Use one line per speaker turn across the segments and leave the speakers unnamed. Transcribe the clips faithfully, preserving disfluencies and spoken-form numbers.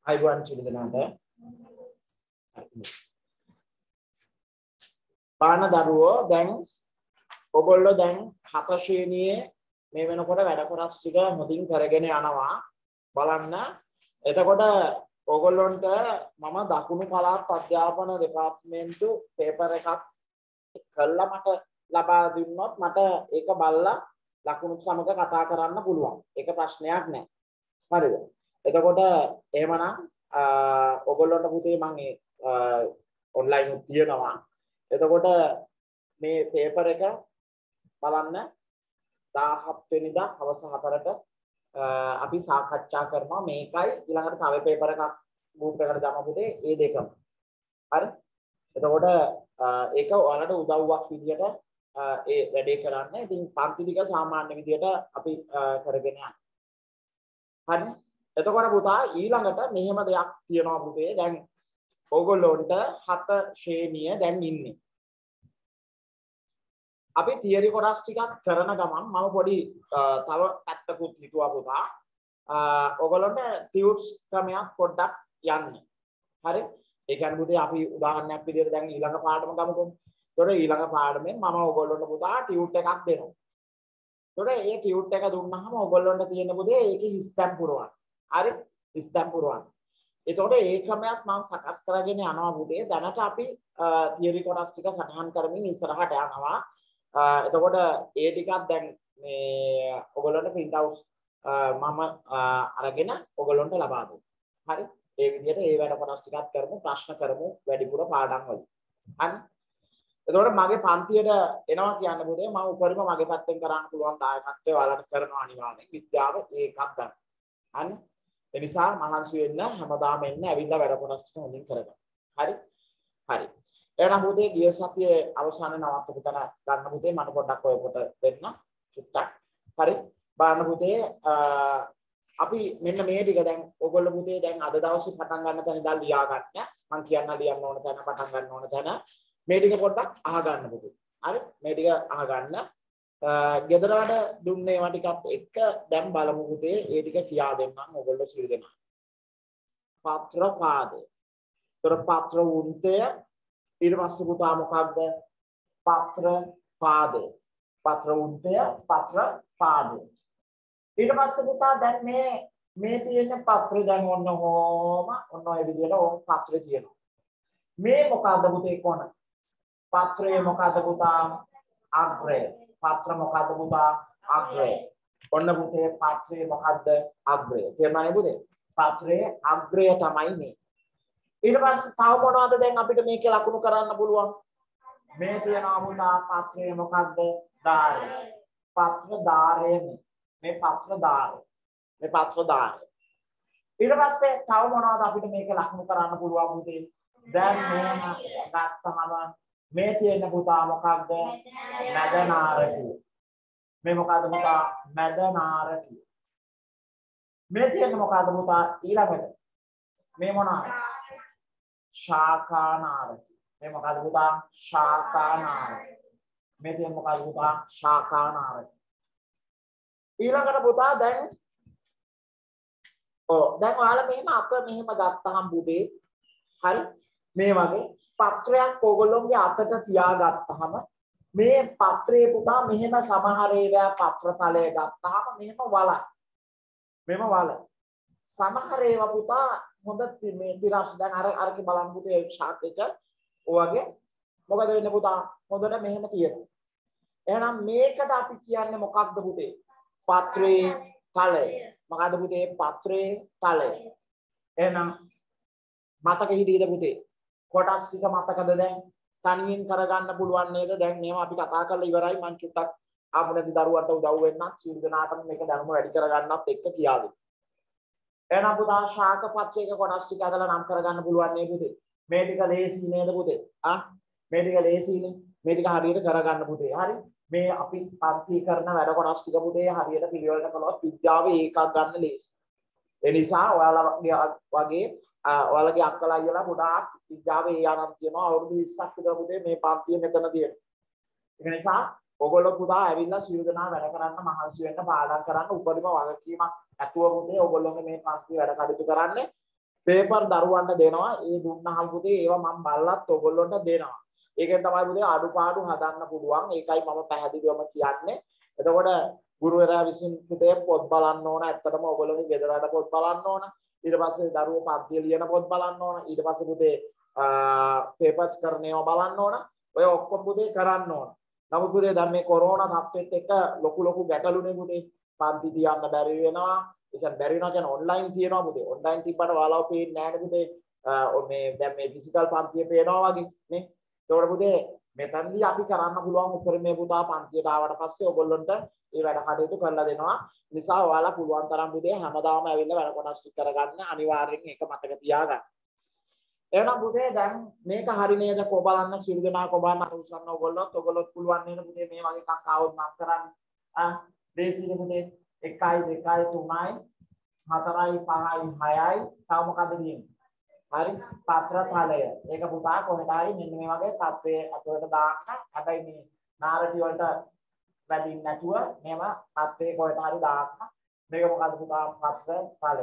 අයිබෝන් චිල්ලනට පාන දරුවෝ දැන් ඔයගොල්ලෝ දැන් හත ශ්‍රේණියේ මේ වෙනකොට වැඩ කොටස් ටික හොඳින් කරගෙන යනවා බලන්න. එතකොට ඔයගොල්ලන්ට මම දකුණු පළාත් අධ්‍යාපන දෙපාර්තමේන්තු පේපර් එකක් කළා මට ලබා දුන්නොත් මට ඒක බලලා ලකුණු සමග කතා කරන්න පුළුවන්. ඒක ප්‍රශ්නයක් නෑ. හරිද? එතකොට එහෙමනම් ඔයගොල්ලන්ට පුතේ මම ඔන්ලයින් උත් තියනවා. එතකොට මේ පේපර් එක බලන්න දාහත් වෙනිදා හවස හතරට අපි සාකච්ඡා කරනවා. මේකයි ඊළඟට තව පේපර් එකක් ගෲප් එකට දාමු පුතේ. ඒ දෙකම. හරි? එතකොට ඒක ඔයාලට උදව්වක් විදියට ඒ වැඩේ කරන්න. ඉතින් පන්ති ටික සාමාන්‍ය විදියට අපි කරගෙන යනවා. හරි? එතකොට පුතා ඊළඟට මෙහෙම දෙයක් තියෙනවා පුතේ. දැන් ඕගොල්ලොන්ට හත ශ්‍රේණිය දැන් ඉන්නේ. අපි තියරි කොටස් ටිකක් කරන ගමන් මම පොඩි තව පැත්තකුත් හිතුවා පුතා. ඕගොල්ලොන්ට ටියුට්ස් ක්‍රමයක් පොඩ්ඩක් යන්න. හරි? ඒ කියන්නේ පුතේ අපි උදාහරණයක් විදිහට දැන් ඊළඟ පාඩම ගමුකෝ. ඒතකොට ඊළඟ පාඩමෙන් මම ඕගොල්ලොන්ට පුතා ටියුට් එකක් දෙනවා. ඒතකොට මේ ටියුට් එක දුන්නාම ඕගොල්ලොන්ට තියෙන පුතේ ඒකේ හිස්තැන් පුරවන්න. හරි? හිස්තැන් පුරවන්න. එතකොට ඒ ක්‍රමයක් මම සකස් කරගෙන යනවා පුතේ. දැනට අපි තියරි කොටස් ටික සටහන් කරමින් ඉස්සරහට යනවා. එතකොට ඒ ටිකක් දැන් මේ ඔයගොල්ලන්ට print out මම අරගෙන ඔයගොල්ලන්ට ලබා දෙනවා. හරි? ඒ විදිහට ඒ වැඩ කොටස් ටිකක් කරමු, ප්‍රශ්න කරමු වැඩිපුර පාඩම් වල. හරි? එතකොට මගේ පන්තියට එනවා කියන්න පුතේ මම උපරිම මගේ පැත්තෙන් කරන්න පුළුවන් දායකත්වය ඔයාලට කරනවා අනිවාර්යෙන්. විද්‍යාව ඒකක් ගන්න. හරි? ඒ නිසා මහන්සි වෙන්න හැමදාම එන්න ඇවිල්ලා වැඩ කොටස් ටික හොඳින් කරගන්න. හරි? හරි. එහෙනම් පුතේ ගිය සතියේ අවසානයේ නවත්තපු තැන ගන්න පුතේ මට පොඩ්ඩක් ඔය කොට දෙන්න චුට්ටක්. හරි? බලන්න පුතේ අපි මෙන්න මේ ටික දැන් ඔයගොල්ලෝ පුතේ දැන් අද දවසේ පටන් ගන්න තැන ඉඳන් ලියා ගන්න. මම කියන්න ලියන්න ඕන තැන පටන් ගන්න ඕන තැන මේ ටික පොඩ්ඩක් අහගන්න පුතේ. හරි? මේ ටික අහගන්න. ගෙදර වැඩ දුන්නේ ඒවා ටිකත් එක්ක දැන් බලමු පුතේ ඒ ටික කියා දෙන්නම් ඔයගොල්ලෝ සිල් දෙනා. පත්‍ර පාදේ. තොර පත්‍ර උන්තය ඊට පස්සේ පුතා මොකක්ද? පත්‍ර පාදේ. පත්‍ර උන්තය පත්‍ර පාදේ. ඊට පස්සේ පුතා දැන් මේ මේ තියෙන පත්‍රය දැන් ඔන්න ඕම ඔන්න ඔය විදිහට ඕම පත්‍රය තියෙනවා. මේ මොකද්ද පුතේ කොන? පත්‍රයේ මොකද්ද පුතා? අග්‍රය. පත්‍ර මොකද්ද පුතා? අග්‍රය. ඔන්න පුතේ පත්‍රයේ මොකද්ද? අග්‍රය. තේරුණානේ පුතේ? පත්‍රයේ අග්‍රය තමයි මේ. ඊට පස්සේ තව මොනවද දැන් අපිට මේකේ ලකුණු කරන්න පුළුවන්? මේ තියෙනවා පුතා පත්‍රයේ මොකද්ද? ධාරය. පත්‍ර ධාරය මේ පත්‍ර ධාරය. මේ පත්‍ර ධාරය. ඊට පස්සේ තව මොනවද අපිට මේකේ ලකුණු කරන්න පුළුවන් පුතේ? දැන් මෙහෙම ගත්තහම මේ තියෙන පුතා මොකක්ද? මැදනාරටි. මේ මොකද්ද පුතා? මැදනාරටි. මේ තියෙන මොකද්ද පුතා? ඊළඟට මේ මොනවාද? ශාකානාරටි. මේ මොකද්ද පුතා? ශාකානාරටි. මේ තියෙන මොකද්ද පුතා? ශාකානාරටි. ඊළඟට පුතා දැන් ඔව් දැන් ඔයාලා මෙහෙම අත මෙහෙම ගත්තාම පුතේ හරි මේ වගේ පත්‍රයක් ඕගොල්ලෝගේ අතට තියාගත්තාම මේ පත්‍රයේ පුතා මෙහෙම සමහර ඒවා පත්‍රතලය ගත්තාම මෙහෙම වලයි. මෙහෙම වල. සමහර ඒවා පුතා හොඳ මේ තිරස් දැන් අර අරකේ බලන්න පුතේ ෂාට් එක ඔයගේ මොකද වෙන්නේ පුතා? හොඳට මෙහෙම තියෙනවා. එහෙනම් මේකට අපි කියන්නේ මොකක්ද පුතේ? පත්‍රයේ තලය. මොකද්ද පුතේ? පත්‍රයේ තලය. එහෙනම් මතක හිටියද පුතේ? කොටස් ටික මතකද දැන්? තනියෙන් කරගන්න පුළුවන් නේද? දැන් මේවා අපි කතා කරලා ඉවරයි. මං චුට්ටක් ආපු නැති දරුවන්ට උදව් වෙන්නත් සියලු දෙනාටම මේක ධර්ම වැඩි කරගන්නත් එක්ක කියා දෙන්න. එහෙනම් පුතා ශාක පත්‍රයක කොටස් ටික අදලා නම් කරගන්න පුළුවන් නේද පුතේ? මේ ටික ලේසි නේද පුතේ? ආ මේ ටික ලේසිනේ. මේ ටික හරියට කරගන්න පුතේ. හරි? මේ අපි පන්ති කරන වැඩ කොටස් ටික පුතේ හරියට පිළිවෙලට කළොත් විද්‍යාවේ ඒකක් ගන්න ලේසි. ඒ නිසා ඔයාලා වගේ ඔයාලගේ අක්කලා අයියලා ගොඩාක් විද්‍යාවේ ඒ ආනන්ද තියෙනවා අවුරුදු විස්සක් විතර පුතේ මේ පන්තිය මෙතන තියෙනවා. ඒක නිසා ඔයගොල්ලෝ පුතා ඇවිල්ලා සියලු දෙනා වැඩ කරන්න මහන්සි වෙන්න පාඩම් කරන්න උපරිම වගකීමක් ඇතුව පුතේ ඔයගොල්ලෝගේ මේ පන්ති වැඩ කටයුතු කරන්නේ. පේපර් දරුවන්ට දෙනවා. ඒ දුන්නාම පුතේ ඒවා මම බලලත් ඔයගොල්ලන්ට දෙනවා. ඒකෙන් තමයි පුතේ අඩුපාඩු හදන්න පුළුවන්. ඒකයි මම පැහැදිලිවම කියන්නේ. එතකොට ගුරුවරයා විසින් පුතේ පොත් බලන්න ඕන. ඇත්තටම ඔයගොල්ලෝගේ ගෙදර වැඩ පොත් බලන්න ඕන. ඊට පස්සේ දරුවෝ පන්තිය ලියන පොත් බලන්න ඕන. ඊට පස්සේ පුතේ පේපර්ස් කරන ඒවා බලන්න ඕන. ඔය ඔක්කොම පුතේ කරන්න ඕන. නමුත් පුතේ දැන් මේ කොරෝනා තත්ත්වෙත් එක්ක ලොකු ලොකු ගැටලුනේ පුතේ. පන්ති තියන්න බැරි වෙනවා. ඒ කියන්නේ බැරි වෙනවා කියන්නේ ඔන්ලයින් තියනවා පුතේ. ඔන්ලයින් තිබ්බට ඔයාලව පේන්නේ නැහැ පුතේ. මේ දැන් මේ ෆිසිකල් පන්තිය පේනවා වගේ නේ. ඒකට පුතේ මෙතනදී අපි කරන්න පුළුවන් උපරිමයේ පුතා පන්තියට ආවට පස්සේ ඔයගොල්ලන්ට මේ වැඩ කටයුතු කරලා දෙනවා. නිසා ඔයාලා පුළුවන් තරම් පුතේ හැමදාම ඇවිල්ලා වැඩ කොටස් ටික කරගන්න අනිවාර්යෙන් ඒක මතක තියාගන්න. එහෙනම් පුතේ දැන් මේක හරි නේද කො බලන්න සිල් දෙනා කො බලන්න උසන්න ඔයගොල්ලොත් ඔයගොල්ලොත් පුළුවන් නේද පුතේ මේ වගේ එකක් ආවොත් මම කරන්න. ආ දේශීය පුතේ එකයි දෙකයි තුනයි හතරයි පහයි හයයි තව මොකද තියෙන්නේ? හරි පත්‍ර තලය. ඒක පුතා කොහෙද හරි මෙන්න මේ වගේ තත්ත්වයේ අතට දාන්න. හැබැයි මේ නාරටි වලට වැදින්න නැතුව මේව තත්ත්වයේ කොහෙද හරි දාන්න. මේක මොකද පුතා පත්‍ර තලය.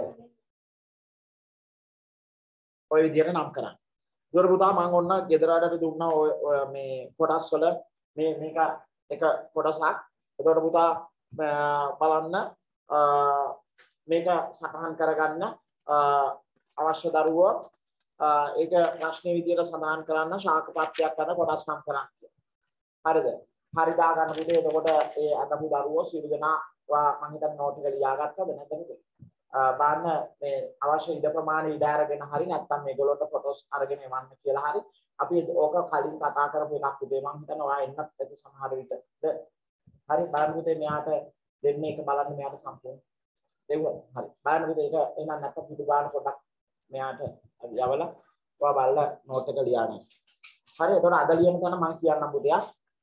ඔය විදිහට නම් කරන්න. ඒතර පුතා මම ඔන්න ගෙදර වලට දුන්නා ඔය මේ කොටස් වල මේ මේක එක කොටසක්. ඒතකොට පුතා බලන්න මේක සටහන් කරගන්න අවශ්‍ය දරුවෝ ඒක ප්‍රශ්න විදියට සඳහන් කරන්න ශාක පත්‍යක් අද කොටස් නම් කරන්න. හරිද? හරි දා ගන්න පුතේ. එතකොට ඒ අදපු දරුවෝ සිළු දෙනා මම හිතන්නේ නෝට් එක ලියාගත්තද නැත්නම් බාන්න මේ අවශ්‍ය ඉඩ ප්‍රමාණය ඉඩ අරගෙන හරි නැත්නම් මේගොල්ලන්ට ෆොටෝස් අරගෙන එවන්න කියලා හරි අපි ඕක කලින් කතා කරපු එකක් පුතේ. මම හිතනවා ඔයා එන්නත් ඇති සමහර විට. හරි බලන්න පුතේ මෙයාට දෙන්නේ එක බලන්න මෙයාට සම්පූර්ණ දෙවුවා. හරි බලන්න පුතේ ඒක එහෙනම් නැත්නම් පිටු ගන්න පොඩක් මෙයාට යවලා ඔයා බලලා නෝට් එක ලියන්න. හරි එතකොට අද ලියන තැන මම කියන්නම් පුතේ.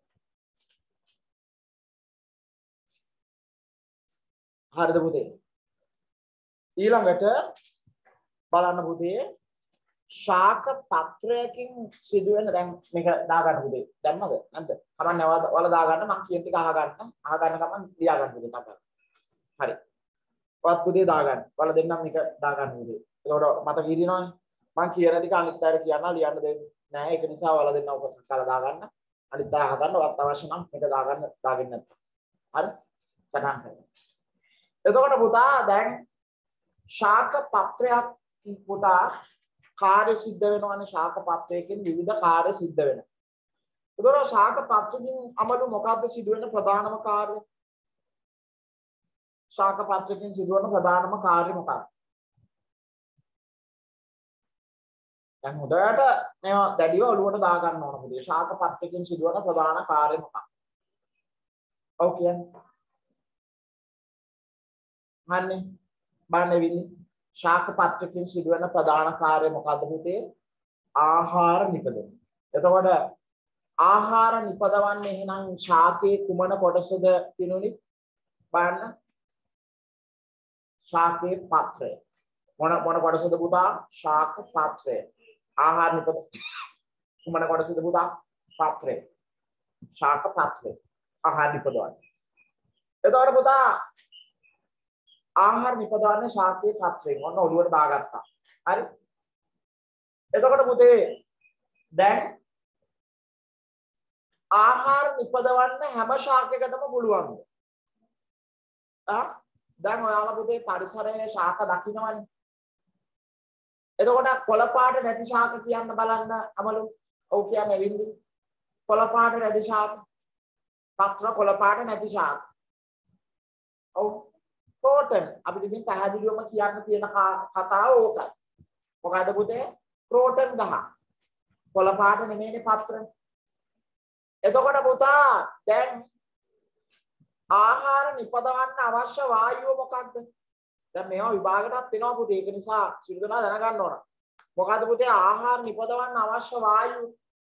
හරිද පුතේ? ඊළඟට බලන්න පුතේ ශාක පත්‍රයකින් සිදුවෙන දැන් මේක දාගන්න පුතේ. දැම්මද? නැද්ද? කමන්නේ ඔයාලා දාගන්න මම කියන ටික අහගන්න. අහගන්න ගමන් ලියා ගන්න පුතේ තමයි. හරි. ඔයත් පුතේ දාගන්න. ඔයාලා දෙන්නම් මේක දාගන්න පුතේ. ඒකට මතක හිටිනවනේ. මම කියන ටික අනිත් අයට කියන්න ලියන්න දෙන්නේ නැහැ. ඒක නිසා ඔයාලා දෙන්න ඔක කරලා දාගන්න. අනිත් අය අහගන්න ඔයත් අවශ්‍ය නම් මේක දාගන්න දාගෙන නැත්නම්. හරි? සටහන් කරන්න. එතකොට පුතා දැන් ශාක පත්‍රයක් පුතා කාර්ය සිද්ධ වෙනවානේ. ශාක පත්‍රයකින් විවිධ කාර්ය සිද්ධ වෙනවා. එතකොට ශාක පත්‍රකින් අමලු මොකද්ද සිදුවෙන ප්‍රධානම කාර්ය? ශාක පත්‍රකින් සිදුවන ප්‍රධානම කාර්ය මොකක්ද? දැන් හොඳට මේවා දැඩිව ඔලුවට දා ගන්න ඕන පුතේ. ශාක පත්‍රකින් සිදුවන ප්‍රධාන කාර්ය මොකක්ද? ඔව් කියන්නේ. හන්නේ බලන්න විදිහ ශාක පත්‍රකින් සිදුවන ප්‍රධාන කාර්ය මොකද්ද පුතේ? ආහාර නිපදවීම. එතකොට ආහාර නිපදවන්නේ එහෙනම් ශාකයේ කුමන කොටසද තිනුනි? බලන්න. ශාකයේ පත්‍රය. මොන මොන කොටසද පුතා? ශාක පත්‍රය. ආහාර නිපද කුමන කොටසද පුතා? පත්‍රය. ශාක පත්‍රය. ආහාර නිපදවන්නේ. එතකොට පුතා ආහාර නිපදවන්නේ ශාකයේ පත්‍රයෙන්. ඔන්න ඔළුවට දාගත්තා. හරි? එතකොට පුතේ දැන් ආහාර නිපදවන්න හැම ශාකයකටම පුළුවන්ද? ආ දැන් ඔයාලා පුතේ පරිසරයේ ශාක දකින්නවනේ. එතකොට කොළ පාට නැති ශාක කියන්න බලන්න අමලු. ඔව් කියන්නේ වින්දි. කොළ පාට නැති ශාක. පත්‍ර කොළ පාට නැති ශාක. ඔව් ක්‍රෝටන් අපිට ඉතින් පැහැදිලිවම කියන්න තියෙන කතාව ඕකයි. මොකද පුතේ? ක්‍රෝටන් ගහ. කොළ පාට නෙමෙයිනේ පත්‍ර. එතකොට පුතා දැන් ආහාර නිපදවන්න අවශ්‍ය වායුව මොකක්ද? දැන් මේවා විභාගයටත් එනවා පුතේ. ඒක නිසා සිළු දෙනා දැනගන්න ඕන. මොකද පුතේ ආහාර නිපදවන්න අවශ්‍ය වායුව?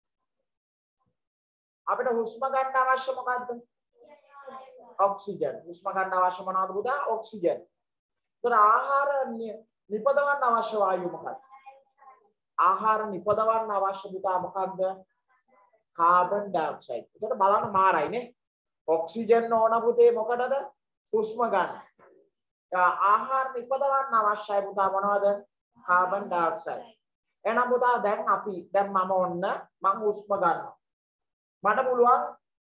අපිට හුස්ම ගන්න අවශ්‍ය මොකද්ද? ඔක්සිජන්. හුස්ම ගන්න අවශ්‍ය මොනවද පුතා? ඔක්සිජන්. ඒතර ආහාර නිපදවන්න අවශ්‍ය වායුව මොකක්ද? ආහාර නිපදවන්න අවශ්‍ය පුතා මොකක්ද? Carbon dioxide. ඒකට බලන්න මාරයි නේ. ඔක්සිජන් ඕන පුතේ මොකටද? හුස්ම ගන්න. ආහාර නිපදවන්න අවශ්‍යයි පුතා මොනවද? Carbon dioxide. එහෙනම් පුතා දැන් අපි දැන් මම ඔන්න මම හුස්ම ගන්නවා. මට පුළුවන්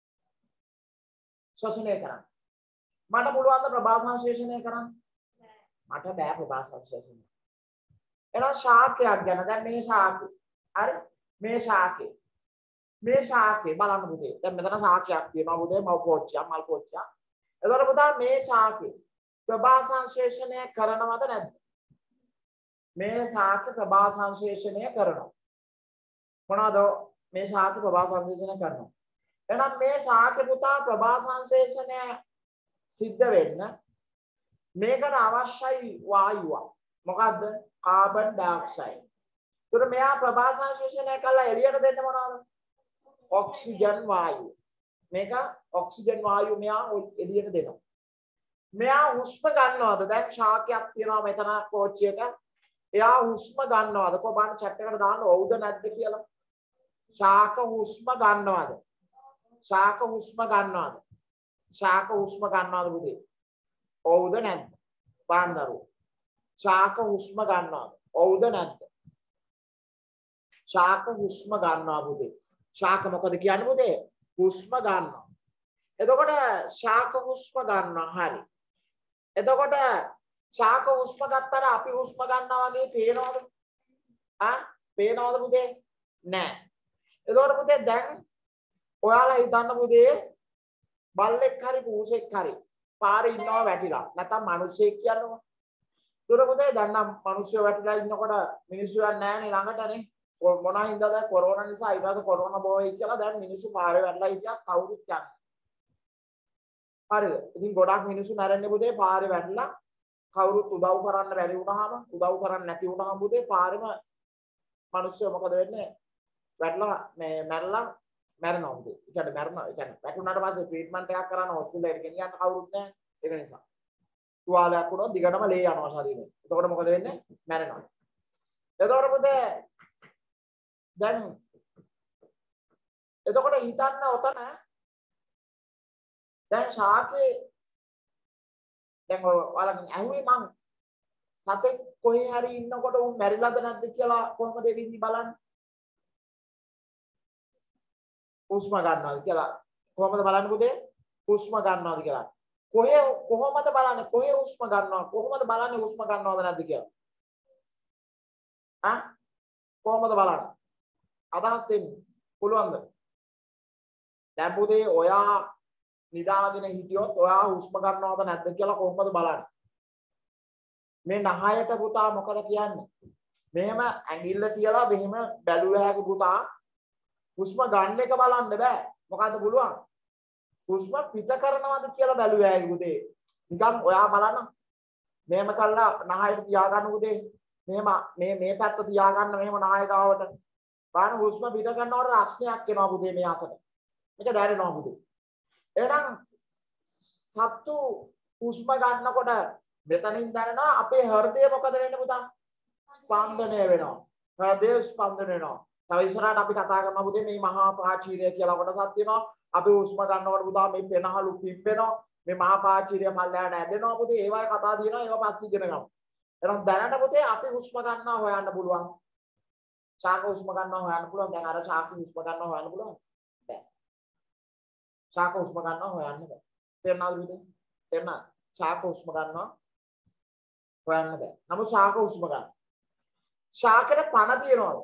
ශ්වසනය කරන්න. මට පුළුවන් ද ප්‍රභාසංශ්ලේෂණය කරන්න? මට බෑ ප්‍රභාසංශ්ලේෂණය. එහෙනම් ශාකයක් ගැන දැන් මේ ශාකේ. හරි? මේ ශාකේ. මේ ශාකේ බලන්න පුතේ. දැන් මෙතන ශාකයක් තියෙනවා පුතේ මව පෝච්චියක් මල් පෝච්චියක්. එතකොට පුතා මේ ශාකේ ප්‍රභාසංශ්ලේෂණය කරනවද නැද්ද? මේ ශාක ප්‍රභාසංශ්ලේෂණය කරනවා. මොනවාද මේ ශාක ප්‍රභාසංශ්ලේෂණය කරනවා? එහෙනම් මේ ශාක පුතා ප්‍රභාසංශ්ලේෂණය සිද්ධ වෙන්න මේකට අවශ්‍යයි වායුව. මොකද්ද? Carbon dioxide. ඒතර මෙයා ප්‍රභාසංශ්ලේෂණය කළා එළියට දෙන්න මොනවද? ඔක්සිජන් වායුව. මේක ඔක්සිජන් වායුව මෙයා එළියට දෙනවා. මෙයා හුස්ම ගන්නවද? දැන් ශාකයක් තියෙනවා මෙතන කෝච්චියක. එයා හුස්ම ගන්නවද? කො බලන්න chat එකට දාන්න ඔව්ද නැද්ද කියලා. ශාක හුස්ම ගන්නවද? ශාක හුස්ම ගන්නවද? ශාක හුස්ම ගන්නවද පුතේ? ඔව්ද නැද්ද? පාන්දරු. ශාක හුස්ම ගන්නවද? ඔව්ද නැද්ද? ශාක හුස්ම ගන්නවා පුතේ. ශාක මොකද කියන්නේ පුතේ? හුස්ම ගන්නවා. එතකොට ශාක හුස්ම ගන්නවා. හරි. එතකොට ශාක හුස්ම ගත්තාට අපි හුස්ම ගන්නවා වගේ පේනවද? ආ පේනවද පුතේ? නෑ. එතකොට පුතේ දැන් ඔයාලා හිතන්න පුතේ බල්ලෙක් හරි පූසෙක් හරි පාරේ ඉන්නවා වැටිලා. නැත්නම් මිනිස්සෙක් කියනවා. ඒතකොට පුතේ දැන් නම් මිනිස්සු වැටිලා ඉන්නකොට මිනිස්සු යන්නේ නෑනේ ළඟටනේ. මොනවා හින්දාද? කොරෝනා නිසා ඊට පස්සේ කොරෝනා බෝයි කියලා දැන් මිනිස්සු පාරේ වැටලා හිටියා කවුරුත් යන්නේ. හරිද? ඉතින් ගොඩක් මිනිස්සු මැරෙන්නේ පුතේ පාරේ වැටලා කවුරුත් උදව් කරන්න බැරි වුණාම උදව් කරන්න නැති වුණාම පුතේ පාරේම මිනිස්සු මොකද වෙන්නේ? වැටලා මේ මැරලා මැරෙනවා පුතේ. ඒ කියන්නේ මැරෙනවා. ඒ කියන්නේ වැටුණාට පස්සේ ට්‍රීට්මන්ට් එකක් කරන්න හොස්පිටල් එකට ගෙනියන්න කවුරුත් නැහැ. ඒක නිසා. තුවාලයක් වුණොත් දිගටම ලේ යනවා ශරීරේ. එතකොට මොකද වෙන්නේ? මැරෙනවා. එතකොට පුතේ දැන් එතකොට හිතන්න ඔතන දැන් ශාකේ දැන් ඔයාලගෙන් ඇහුවේ මං සතෙක් කොහේ හරි ඉන්නකොට උන් මැරිලාද නැද්ද කියලා කොහොමද වෙන්නේ බලන්න. හුස්ම ගන්නවාද කියලා කොහොමද බලන්න පුතේ? හුස්ම ගන්නවාද කියලා. කොහේ කොහොමද බලන්නේ? කොහේ හුස්ම ගන්නවා? කොහොමද බලන්නේ හුස්ම ගන්නවද නැද්ද කියලා? ආ කොහොමද බලන්නේ? අදහස් දෙන්න පුළුවන්ද? දැන් පුතේ ඔයා නිදාගෙන හිටියොත් ඔයා හුස්ම ගන්නවද නැද්ද කියලා කොහොමද බලන්නේ? මේ නහයට පුතා මොකද කියන්නේ? මෙහෙම ඇඟිල්ල තියලා මෙහෙම බැලුව හැකි පුතා හුස්ම ගන්න එක බලන්න බෑ. මොකද්ද පුළුවන්? හුස්ම පිට කරනවද කියලා බැලුව හැකි පුතේ. නිකන් ඔයා බලන්න. මෙහෙම කළා නහයට තියාගන්න පුතේ. මෙහෙම මේ මේ පැත්ත තියාගන්න මෙහෙම නහය ගාවට. බලන්න හුස්ම පිට කරනකොට රස්නයක් එනවා පුතේ මේ අතට. මේක දැනෙනවා පුතේ. එහෙනම් සත්තු හුස්ම ගන්නකොට මෙතනින් දැනෙනවා අපේ හෘදය මොකද වෙන්නේ පුතා? ස්පන්දනය වෙනවා. හෘදය ස්පන්දනය වෙනවා. තව ඉස්සරහට අපි කතා කරනවා පුතේ මේ මහා පාචීරය කියලා කොටසක් තියෙනවා. අපි හුස්ම ගන්නකොට පුතා මේ පෙනහළු පිම්බෙනවා. මේ මහා පාචීරය පල්ලයට ඇදෙනවා පුතේ. ඒවායේ කතා තියෙනවා. ඒවා පස්සේ ඉගෙන ගමු. එහෙනම් දැනට පුතේ අපි හුස්ම ගන්නවා හොයන්න පුළුවන්. ශාක හුස්ම ගන්නවා හොයන්න පුළුවන්. දැන් අර ශාක හුස්ම ගන්නවා හොයන්න පුළුවන්. බෑ. ශාක හුස්ම ගන්නවා හොයන්න බෑ. තේරුණාද පුතේ? තේරුණා? ශාක හුස්ම ගන්නවා හොයන්න බෑ. නමුත් ශාක හුස්ම ගන්න. ශාකෙට පණ තියනවද?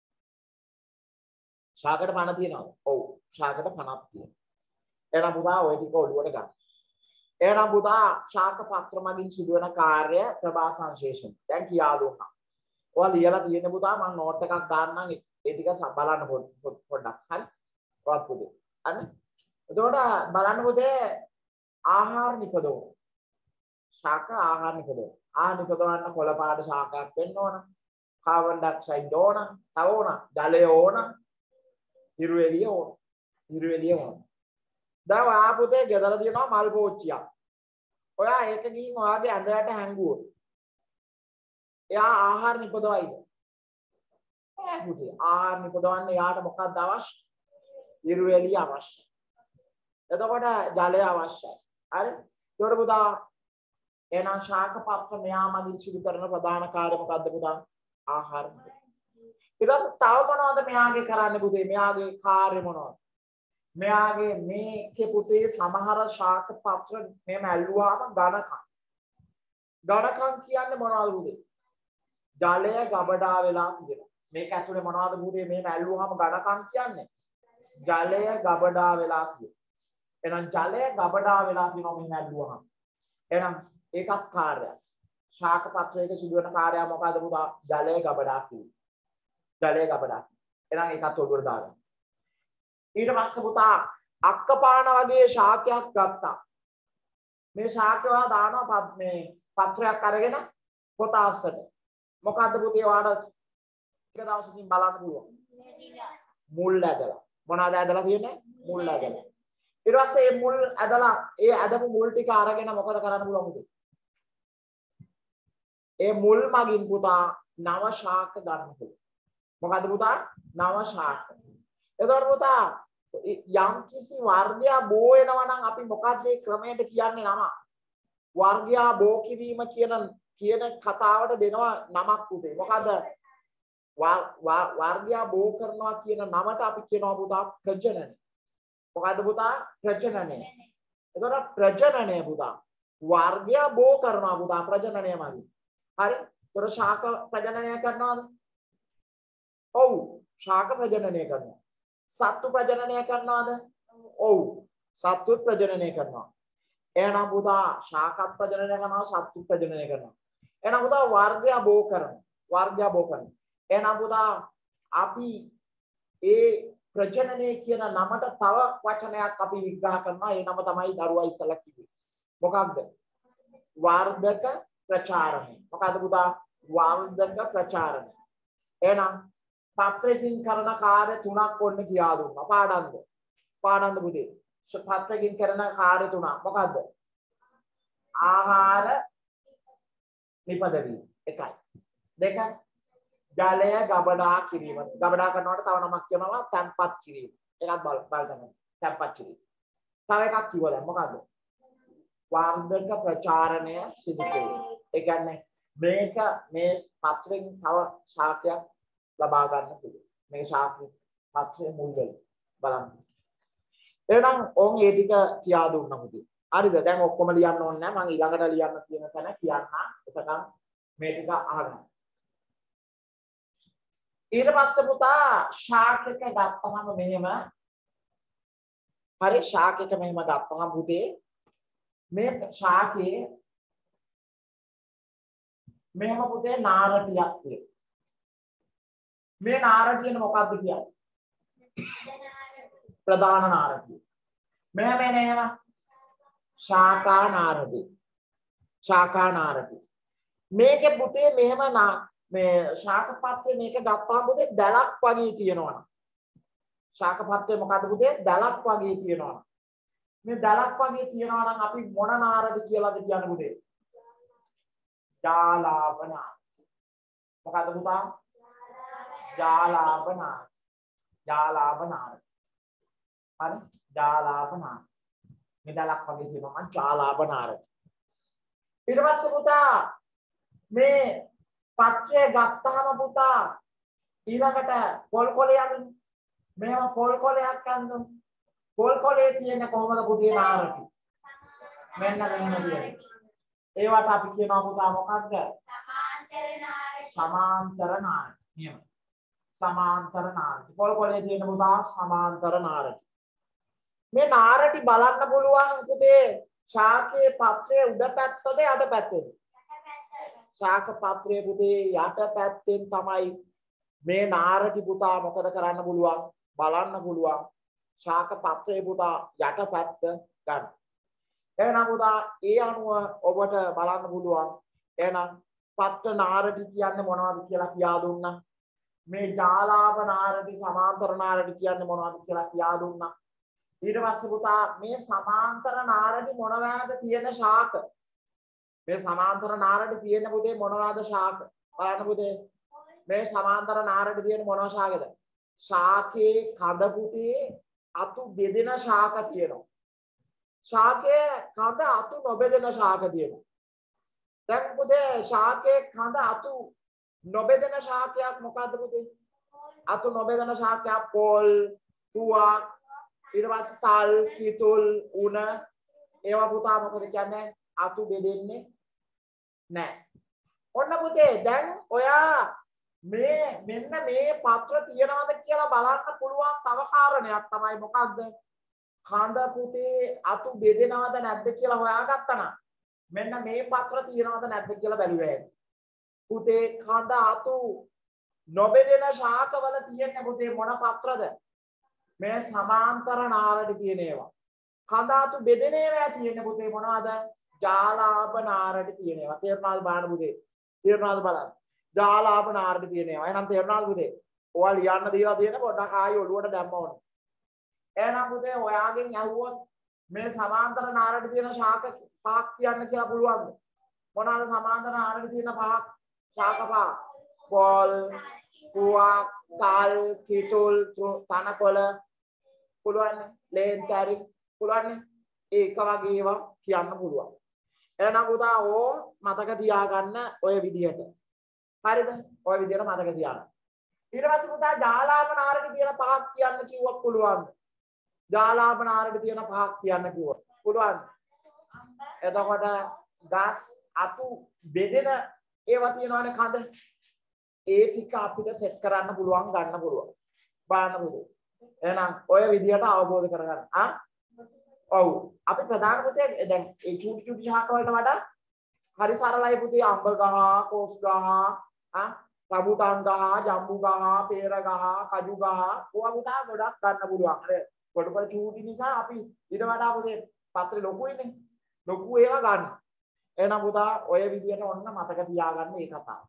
ශාකෙට පණ තියනවද? ඔව්. ශාකෙට පණක් තියෙනවා. එහෙනම් පුතා ඔය ටික ඔළුවට ගන්න. එහෙනම් පුතා ශාක පත්‍ර මගින් සිදුවන කාර්ය ප්‍රභාසංශ්ලේෂණ. දැන් කියා දුන්නා. ඔයා ලියලා තියෙන පුතා මම නෝට් එකක් දාන්නම් ඒ ටික බලන්න පොඩ්ඩක්. හරි? ඔයත් පුතේ. හරි? එතකොට බලන්න පුතේ ආහාර නිපදවන. ශාක ආහාර නිපදවන. ආහාර නිපදවන්න කොළ පාට ශාකයක් වෙන්න ඕන. කාබන් ඩයොක්සයිඩ් ඕන. තව ඕන. ජලය ඕන. හිරු එළිය ඕන. හිරු එළිය ඕන. දැන් ඔයා පුතේ ගෙදර තියෙනවා මල් පෝච්චියක්. ඔයා ඒක ගිහින් ඔයාගේ ඇඳයට හැංගුවොත් එයා ආහාර නිපදවයිද? නෑ පුතේ. ආහාර නිපදවන්න එයාට මොකක්ද අවශ්‍ය? හිරු එළිය අවශ්‍යයි. එතකොට ජලය අවශ්‍යයි. හරි? ඒකට පුතා එහෙනම් ශාක පත්‍ර මෙයා මගින් සිදු කරන ප්‍රධාන කාර්ය මොකක්ද පුතා? ආහාර ඊට පස්සේ තව මොනවද මෙයාගේ කරන්නේ පුතේ මෙයාගේ කාර්ය මොනවද මෙයාගේ මේකේ පුතේ සමහර ශාක පත්‍ර මෙහෙම ඇල්ලුවාම ඝනකම් ඝනකම් කියන්නේ මොනවද පුතේ ජලය ගබඩා වෙලා තියෙනවා මේක ඇතුලේ මොනවද පුතේ මෙහෙම ඇල්ලුවාම ඝනකම් කියන්නේ ජලය ගබඩා වෙලා තියෙනවා එහෙනම් ජලය ගබඩා වෙලා තියෙනවා මෙහෙම ඇල්ලුවාම එහෙනම් ඒකත් කාර්යයක් ශාක පත්‍රයක සිදුවන කාර්යය මොකද්ද පුතා ජලය ගබඩා කිව්වේ ජලය ගබඩා එහෙනම් ඒකත් ඔළුවට දාගන්න ඊට පස්සේ පුතා අක්කපාන වගේ ශාකයක් ගත්තා මේ ශාකය දානවා මේ පත්‍රයක් අරගෙන පොතාසට මොකද්ද පුතේ ඔයාලට ටික දවසකින් බලන්න පුළුවන් මුල් ඇදලා මොනවද ඇදලා තියෙන්නේ මුල් ඇදලා ඊට පස්සේ මේ මුල් ඇදලා ඒ ඇදපු මුල් ටික අරගෙන මොකද කරන්න පුළුවන් පුතේ ඒ මුල් මගින් පුතා නව ශාක ගන්න පුළුවන් මොකද්ද පුතා නව ශාක එතකොට පුතා යම් කිසි වර්ගය බෝ වෙනවා නම් අපි මොකක්ද ඒ ක්‍රමයට කියන්නේ නම වර්ගය බෝ කිරීම කියන කියන කතාවට දෙනවා නමක් පුතේ මොකද වර්ගය බෝ කරනවා කියන නමට අපි කියනවා පුතා ප්‍රජනනය මොකද්ද පුතා ප්‍රජනනය එතකොට ප්‍රජනනය පුතා වර්ගය බෝ කරනවා පුතා ප්‍රජනනය මගින් හරි එතකොට ශාක ප්‍රජනනය කරනවද ඔව් ශාක ප්‍රජනනය කරනවා සත්තු ප්‍රජනනය කරනවද ඔව් සත්තු ප්‍රජනනය කරනවා එහෙනම් පුතා ශාකත් ප්‍රජනනය කරනවා සත්තු ප්‍රජනනය කරනවා එහෙනම් පුතා වර්ගය බෝ කරනවා වර්ගය බෝ කරනවා එහෙනම් පුතා අපි ඒ ප්‍රජනනය කියන නමට තව වචනයක් අපි විග්‍රහ කරනවා ඒ නම තමයි දරුවා ඉස්සලා කිව්වේ මොකක්ද වර්ධක ප්‍රචාරණය මොකද්ද පුතා වර්ධක ප්‍රචාරණය එහෙනම් පත්‍රකින් කරන කාර්ය තුනක් ඔන්න කියා දුන්නා පාඩම්ද පාඩම්ද පුතේ පත්‍රකින් කරන කාර්ය තුනක් මොකද්ද ආහාර නිපදවීම එකයි දෙක ජලය ගබඩා කිරීම ගබඩා කරනකොට තව නමක් කියනවා තැම්පත් කිරීම ඒකත් බල බලන්න තැම්පත් කිරීම තව එකක් කිව්වා දැන් මොකද්ද වර්ධක ප්‍රචාරණය සිදු කිරීම ඒ කියන්නේ මේක මේ පත්‍රෙන් තව ශාකයක් ලබා ගන්න පුළුවන් මේ ශාක පත්‍රයේ මුල් වල බලන්න එහෙනම් ඕන් ඒ ටික කියා දුන්නා පුතේ හරිද දැන් ඔක්කොම ලියන්න ඕනේ නැහැ මම ඊළඟට ලියන්න තියෙන තැන කියන්න එතකම් මේ ටික අහගන්න ඊට පස්සේ පුතා ශාකක ගත්තම මෙහෙම හරි ශාකක මෙහෙම ගත්තම පුතේ මේ ශාකයේ මෙහෙම පුතේ නාරටියක් තියෙනවා මේ නාරටියන මොකක්ද කියන්නේ ප්‍රධාන නාරටිය මෙහෙම නේම ශාකා නාරටි ශාකා නාරටි මේකේ පුතේ මෙහෙම නා මේ ශාක පත්‍රේ මේක ගත්තාම පුතේ දැලක් වගේ තියෙනවා ශාක පත්‍රේ මොකද්ද පුතේ දැලක් වගේ තියෙනවා මේ දැලක් වගේ තියෙනවා නම් අපි මොන නාරටි කියලාද කියන්නේ පුතේ ජාලාපනා මොකද්ද පුතා ජාලාපනා ජාලාපනා හරි ජාලාපනා මේ දැලක් වගේ තියෙනවා මං ජාලාපනාර ඊට පස්සේ පුතා මේ පත්‍රය ගත්තාම පුතා ඊළඟට පොල් කොලයක් මේව පොල් කොලයක් ගන්න පොල් කොලේ තියෙන කොහොමද පුතේ නාරටි මෙන්න මෙහෙම තියෙන්නේ ඒවට අපි කියනවා පුතා මොකක්ද සමාන්තර නාරටි සමාන්තර නාරටි නියම සමාන්තර නාරටි පොල් කොලේ තියෙන පුතා සමාන්තර නාරටි මේ නාරටි බලන්න පුළුවන් පුතේ ශාකයේ පත්‍රයේ උඩ පැත්තද යට පැත්තද ශාක පත්‍රයේ පුතේ යට පැත්තෙන් තමයි මේ නාරටි පුතා මොකද කරන්න පුළුවන් බලන්න පුළුවන් ශාක පත්‍රයේ පුතා යට පැත්ත ගන්න එහෙනම් පුතා ඒ අනුව ඔබට බලන්න පුළුවන් එහෙනම් පත්‍ර නාරටි කියන්නේ මොනවද කියලා කියා දුන්නා මේ ජාලාප නාරටි සමාන්තර නාරටි කියන්නේ මොනවද කියලා කියා දුන්නා ඊට පස්සේ පුතා මේ සමාන්තර නාරටි මොනවාද තියෙන ශාක මේ සමාන්තර නාරටි තියෙන පුතේ මොනවාද ශාක බලන්න පුතේ මේ සමාන්තර නාරටි තියෙන මොනවා ශාකද ශාකේ කඳ පුතේ අතු බෙදෙන ශාක තියෙනවා ශාකයේ කඳ අතු නොබෙදෙන ශාක තියෙනවා දැන් පුතේ ශාකයේ කඳ අතු නොබෙදෙන ශාකයක් මොකද්ද පුතේ? අතු නොබෙදෙන ශාකයක් පොල්, තුවක්, ඊට පස්සේ තල්, කිතුල්, උණ ඒවා පුතා මොකද කියන්නේ? අතු බෙදෙන්නේ නැහැ. ඔන්න පුතේ දැන් ඔයා මේ මෙන්න මේ පත්‍ර තියනවාද කියලා බලන්න පුළුවන් තව කාරණයක් තමයි මොකද්ද? කඳ පුතේ අතු බෙදෙනවද නැද්ද කියලා හොයාගත්තා නම් මෙන්න මේ පත්‍ර තියනවද නැද්ද කියලා බැලුවා. පුතේ කඳ අතු නොබෙදෙන ශාකවල තියෙන්නේ පුතේ මොන පත්‍රද? මේ සමාන්තර නාරටි තියෙන ඒවා. කඳ අතු බෙදෙන ඒවා තියෙන්නේ පුතේ මොනවද? ජාලාප නාරටි තියෙන ඒවා. තේරුණාද බලන්න පුතේ? තේරුණාද බලන්න? ජාලාප නාරටි තියෙන ඒවා. එහෙනම් තේරුණාද පුතේ? ඔයා ලියන්න දීලා තියෙන පොඩ්ඩක් ආයෙ ඔළුවට දැම්ම ඕනේ. එහෙනම් පුතේ ඔයාගෙන් අහුවොත් මේ සමාන්තර නාරටි තියෙන ශාක පහක් කියන්න කියලා පුළුවන්ද? මොනවාද සමාන්තර නාරටි තියෙන පහක්? ශාක පහ. පොල්, කුවක්, තල්, කිතුල්, තනකොළ පුළුවන්. ලේන්තරි පුළුවන්. ඒක වගේ ඒවා කියන්න පුළුවන්. එහෙනම් පුතා ඕ මතක තියාගන්න ඔය විදිහට. හරිද? ඔය විදිහට මතක තියාගන්න. ඊට පස්සේ පුතා ජාලාප නාරටි තියෙන පහක් කියන්න කිව්වොත් පුළුවන්ද? ජාලාප නාරටි තියෙන පහක් කියන්න කිව්වොත් පුළුවන්ද? එතකොට ගස් අතු බෙදෙන ඒවා තියෙනවානේ කඳ. ඒ ටික අපිට සෙට් කරන්න පුළුවන් ගන්න පුළුවන්. බලන්න පුතේ. එහෙනම් ඔය විදිහට අවබෝධ කරගන්න. ආ? ඔව්. අපි ප්‍රධාන පුතේ දැන් ඒ චූටි චූටි ශාක වලට වඩා හරි සරලයි පුතේ. අඹ ගහ, කොස් ගහ, ආ රබුටන් ගහ, ජම්බු ගහ, පේර ගහ, කජු ගහ ඕවා පුතා ගොඩක් ගන්න පුළුවන්. අර කොට කොට චූටි නිසා අපි ඊට වඩා පුතේ පත්‍රේ ලොකුයිනේ. ලොකු ඒවා ගන්න. එහෙනම් පුතා ඔය විදිහට ඔන්න මතක තියාගන්න මේ කතාව.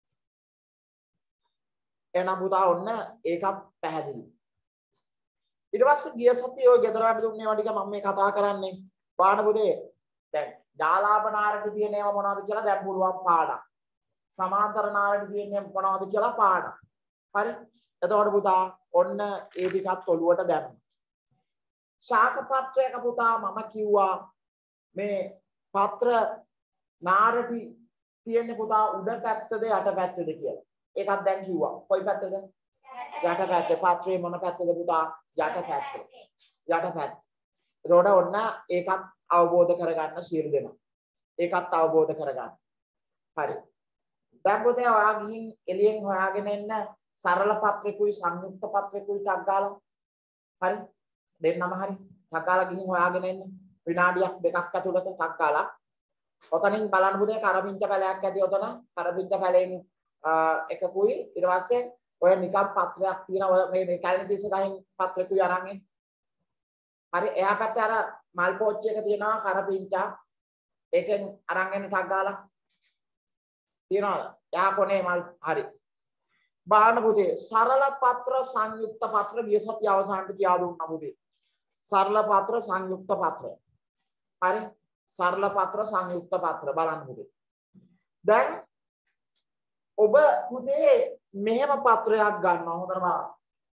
එහෙනම් පුතා ඔන්න ඒකත් පැහැදිලි. ඊට පස්සේ ගිය සතියේ ඔය ගෙදර වැඩ දුන්නේ ඒවා ටික මම මේ කතා කරන්නේ. පාඩ පුතේ දැන් ජාලාප නාරටි තියෙන ඒවා මොනවද කියලා දැන් පුළුවන් පාඩම්. සමාන්තර නාරටි තියෙන්නේ මොනවද කියලා පාඩම්. හරි? එතකොට පුතා ඔන්න ඒ ටිකත් ඔලුවට දැම්මා. ශාක පත්‍රයක පුතා මම කිව්වා මේ පත්‍ර නාරටි තියෙන්නේ පුතා උඩ පැත්තද යට පැත්තද කියලා. ඒකත් දැන් කිව්වා. කොයි පැත්තද? යට පැත්ත. පත්‍රයේ මොන පැත්තද පුතා? යට පැත්ත. යට පැත්ත. එතකොට ඔන්න ඒකත් අවබෝධ කරගන්න සියලු දෙනා. ඒකත් අවබෝධ කරගන්න. හරි. දැන් පුතේ ඔයා ගිහින් එළියෙන් හොයාගෙන එන්න සරල පත්‍රකුයි සංයුක්ත පත්‍රකුයි ටක් ගාලා. හරි? දෙන්නම හරි. ටක් ගාලා ගිහින් හොයාගෙන එන්න. විනාඩියක් දෙකක් ඇතුළත ටක් ගාලා. ඔතනින් බලන්න පුතේ කරපිංච පැලයක් ඇති ඔතන. කරපිංච පැලෙන් එකකුයි ඊට පස්සේ ඔය නිකම් පත්‍රයක් තියෙන ඔය මේ මේ කැලණි තිස්ස ගහින් පත්‍රකුයි අරන් එන්න. හරි එහා පැත්තේ අර මල් පෝච්චි එක තියෙනවා කරපිංචා. ඒකෙන් අරන් එන්න ටක් ගාලා. තියනවාද? එහා කොනේ මල් හරි. බාහන පුතේ සරල පත්‍ර සංයුක්ත පත්‍ර ගිය සතිය අවසානට කියා දුන්නා පුතේ. සරල පත්‍ර සංයුක්ත පත්‍ර. හරි? සරල පත්‍ර සංයුක්ත පත්‍ර බලන්න පුතේ. දැන් ඔබ පුතේ මෙහෙම පත්‍රයක් ගන්නවා හොඳට බලන්න.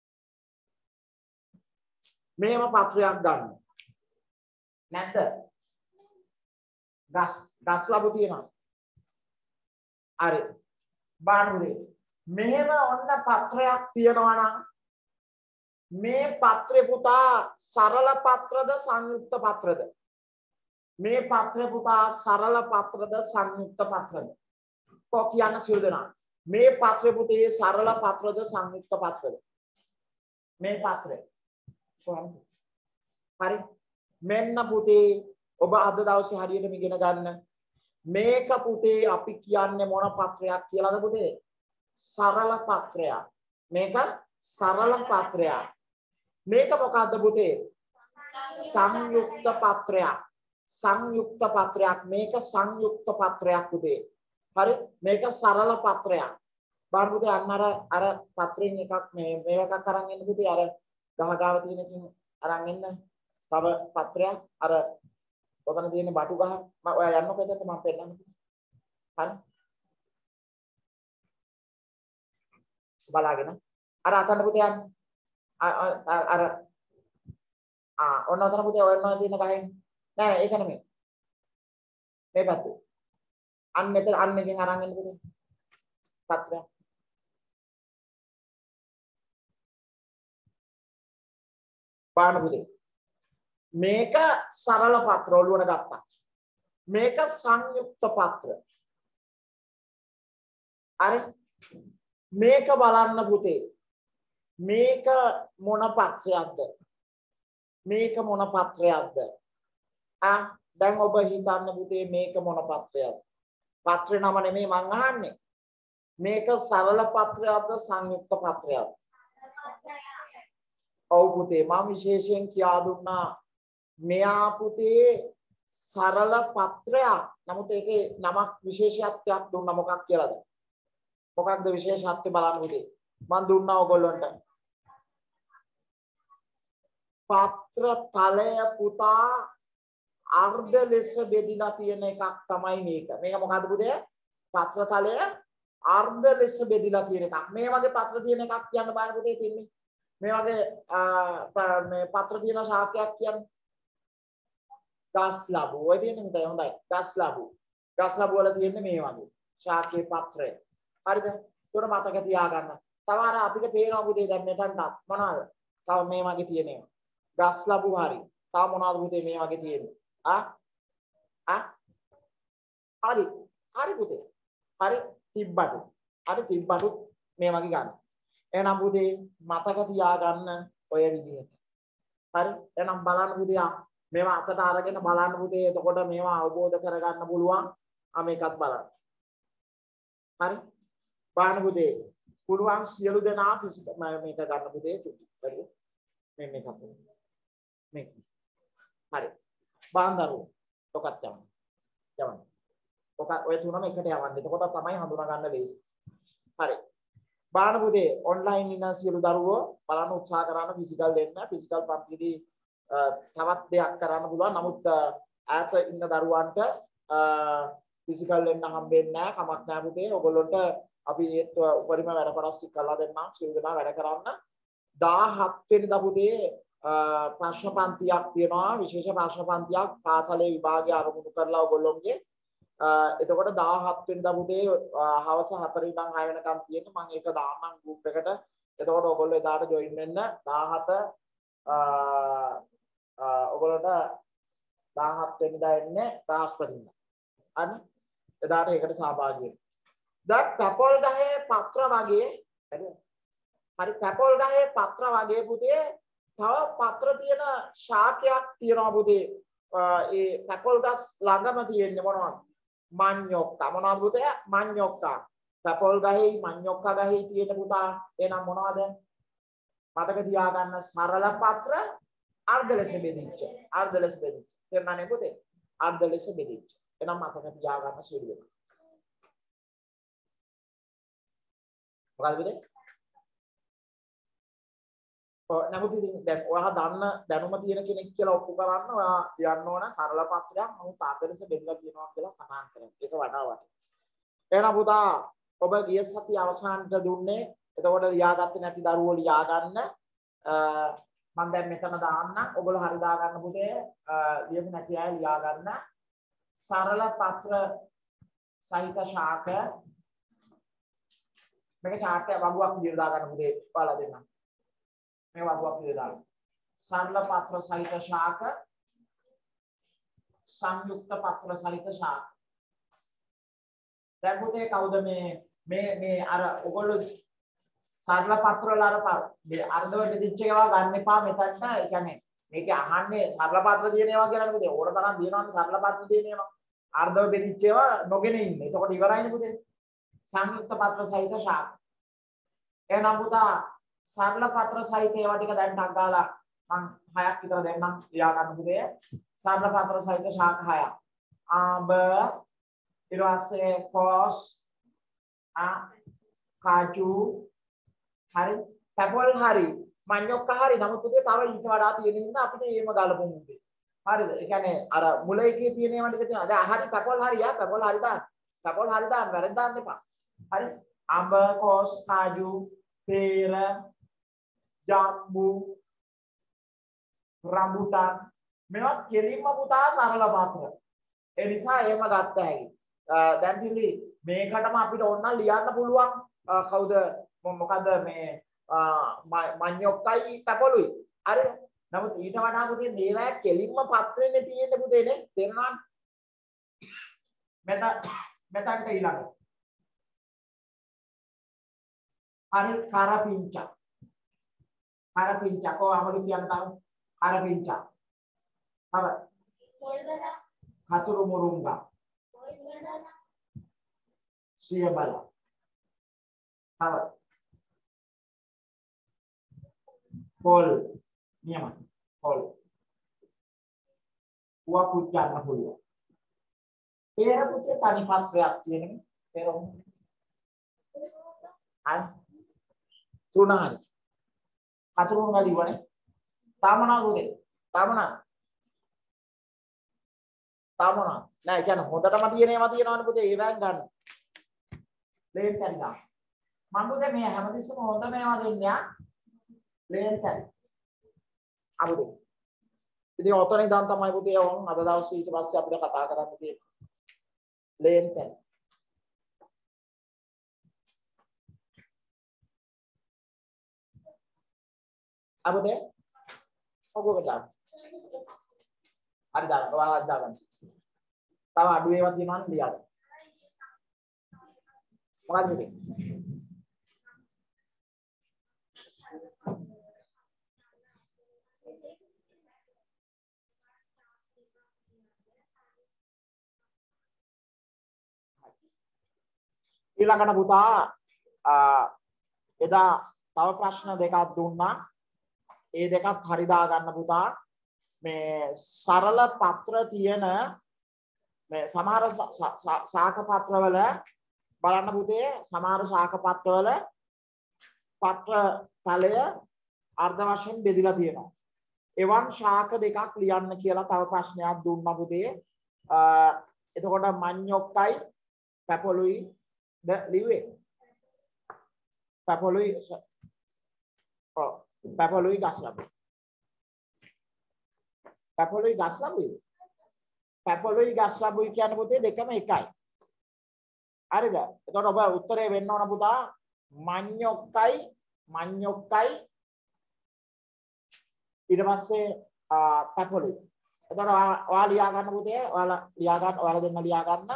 මෙහෙම පත්‍රයක් ගන්න. නැද්ද? ගස් ගස් ලැබු තියෙනවා. හරි. බලන්න පුතේ. මෙහෙම ඔන්න පත්‍රයක් තියෙනවා නම් මේ පත්‍රේ පුතා සරල පත්‍රද සංයුක්ත පත්‍රද? මේ පත්‍රේ පුතා සරල පත්‍රද සංයුක්ත පත්‍රද? කො කියන්න සියලු දෙනා. මේ පත්‍රේ පුතේ සරල පත්‍රද සංයුක්ත පත්‍රද? මේ පත්‍රේ. හරි. මෙන්න පුතේ ඔබ අද දවසේ හරියටම ඉගෙන ගන්න. මේක පුතේ අපි කියන්නේ මොන පත්‍රයක් කියලාද පුතේ? සරල පත්‍රයක්. මේක සරල පත්‍රයක්. මේක මොකද්ද පුතේ? සංයුක්ත පත්‍රයක්. සංයුක්ත පත්‍රයක්. මේක සංයුක්ත පත්‍රයක් පුතේ. හරි මේක සරල පත්‍රයක්. බලන්න පුතේ අන්න අර අර පත්‍රයෙන් එකක් මේ මේ එකක් අරන් එන්න පුතේ අර ගහගාව තියෙන එකකින් අරන් එන්න. තව පත්‍රයක් අර ඔතන තියෙන බටු ගහ මම ඔයා යන්නකො එතනට මම පෙන්නන්න. හරි බලාගෙන අර අතන පුතේ යන්න. අර අර ආ ඔන්න අතන පුතේ ඔන්න තියෙන ගහෙන් නෑ නෑ ඒක නෙමෙයි. මේ පැත්තේ. අන්න එතන අන්න එකෙන් අරන් එන්න පුතේ. පත්‍රය. බලන්න පුතේ. මේක සරල පත්‍ර ඔළුවට ගත්තා. මේක සංයුක්ත පත්‍ර. හරි. මේක බලන්න පුතේ. මේක මොන පත්‍රයක්ද? මේක මොන පත්‍රයක්ද? ආ දැන් ඔබ හිතන්න පුතේ මේක මොන පත්‍රයක්ද? පත්‍රේ නම නෙමෙයි මං අහන්නේ. මේක සරල පත්‍රයක්ද සංයුක්ත පත්‍රයක්ද? ඔව් පුතේ මම විශේෂයෙන් කියා දුන්නා මෙයා පුතේ සරල පත්‍රයක්. නමුත් ඒකේ නමක් විශේෂත්වයක් දුන්නා මොකක් කියලාද? මොකක්ද විශේෂත්වය බලන්න පුතේ. මම දුන්නා ඔයගොල්ලන්ට. පත්‍ර තලය පුතා අර්ධ ලෙස බෙදලා තියෙන එකක් තමයි මේක. මේක මොකද්ද පුතේ? පත්‍ර තලය අර්ධ ලෙස බෙදලා තියෙන එකක්. මේ වගේ පත්‍ර තියෙන එකක් කියන්න බෑ පුතේ තින්නේ. මේ වගේ මේ පත්‍ර තියෙන ශාකයක් කියන්නේ ගස් ලැබු. ඔය තියෙන හිතයි හොඳයි. ගස් ලැබු. ගස් ලැබු වල තියෙන්නේ මේ වගේ ශාකයේ පත්‍රය. හරිද? ඒතර මතක තියාගන්න. තව අර අපිට පේනවා පුතේ දැන් මෙතනට මොනවාද? තව මේ වගේ තියෙනවා. ගස් ලැබු හරි. තව මොනවද පුතේ මේ වගේ තියෙන්නේ? ආ ආ හරි. හරි පුතේ. හරි තිබ්බටු. හරි තිබ්බටු මේ වගේ ගන්න. එහෙනම් පුතේ මතක තියාගන්න ඔය විදිහට. හරි. එහෙනම් බලන්න පුතේ මේවා අතට අරගෙන බලන්න පුතේ. එතකොට මේවා අවබෝධ කරගන්න පුළුවන්. ආ මේකත් බලන්න. හරි. බලන්න පුතේ. පුළුවන් සියලු දෙනා ෆිසිකල් මේක ගන්න පුතේ. හරි. මේ මේකත්. මේක. හරි. බාන්දරු. ඔකත් යන්න. යන්න. ඔක ඔය තුනම එකට යවන්න. එතකොට තමයි හඳුනා ගන්න ලේසි. හරි. බාන පුතේ ඔන්ලයින් ඉන්න සියලු දරුවෝ බලන්න උත්සාහ කරන්න ෆිසිකල් දෙන්න. ෆිසිකල් පන්තිදී තවත් දෙයක් කරන්න පුළුවන්. නමුත් ඈත ඉන්න දරුවන්ට ෆිසිකල් දෙන්න හම්බෙන්නේ නැහැ. කමක් නැහැ පුතේ. ඔයගොල්ලන්ට අපි ඒත් උපරිම වැඩ කොටස් ටික කරලා දෙන්නම්. සියලු දෙනා වැඩ කරන්න. දහහත් වෙනිදා පුතේ ප්‍රශ්න පන්තියක් තියෙනවා. විශේෂ ප්‍රශ්න පන්තියක් පාසලේ විභාගය අරමුණු කරලා ඔයගොල්ලෝගේ එතකොට දහහත් වෙනිදා පුතේ හවස හතර ඉඳන් හය වෙනකම් තියෙන්නේ. මම ඒක දාන්නම් group එකට. එතකොට ඔයගොල්ලෝ එදාට join වෙන්න. දහහත ඔයගොල්ලන්ට දහහත් වෙනිදා එන්නේ බ්‍රහස්පතින්දා. අන්න එදාට ඒකට සහභාගී වෙන්න. දැන් පැපොල් ගහේ පත්‍ර වගේ හරි පැපොල් ගහේ පත්‍ර වගේ පුතේ තව පත්‍ර තියෙන ශාකයක් තියෙනවා පුතේ. ඒ පැපොල් ගස් ළඟම තියෙන්නේ මොනවද? මඤ්ඤොක්කා. මොනවද පුතේ? මඤ්ඤොක්කා. පැපොල් ගහේ මඤ්ඤොක්කා ගහේ තියෙන පුතා එනම් මොනවද? මතක තියාගන්න සරල පත්‍ර අර්ධ ලෙස බෙදිච්ච. අර්ධ ලෙස බෙදිච්ච. තේරුණානේ පුතේ? අර්ධ ලෙස බෙදිච්ච. එනම් මතක තියාගන්න සියලු දෙනා. මොකද පුතේ? නමුත් ඉතින් දැන් ඔයා දන්න දැනුම තියෙන කෙනෙක් කියලා ඔප්පු කරන්න ඔයා යන්න ඕන සරල පත්‍රයක් නමුත් ආදර්ශ බෙදලා තියෙනවා කියලා සඳහන් කරනවා. ඒක වඩා වටිනවා. එහෙනම් පුතා ඔබ ගිය සතිය අවසානට දුන්නේ. එතකොට ලියාගත්තේ නැති දරුවෝ ලියා ගන්න. මම දැන් මෙතන දාන්න. ඔයගොල්ලෝ හරි දා ගන්න පුතේ. ලියපු නැති අය ලියා ගන්න. සරල පත්‍ර සහිත ශාක මේක chart එක වගුවක් විදිහට දා ගන්න පුතේ. පාලා දෙන්න. මේ වගුවක් විදිහට දාන්න. සරල පත්‍ර සහිත ශාක සංයුක්ත පත්‍ර සහිත ශාක. දැන් පුතේ කවුද මේ මේ මේ අර ඔයගොල්ලෝ සරල පත්‍ර වල අර මේ අර්ධව බෙදිච්ච ඒවා ගන්න එපා මෙතනට. ඒ කියන්නේ මේක අහන්නේ සරල පත්‍ර තියෙන ඒවා කියලා පුතේ. ඕන තරම් දිනවනේ සරල පත්‍ර තියෙන ඒවා. අර්ධව බෙදිච්ච ඒවා නොගෙන ඉන්නේ. එතකොට ඉවරයිනේ පුතේ. සංයුක්ත පත්‍ර සහිත ශාක. එහෙනම් පුතා සරල පත්‍ර සහිත ඒවා ටික දැන් ටක් ගාලා මම හයක් විතර දෙන්නම් ලියා ගන්න පුතේ. සරල පත්‍ර සහිත ශාක හයක්. ආඹ ඊට පස්සේ කොස් ආ කාජු හරි පැපොල් හරි මඤ්ඤොක්ක හරි නමුත් පුතේ තව ඊට වඩා තියෙන හින්දා අපිට ඒම ගලපමු පුතේ. හරිද? ඒ කියන්නේ අර මුල එකේ තියෙන ඒවා ටික තියෙනවා. දැන් හරි පැපොල් හරි යා පැපොල් හරි දාන්න. පැපොල් හරි දාන්න වැරද්ද දාන්න එපා. හරි? ආඹ කොස් කාජු පේර ජම්බු රම්බුටන් මේවා කෙලින්ම පුතා සරල පත්‍ර. ඒ නිසා එහෙම ගත්ත හැකි. දැන් තිලි මේකටම අපිට ඕන ලියන්න පුළුවන් කවුද මොකද මේ මඤ්ඤොක්කයි පැපොලුයි. හරිද? නමුත් ඊට වඩා පුතේ මේවා කෙලින්ම පත්‍රෙන්නේ තියෙන්නේ පුතේ නේ. තේරෙනවද? මෙතන මෙතනට ඊළඟ. හරි කරපිංචා. කරපිංචා කොහොමද කියන්නේ තාම? කරපිංචා. තව හතුරු මුරුංගා. සියබල. තව පොල් නියම පොල්. වකුත් ගන්න පුළුවන්. පෙර පුතේ තනි පත්‍රයක් තියෙනවා. පෙරොම්. අය තුනයි. හතුරු මුරුංගා දිවනේ. තාමනා පුතේ. තාමනා. තාමනා. නෑ කියන්නේ හොඳටම තියෙන ඒවා තියෙනවනේ පුතේ ඒවෙන් ගන්න. ප්ලේන් තැන් ගන්න. මම පුතේ මේ හැමතිස්සෙම හොඳ මේවා දෙන්නේ. ප්ලේන් තැන්. අපුතේ. ඉතින් ඔතන ඉඳන් තමයි පුතේ වොන් අද දවසේ ඊට පස්සේ අපිට කතා කරන්න තියෙන්නේ. ප්ලේන් තැන්. අපුතේ ඔබ දාන්න. හරි දාන්න. ඔයාලා දාගන්න. තව අඩු ඒවා තියෙනවා නම් ලියන්න. මොකක්ද මේ? ඊළඟට පුතා එදා තව ප්‍රශ්න දෙකක් දුන්නා. ඒ දෙකත් හරි දාගන්න පුතා. මේ සරල පත්‍ර තියෙන මේ සමහර ශාක පත්‍රවල බලන්න පුතේ සමහර ශාක පත්‍රවල පත්‍ර තලය අර්ධ වශයෙන් බෙදලා තියෙනවා. එවන් ශාක දෙකක් ලියන්න කියලා තව ප්‍රශ්නයක් දුන්නා පුතේ. එතකොට මඤ්ඤොක්කයි පැපොළුයි ද ලිව්වේ. පැපොළුයි ඔව් පැපොළුයි ගස් ලැබුවා. පැපොළුයි ගස් ලැබුවේ. පැපොළුයි ගස් ලැබුයි කියන්නේ පුතේ දෙකම එකයි. හරිද? එතකොට ඔබ උත්තරේ වෙන්න ඕන පුතා මඤ්ඤොක්කයි මඤ්ඤොක්කයි ඊට පස්සේ පැපොළුයි. එතකොට ඔයාලා ලියා ගන්න පුතේ ඔයාලා ලියා ගන්න ඔයාලා දෙන්න ලියා ගන්න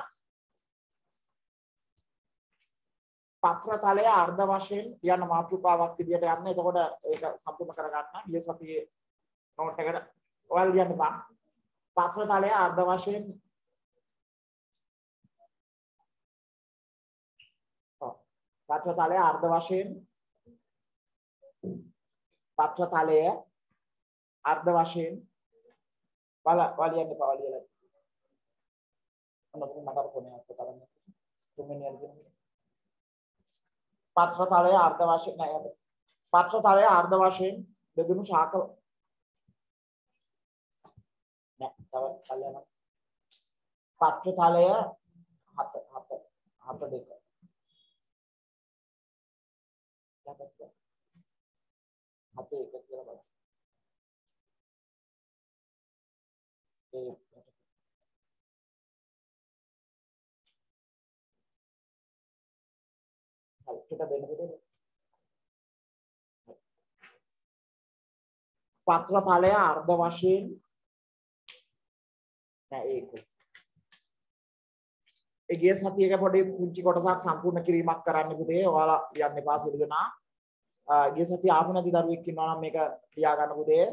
පත්‍ර තලය අර්ධ වශයෙන් යන මාතෘකාවක් විදියට යන්න. එතකොට ඒක සම්පූර්ණ කරගන්න ගිය සතියේ නෝට් එකට ඔයාලා ලියන්න බා. පත්‍ර තලය අර්ධ වශයෙන් පත්‍ර තලය අර්ධ වශයෙන් පත්‍ර තලය අර්ධ වශයෙන් බල වලියන්න බා වලියලා. අන්න මට කොනේ අත තරන්න. තුන්වෙනි අදින පත්‍ර තලය අර්ධ වශයෙන් නෑ. පත්‍ර තලය අර්ධ වශයෙන් බෙදුණු ශාක නෑ. තව කල්යන පත්‍ර තලය හත හත හත දෙක. හත එක කියලා බලන්න. ඒ kita benefit පත්‍ර තලය අර්ධ වශයෙන් නෑ ඒක. ඒ ගිය සතියේක පොඩි පුංචි කොටසක් සම්පූර්ණ කිරීමක් කරන්න පුතේ. ඔයාලා ලියන්න එපා සියලු දෙනා. ගිය සතිය ආපු නැති දරුවෙක් ඉන්නවා නම් මේක ලියා ගන්න පුතේ.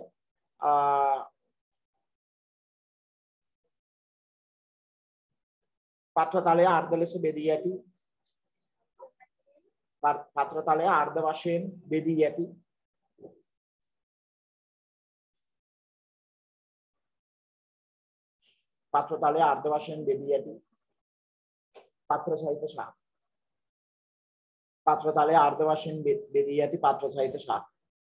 පත්‍ර තලය අර්ධ ලෙස බෙදී ඇති පත්‍ර තලය අර්ධ වශයෙන් බෙදී ඇති පත්‍ර තලය අර්ධ වශයෙන් බෙදී ඇති පත්‍ර සහිත ශාක. පත්‍ර තලය අර්ධ වශයෙන් බෙදී ඇති පත්‍ර සහිත ශාක.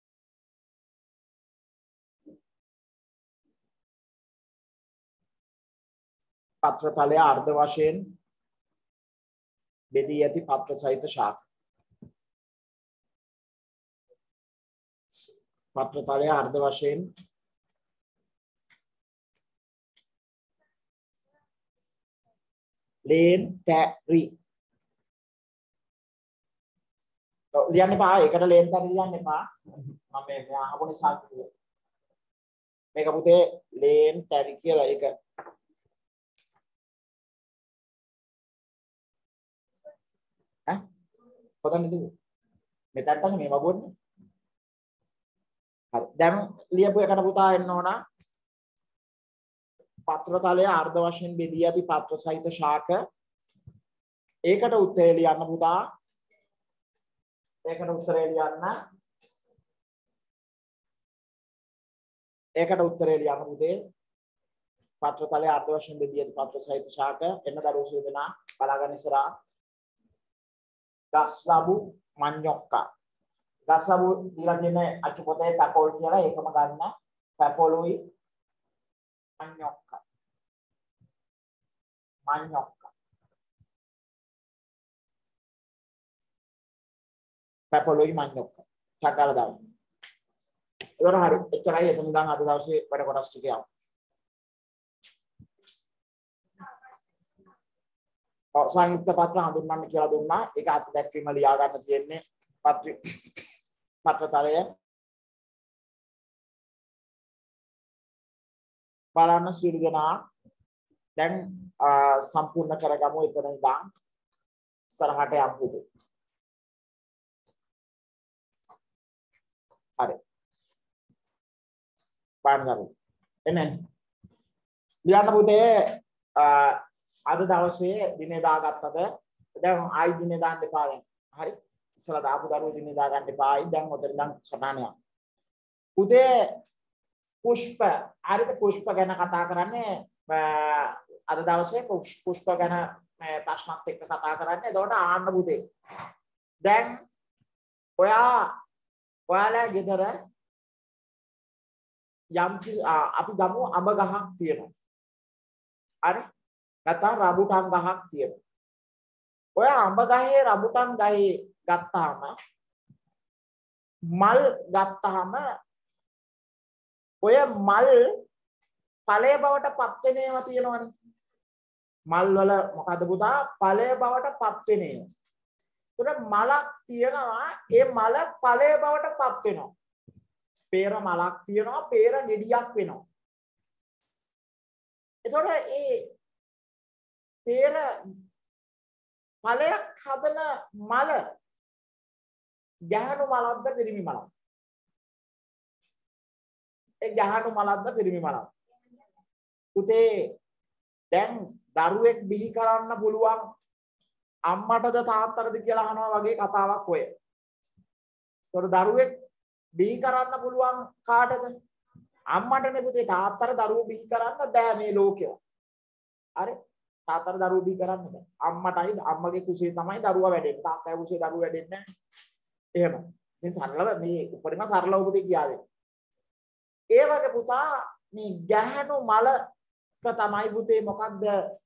පත්‍ර තලය අර්ධ වශයෙන් බෙදී ඇති පත්‍ර සහිත ශාක. පත්‍ර තලය අර්ධ වශයෙන් ලේන් තැරි. ලියන්න එපා. ඒකට ලේන් තැරි ලියන්න එපා. මම මේ අහපු නිසා මේක පුතේ ලේන් තැරි කියලා ඒක ඈ කොතනද දුන්නේ මෙතනට මේ වගොන්නේ හරි දැන් ලියපු එකට පුතා එන්න ඕන පත්‍රතලයේ අර්ධ වශයෙන් බෙදී ඇති පත්‍ර සහිත ශාක ඒකට උත්තරය ලියන්න පුතා ඒකට උත්තරය ලියන්න ඒකට උත්තරය ලියන්න පුතේ පත්‍රතලයේ අර්ධ වශයෙන් බෙදී ඇති පත්‍ර සහිත ශාක එන්න දරුවෝ සියදෙනා බලාගන්න ඉස්සරහා ගස්ලබු මඤ්ඤොක්කා ගස්ලබු දීලා තියෙන අච්චු පොතේ පැපොල් කියලා ඒකම ගන්න පැපොලුයි මඤ්ඤොක්කා මඤ්ඤොක්කා පැපොලුයි මඤ්ඤොක්කා ටකල දාන්න ඒවර හරි එච්චරයි එතන ඉඳන් අද දවසේ වැඩ කොටස් ටික යමු සංයුක්ත පත්‍ර හඳුන්වන්න කියලා දුන්නා ඒක අත් දැක්වීම ලියා ගන්න තියෙන්නේ පත්‍ර පත්‍රතලය බලන්න සියලු දෙනා දැන් සම්පූර්ණ කරගමු එතන ඉඳන් ඉස්සරහට යමු හරි පාන්දරු එන්නේ ලියන්න පුතේ අද දවසේ දිනේ දාගත්තද දැන් ආයි දිනේ දාන්න එපා දැන් හරි ඉස්සලා දාපු දරුවෝ දිනේ දා ගන්න එපා ආයි දැන් ඔතන ඉඳන් සටහන යන්න පුතේ පුෂ්ප හරිද පුෂ්ප ගැන කතා කරන්නේ අද දවසේ පුෂ්ප ගැන ප්‍රශ්නත් එක්ක කතා කරන්නේ එතකොට ආන්න පුතේ දැන් ඔයා ඔයාලා ගෙදර යම් අපි ගමු අඹ ගහක් තියෙනවා හරි නැත්නම් රඹුටන් ගහක් තියෙනවා. ඔය අඹ ගහේ රඹුටන් ගහේ ගත්තාම මල් ගත්තාම ඔය මල් ඵලයේ බවට පත් වෙන ඒවා තියෙනවනේ. මල් වල මොකද පුතා ඵලයේ බවට පත් වෙන ඒවා. ඒතර මලක් තියෙනවා ඒ මල ඵලයේ බවට පත් වෙනවා. peer මලක් තියෙනවා peer ගෙඩියක් වෙනවා. එතකොට ඒ peer ඵලයක් හදන මල ගැහණු මලක්ද පිරිමි මලක්ද? ඒ ගැහණු මලක්ද පිරිමි මලක්ද? පුතේ දැන් දරුවෙක් බිහි කරන්න පුළුවන් අම්මටද තාත්තටද කියලා අහනවා වගේ කතාවක් ඔය. ඒතකොට දරුවෙක් බිහි කරන්න පුළුවන් කාටද? අම්මටනේ පුතේ තාත්තට දරුවෝ බිහි කරන්න බෑ මේ ලෝකේ. හරි? තාත්තට දරුවෝ බිහි කරන්න බෑ. අම්මටයි අම්මගේ කුසේ තමයි දරුවා වැඩෙන්නේ. තාත්තගේ කුසේ දරුවෝ වැඩෙන්නේ නැහැ. එහෙම. ඉතින් සරලව මේ උපරිම සරල උපදේ කියා දෙන්න. ඒ වගේ පුතා මේ ගැහණු මලක තමයි පුතේ මොකක්ද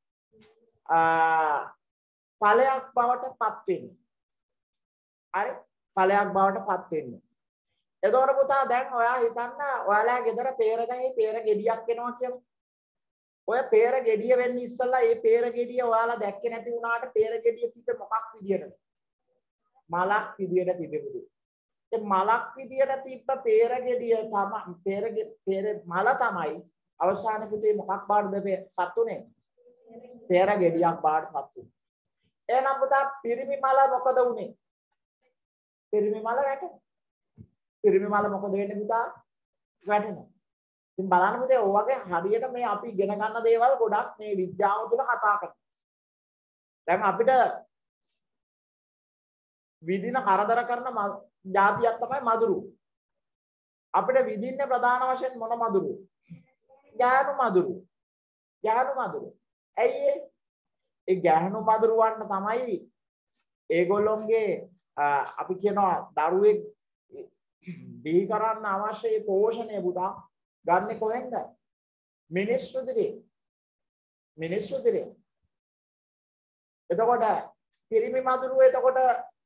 ඵලයක් බවට පත් වෙන්නේ. හරි? ඵලයක් බවට පත් වෙන්නේ. එතකොට පුතා දැන් ඔයා හිතන්න ඔයාලා ගෙදර peer ගහේ peer ගෙඩියක් එනවා කියලා. ඔය peer ගෙඩිය වෙන්න ඉස්සෙල්ලා මේ peer ගෙඩිය ඔයාලා දැක්කේ නැති වුණාට peer ගෙඩිය තිබ්බේ මොකක් විදියටද? මලක් විදියට තිබෙන්නේ. ඒ මලක් විදියට තිබ්බ peer ගෙඩිය තමයි peer peer මල තමයි අවසාන පුතේ මොකක් බාටද පත් උනේ? peer ගෙඩියක් බාට පත් උනේ. එහෙනම් පුතා පිරිමි මල මොකද උනේ? පිරිමි මල වැටෙනවා. පිරිමි මල මොකද වෙන්නේ පුතා? වැටෙනවා. ඉතින් බලන්න පුතේ ඔය වගේ හරියට මේ අපි ඉගෙන ගන්න දේවල් ගොඩක් මේ විද්‍යාව තුළ කතා කරනවා. දැන් අපිට විදින කරදර කරන જાතියක් තමයි මදුරු. අපිට විදින්නේ ප්‍රධාන වශයෙන් මොන මදුරු? ගැහණු මදුරු. ගැහණු මදුරු. ඇයි ඒ? ඒ ගැහණු මදුරුවන්ට තමයි ඒගොල්ලොන්ගේ අපි කියනවා දරුවෙක් බිහි කරන්න අවශ්‍ය පෝෂණය පුතා ගන්නෙ කොහෙන්ද? මිනිස්සු දිගේ. මිනිස්සු දිගේ. එතකොට පිරිමි මදුරුව එතකොට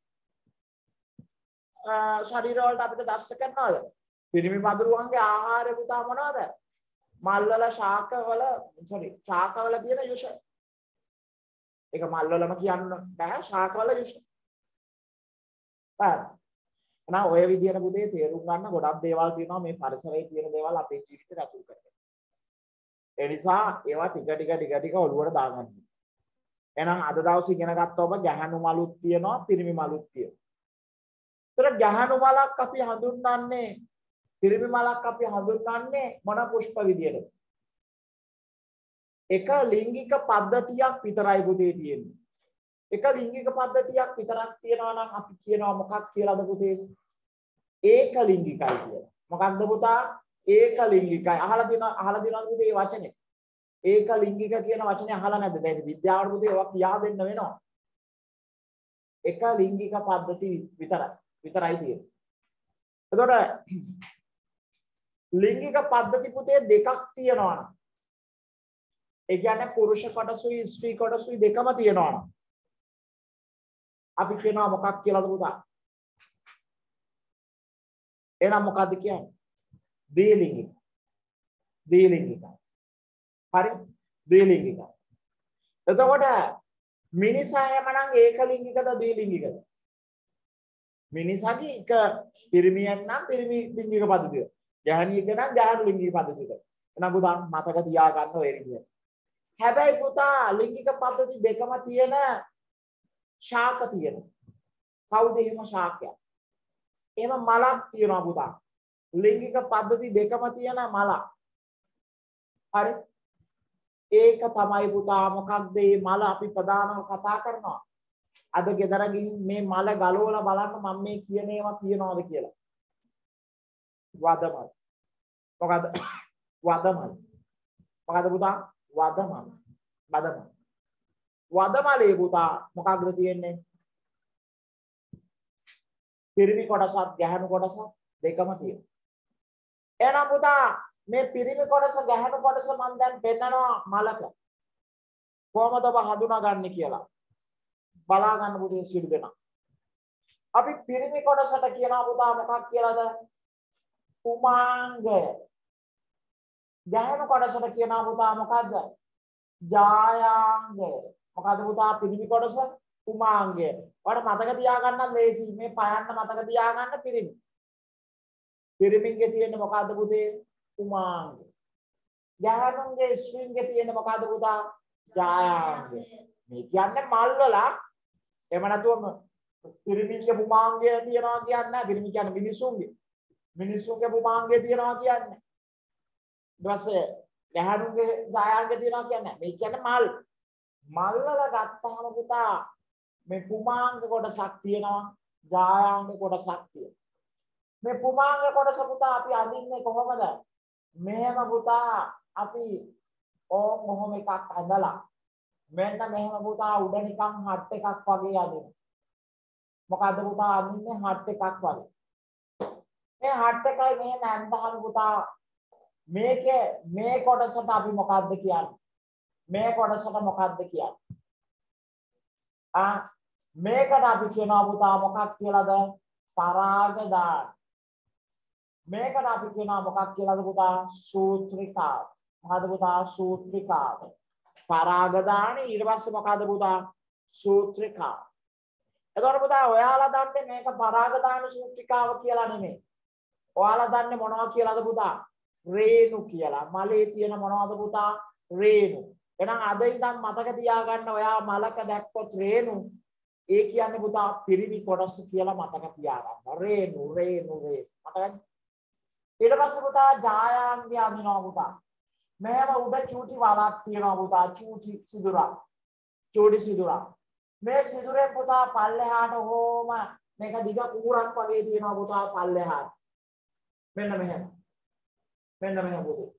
ශරීර වලට අපිට දැස්ස කරනවද? පිරිමි මදුරුවන්ගේ ආහාරය පුතා මොනවද? මල් වල ශාක වල sorry ශාක වල තියෙන යුෂ. ඒක මල් වලම කියන්න බෑ ශාක වල යුෂ. හරි. එහෙනම් ඔය විදියට පුතේ තේරුම් ගන්න ගොඩක් දේවල් තියෙනවා මේ පරිසරයේ තියෙන දේවල් අපේ ජීවිතේට අතුල් කරගන්න. ඒ නිසා ඒවා ටික ටික ටික ටික ඔළුවට දාගන්න. එහෙනම් අද දවසේ ඉගෙන ගත්තා ඔබ ගැහණු මලුත් තියෙනවා පිරිමි මලුත් තියෙනවා. ඒතර ගැහණු මලක් අපි හඳුන්වන්නේ පිරිමි මලක් අපි හඳුන්වන්නේ මොන පුෂ්ප විදියටද? එක ලිංගික පද්ධතියක් විතරයි පුතේ තියෙන්නේ. එක ලිංගික පද්ධතියක් විතරක් තියෙනවා නම් අපි කියනවා මොකක් කියලාද පුතේ? ඒක ලිංගිකයි කියලා. මොකක්ද පුතා? ඒක ලිංගිකයි. අහලා තියෙනවා අහලා තියෙනවද පුතේ මේ වචනේ? ඒක ලිංගික කියන වචනේ අහලා නැද්ද? දැන් විද්‍යාවට පුතේ ඒවා කියා දෙන්න වෙනවා. එක ලිංගික පද්ධති විතරයි. විතරයි තියෙන්නේ. එතකොට ලිංගික පද්ධති පුතේ දෙකක් තියෙනවා නම් ඒ කියන්නේ පුරුෂ කොටසුයි ස්ත්‍රී කොටසුයි දෙකම තියෙනවා නම් අපි කියනවා මොකක් කියලාද පුතා? එහෙනම් මොකද්ද කියන්නේ? ද්විලිංගික. ද්විලිංගික. හරි? ද්විලිංගික. එතකොට මිනිසා හැමනම් ඒකලිංගිකද ද්විලිංගිකද? මිනිසාගේ එක පිරිමියෙක් නම් පිරිමි ලිංගික පද්ධතිය. ගැහණියෙක් නම් ගැහණු ලිංගික පද්ධතිය. එහෙනම් පුතා මතක තියාගන්න ඔය විදිහට. හැබැයි පුතා ලිංගික පද්ධති දෙකම තියෙන ශාක තියෙනවා. කවුද එහෙම ශාකයක්? එහෙම මලක් තියෙනවා පුතා. ලිංගික පද්ධති දෙකම තියෙන මලක්. හරි? ඒක තමයි පුතා මොකක්ද මේ මල අපි ප්‍රධානව කතා කරනවා. අද ගෙදර ගිහින් මේ මල ගලවලා බලන්න මම මේ කියන ඒවා තියනවාද කියලා. වදමල්. මොකද්ද? වදමල්. මොකද්ද පුතා? වදමල්. වදමල්. වදමලේ පුතා මොකක්ද තියෙන්නේ? පිරිමි කොටසක් ගැහණු කොටසක් දෙකම තියෙනවා. එහෙනම් පුතා මේ පිරිමි කොටස ගැහණු කොටස මම දැන් පෙන්නනවා මලක. කොහොමද ඔබ හඳුනාගන්නේ කියලා. බලා ගන්න පුතේ සියලු දෙනා. අපි පිරිමි කොටසට කියනවා පුතා මොකක් කියලාද? කුමාංගය. ගැහණු කොටසට කියනවා පුතා මොකද්ද? ජායාංගය. මොකද්ද පුතා පිරිමි කොටස? කුමාංගය. ඔයාලට මතක තියාගන්න ලේසි. මේ පයන්න මතක තියාගන්න පිරිමි. පිරිමින්ගේ තියෙන්නේ මොකද්ද පුතේ? කුමාංගය. ගැහණුන්ගේ ස්ත්‍රීන්ගේ තියෙන්නේ මොකද්ද පුතා? ජායාංගය. මේ කියන්නේ මල් වල එහෙම නැතුව පිරිමින්ගේ පුමාංගය තියනවා කියන්නේ නැහැ. පිරිමි කියන්නේ මිනිසුන්ගේ. මිනිසුන්ගේ පුමාංගය තියනවා කියන්නේ. ඊට පස්සේ ගැහණුන්ගේ ජායාංගය තියනවා කියන්නේ මේ කියන්නේ මල්. මල් වල ගත්තාම පුතා මේ පුමාංග කොටසක් තියෙනවා. ජායාංග කොටසක් තියෙනවා. මේ පුමාංග කොටස පුතා අපි අඳින්නේ කොහොමද? මෙහෙම පුතා අපි ඕම් මොහොම එකක් අඳලා මෙන්න මෙහෙම පුතා උඩ නිකන් හට් එකක් වගේ අදිනවා. මොකද්ද පුතා අදින්නේ? හට් එකක් වගේ. මේ හට් එකයි මේ නැන්දහම පුතා මේකේ මේ කොටසට අපි මොකද්ද කියන්නේ? මේ කොටසට මොකද්ද කියන්නේ? ආ මේකට අපි කියනවා පුතා මොකක් කියලාද? පරාග දාන. මේකට අපි කියනවා මොකක් කියලාද පුතා? සූත්‍රිකාව. මොකද්ද පුතා? සූත්‍රිකාව. පරාග දානේ ඊට පස්සේ මොකද්ද පුතා? සූත්‍රිකාව. එතකොට පුතා ඔයාලා දන්නේ මේක පරාග දාන සූත්‍රිකාව කියලා නෙමෙයි. ඔයාලා දන්නේ මොනවා කියලාද පුතා? රේණු කියලා. මලේ තියෙන මොනවද පුතා? රේණු. එහෙනම් අද ඉඳන් මතක තියාගන්න ඔයා මලක දැක්කොත් රේණු ඒ කියන්නේ පුතා පිරිමි කොටස කියලා මතක තියාගන්න. රේණු රේණු රේණු. මතකද? ඊට පස්සේ පුතා ජායාංගය අඳිනවා පුතා. මෙහෙම උඩ චූටි වලක් තියෙනවා පුතා. චූටි සිදුරක්. චූටි සිදුරක්. මේ සිදුරෙන් පුතා පල්ලෙහාට හෝම මේක දිග කුකුරක් වගේ තියෙනවා පුතා පල්ලෙහාට. මෙන්න මෙහෙම. මෙන්න මෙහෙම පුතා.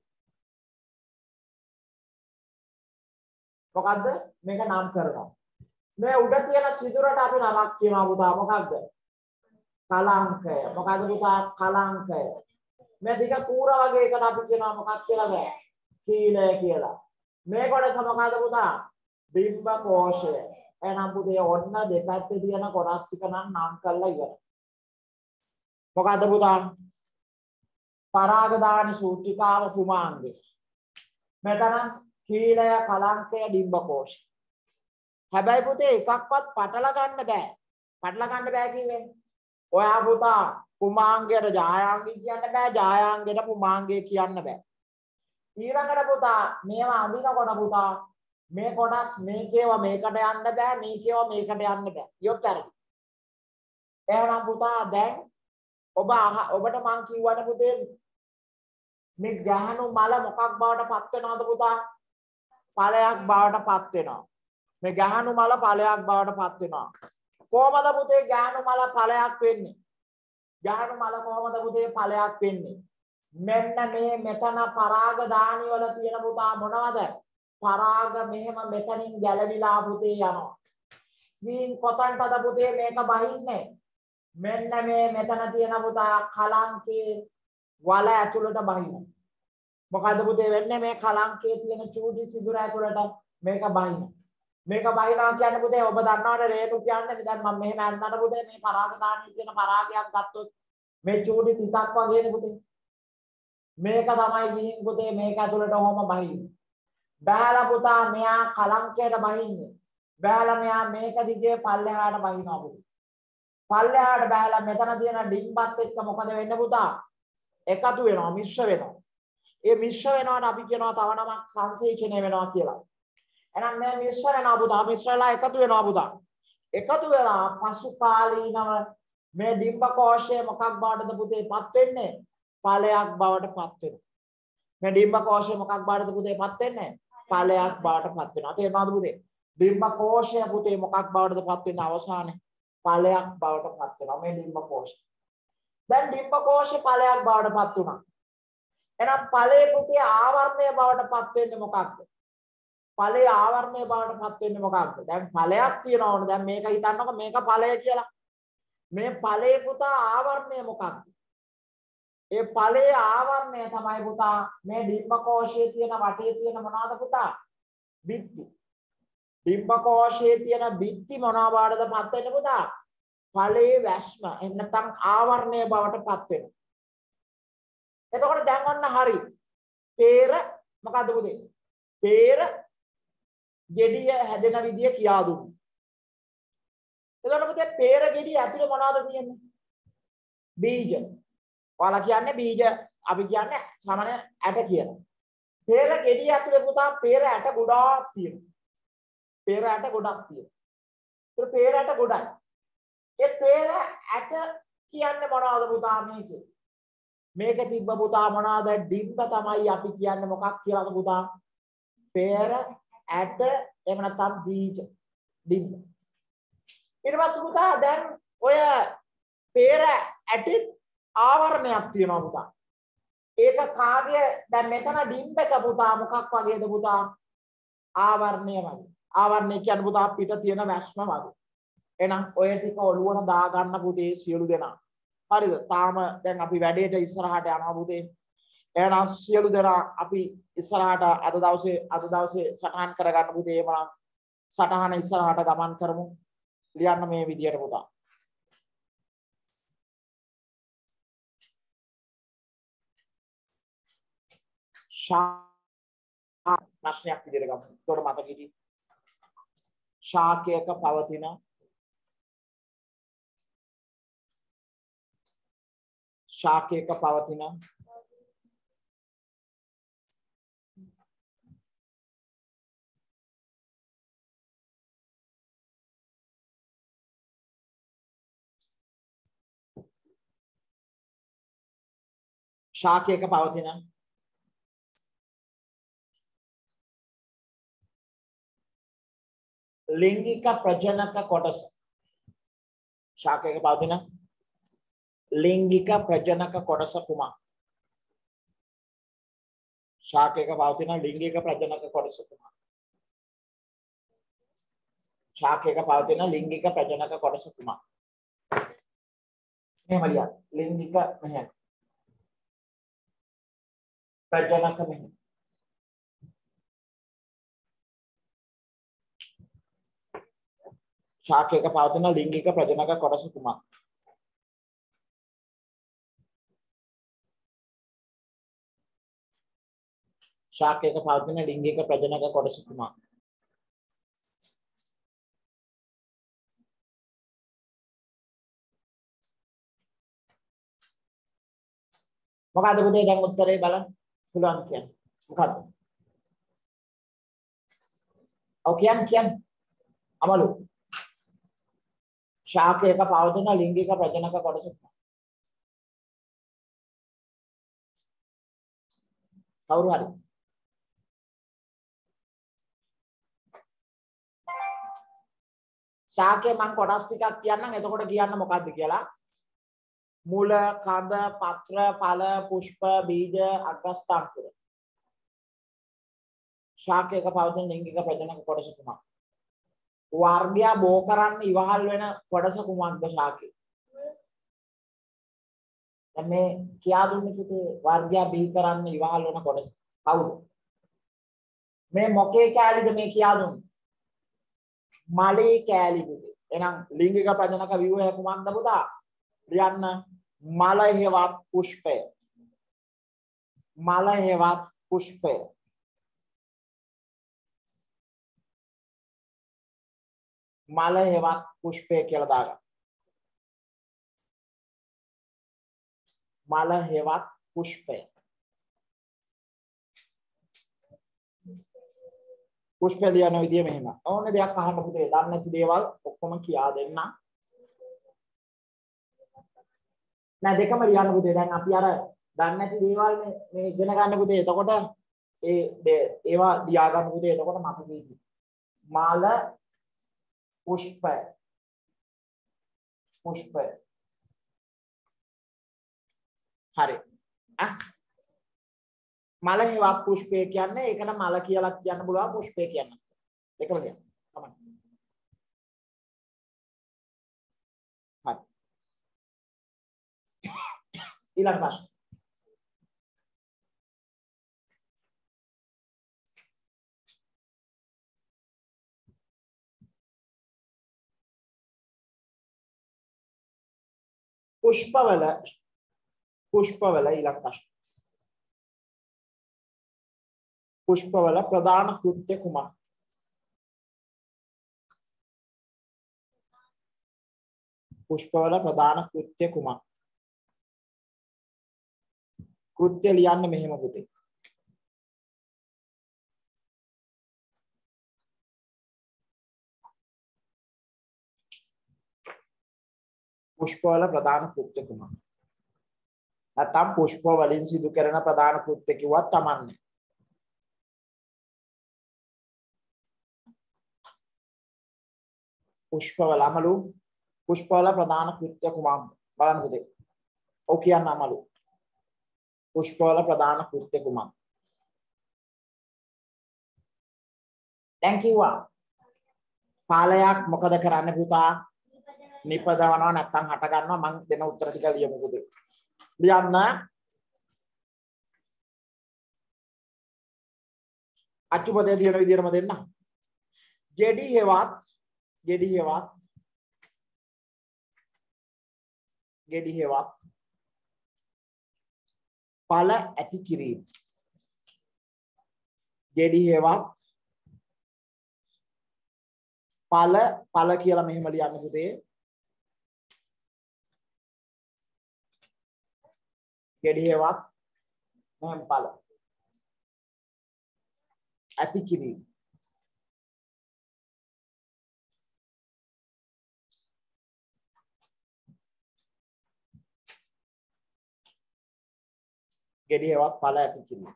මොකද්ද? මේක නම් කරනවා. මේ උඩ තියෙන සිදුරට අපි නමක් කියනවා පුතා. මොකද්ද? කලංකය. මොකද්ද පුතා? කලංකය. මේ දිග කූර වගේ එකට අපි කියනවා මොකක්ද කියලාද? කීලය කියලා. මේ කොටස මොකද්ද පුතා? බිම්බ කෝෂය. එහෙනම් පුතේ ඔන්න දෙපැත්තේ තියෙන කොටස් ටික නම් නම් කරලා ඉවරයි. මොකද්ද පුතා? පරාග දාන සූත්‍රිකාව කුමාංගය. මෙතන කීලය කලංකය ඩිම්බ කෝෂය. හැබැයි පුතේ එකක්වත් පටල ගන්න බෑ. පටල ගන්න බෑ කියන්නේ ඔයා පුතා පුමාංගයට ජායාංගී කියන්න බෑ ජායාංගයට පුමාංගය කියන්න බෑ. ඊළඟට පුතා මේවා අඳිනකොට පුතා මේ කොටස් මේකේව මේකට යන්න බෑ මේකේව මේකට යන්න බෑ. යොත් හරි. එහෙනම් පුතා දැන් ඔබ ඔබට මං කිව්වට පුතේ මේ ගැහණු මල මොකක් බවට පත් වෙනවද පුතා? ඵලයක් බවට පත් වෙනවා. මේ ගැහණු මල ඵලයක් බවට පත් වෙනවා. කොහමද පුතේ ගැහණු මල ඵලයක් වෙන්නේ? ගැහණු මල කොහමද පුතේ ඵලයක් වෙන්නේ? මෙන්න මේ මෙතන පරාග දානි වල තියෙන පුතා මොනවද? පරාග මෙහෙම මෙතනින් ගැලවිලා පුතේ යනවා. මින් කොතනටද පුතේ මේක බහින්නේ? මෙන්න මේ මෙතන තියෙන පුතා කලංකේ වල ඇතුළට බහිනවා. මොකද පුතේ වෙන්නේ මේ කලංකේ තියෙන චූටි සිදුර ඇතුළට මේක බහිනවා. මේක බහිනවා කියන්නේ පුතේ ඔබ දන්නවනේ රේණු කියන්නේ දැන් මම මෙහෙම අන්නන පුතේ මේ පරාග දානි කියන පරාගයක් ගත්තොත් මේ චූටි තිතක් වගේනේ පුතේ. මේක තමයි ගිහින් පුතේ මේක ඇතුළට ඔහොම බහින්නේ. බෑලා පුතා මෙයා කලංකයට බහින්නේ. බෑලා මෙයා මේක දිගේ පල්ලෙහාට බහිනවා පුතේ. පල්ලෙහාට බෑලා මෙතන තියෙන ඩිම්බත් එක්ක මොකද වෙන්නේ පුතා? එකතු වෙනවා මිශ්‍ර වෙනවා. ඒ මිශ්‍ර වෙනවාට අපි කියනවා තව නමක් සංසේචනය වෙනවා කියලා. එහෙනම් මේ මිශ්‍ර වෙනවා පුතා මිශ්‍රලා එකතු වෙනවා පුතා. එකතු වෙලා පසු කාලීනව මේ ඩිම්බ කෝෂය මොකක් බවටද පුතේපත් වෙන්නේ? ඵලයක් බවටපත් වෙනවා. මේ ඩිම්බ කෝෂය මොකක් බවටද පුතේපත් වෙන්නේ? ඵලයක් බවටපත් වෙනවා. තේරෙනවද පුතේ? ඩිම්බ කෝෂය පුතේ මොකක් බවටදපත් වෙන්නේ අවසානයේ? ඵලයක් බවටපත් වෙනවා මේ ඩිම්බ කෝෂය. දැන් ඩිම්බ කෝෂය ඵලයක් බවටපත් වුණා. එහෙනම් ඵලයේ පුතේ ආවරණය බවටපත් වෙන්නේ මොකක්ද? ඵලයේ ආවරණය බවටපත් වෙන්නේ මොකක්ද? දැන් ඵලයක් තියෙනවනේ. දැන් මේක හිතන්නකො මේක ඵලය කියලා. මේ ඵලයේ පුතා ආවරණය මොකක්ද? ඒ ඵලයේ ආවරණය තමයි පුතා මේ ඩිම්බ කෝෂයේ තියෙන වටේ තියෙන මොනවාද පුතා? බිත්ති. ඩිම්බ කෝෂයේ තියෙන බිත්ති මොනවා බවටදපත් වෙන්නේ පුතා? ඵලයේ වැස්ම එහෙම නැත්නම් ආවරණය බවටපත් වෙනවා. එතකොට දැන් ඔන්න හරි. peer මොකද්ද පුතේ? peer ගෙඩිය හැදෙන විදිය කියා දුන්නා. එතකොට පුතේ peer ගෙඩිය ඇතුලේ මොනවද තියෙන්නේ? බීජ. ඔයාලා කියන්නේ බීජ අපි කියන්නේ සාමාන්‍ය ඇට කියලා. peer ගෙඩිය ඇතුලේ පුතා peer ඇට ගොඩාක් තියෙනවා. peer ඇට ගොඩක් තියෙනවා. ඒක peer ඇට ගොඩයි. ඒ peer ඇට කියන්නේ මොනවද පුතා මේකේ? මේක තිබ්බ පුතා මොනවාද? ඩිම්බ තමයි අපි කියන්නේ මොකක් කියලාද පුතා? peer ඇට එහෙම නැත්නම් බීජ ඩිම්බ. ඊට පස්සේ පුතා දැන් ඔය peer ඇටි ආවරණයක් තියෙනවා පුතා. ඒක කාගේ දැන් මෙතන ඩිම්බ එක පුතා මොකක් වගේද පුතා? ආවරණය වගේ. ආවරණය කියන්නේ පුතා පිට තියෙන වැස්ම වගේ. එහෙනම් ඔය ටික ඔළුවට දා ගන්න පුතේ සියලු දෙනා. හරිද? තාම දැන් අපි වැඩේට ඉස්සරහට යනවා පුතේ. එහෙනම් සියලු දෙනා අපි ඉස්සරහට අද දවසේ අද දවසේ සටහන් කරගන්න පුතේ. එහෙනම් සටහන ඉස්සරහට ගමන් කරමු. ලියන්න මේ විදියට පුතා. ශා ප්‍රශ්නයක් විදියට ගමු. උඩට මතක හිටියේ. ශාකයක පවතින ශාකයක පවතින ශාකයක පවතින ලිංගික ප්‍රජනක කොටස ශාකයක පවතින ලිංගික ප්‍රජනක කොටස කුමක්? ශාකයක පවතින ලිංගික ප්‍රජනක කොටස කුමක්? ශාකයක පවතින ලිංගික ප්‍රජනක කොටස කුමක්? මෙහෙම ලියන්න. ලිංගික මෙහෙම. ප්‍රජනක මෙහෙම. ශාකයක පවතින ලිංගික ප්‍රජනක කොටස කුමක්? ශාකයක පවතින ලිංගික ප්‍රජනක කොටස කුමක්? මොකද්ද පුතේ දැන් උත්තරේ බලන්න පුළුවන් කියන්නේ මොකද්ද ඔව් කියන්න කියන්න අමලු ශාකයක පවතින ලිංගික ප්‍රජනක කොටස කවුරු හරි ශාකයේ මම කොටස් ටිකක් කියන්නම් එතකොට කියන්න මොකද්ද කියලා මුල කඳ පත්‍ර ඵල පුෂ්ප බීජ අග්‍රස්ථාංකුර ශාකයක පවතින ලිංගික ප්‍රජනක කොටස තුනක් වර්ගය බෝ කරන්න ඉවහල් වෙන කොටස කුමක්ද ශාකේ දැන් මේ කියා දුන්නේ පුතේ වර්ගය බී කරන්න ඉවහල් වෙන කොටස කවුද මේ මොකේ කැලිද මේ කියා දුන්නේ මලේ කැලි පුතේ එහෙනම් ලිංගික ප්‍රජනක ව්‍යුහය කුමක්ද පුතා ලියන්න මල හේවත් පුෂ්පය මල හේවත් පුෂ්පය මල හේවත් පුෂ්පය කියලා දාගන්න මල හේවත් පුෂ්පය පුෂ්පය ලියන විදිය මෙහෙම ඕනේ දෙයක් අහන්න පුතේ දන්නේ නැති දේවල් ඔක්කොම කියා දෙන්න නෑ දෙකම ලියන්න පුතේ දැන් අපි අර දන්නේ නැති දේවල් මේ මේ ඉගෙන ගන්න පුතේ එතකොට ඒ ඒවා ලියා ගන්න පුතේ එතකොට මතකෙයි මල පුෂ්පය පුෂ්පය හරි අ මල හේවත් පුෂ්පය කියන්නේ ඒකට මල කියලා කියන්න පුළුවන් පුෂ්පය කියන්න දෙකම ලියන්න තමයි හරි ඊළඟ ප්‍රශ්න පුෂ්පවල පුෂ්පවල ඊළඟ ප්‍රශ්න පුෂ්පවල ප්‍රධාන කෘත්‍ය කුමක් පුෂ්පවල ප්‍රධාන කෘත්‍ය කුමක් කෘත්‍ය ලියන්න මෙහෙම පුතේ පුෂ්පවල ප්‍රධාන කෘත්‍ය කුමක් නැත්නම් පුෂ්ප වලින් සිදු කරන ප්‍රධාන කෘත්‍ය කිව්වත් තමන්නේ පුෂ්පවල අමලු පුෂ්පවල ප්‍රධාන කෘත්‍ය කුමක්ද බලන්න පුතේ ඔව් කියන්න අමලු පුෂ්පවල ප්‍රධාන කෘත්‍ය කුමක්ද දැන් කිව්වා පාලයක් මොකද කරන්නේ පුතා නිපදවනවා නැත්නම් හට ගන්නවා මම දෙන උත්තර ටික ලියමු පුතේ ලියන්න අච්චුපතේ දින විදියටම දෙන්න ගෙඩි හේවත් ගෙඩි හේවත් ගෙඩි හේවත් ඵල ඇති කිරීම ගෙඩි හේවත් ඵල ඵල කියලා මෙහෙම ලියන්න පුතේ ගෙඩි හේවත් මෙහෙම ඵල ඇති කිරීම ගෙඩි හේවත් ඵල ඇති කිරීම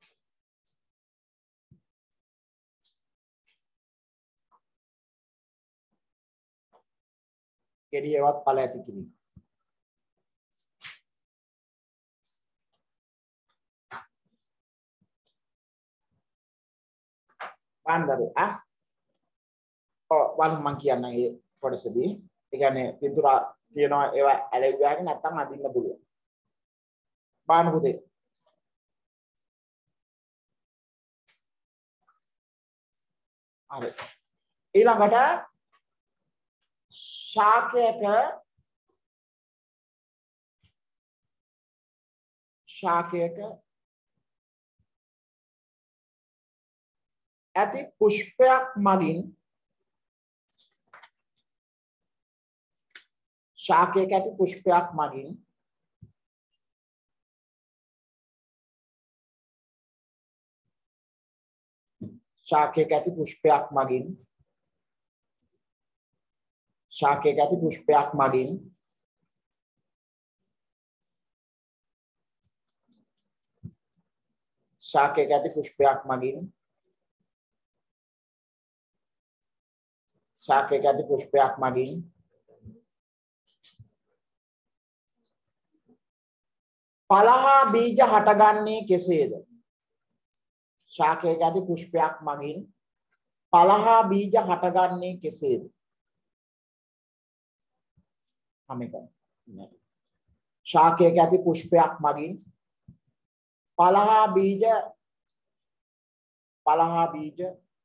ගෙඩි හේවත් ඵල ඇති කිරීම වන්දරු ආ ඔව් වань මං කියන්නේ ඒ කොටසදී ඒ කියන්නේ පින්තූර තියනවා ඒවා ඇලෙව්වාගෙන නැත්තම් අදින්න පුළුවන් බාන පුතේ හරි ඊළඟට ශාකයක ශාකයක ඇති පුෂ්පයක් මගින් ශාකයක ඇති පුෂ්පයක් මගින් ශාකයක ඇති පුෂ්පයක් මගින් ශාකයක ඇති පුෂ්පයක් මගින් ශාකයක ඇති පුෂ්පයක් මගින් ශාකයක ඇති පුෂ්පයක් මගින් පලහා බීජ හටගන්නේ කෙසේද? ශාකයක ඇති පුෂ්පයක් මගින් පලහා බීජ හටගන්නේ කෙසේද? අමික ශාකයක ඇති පුෂ්පයක් මගින් පලහා බීජ පලහා බීජ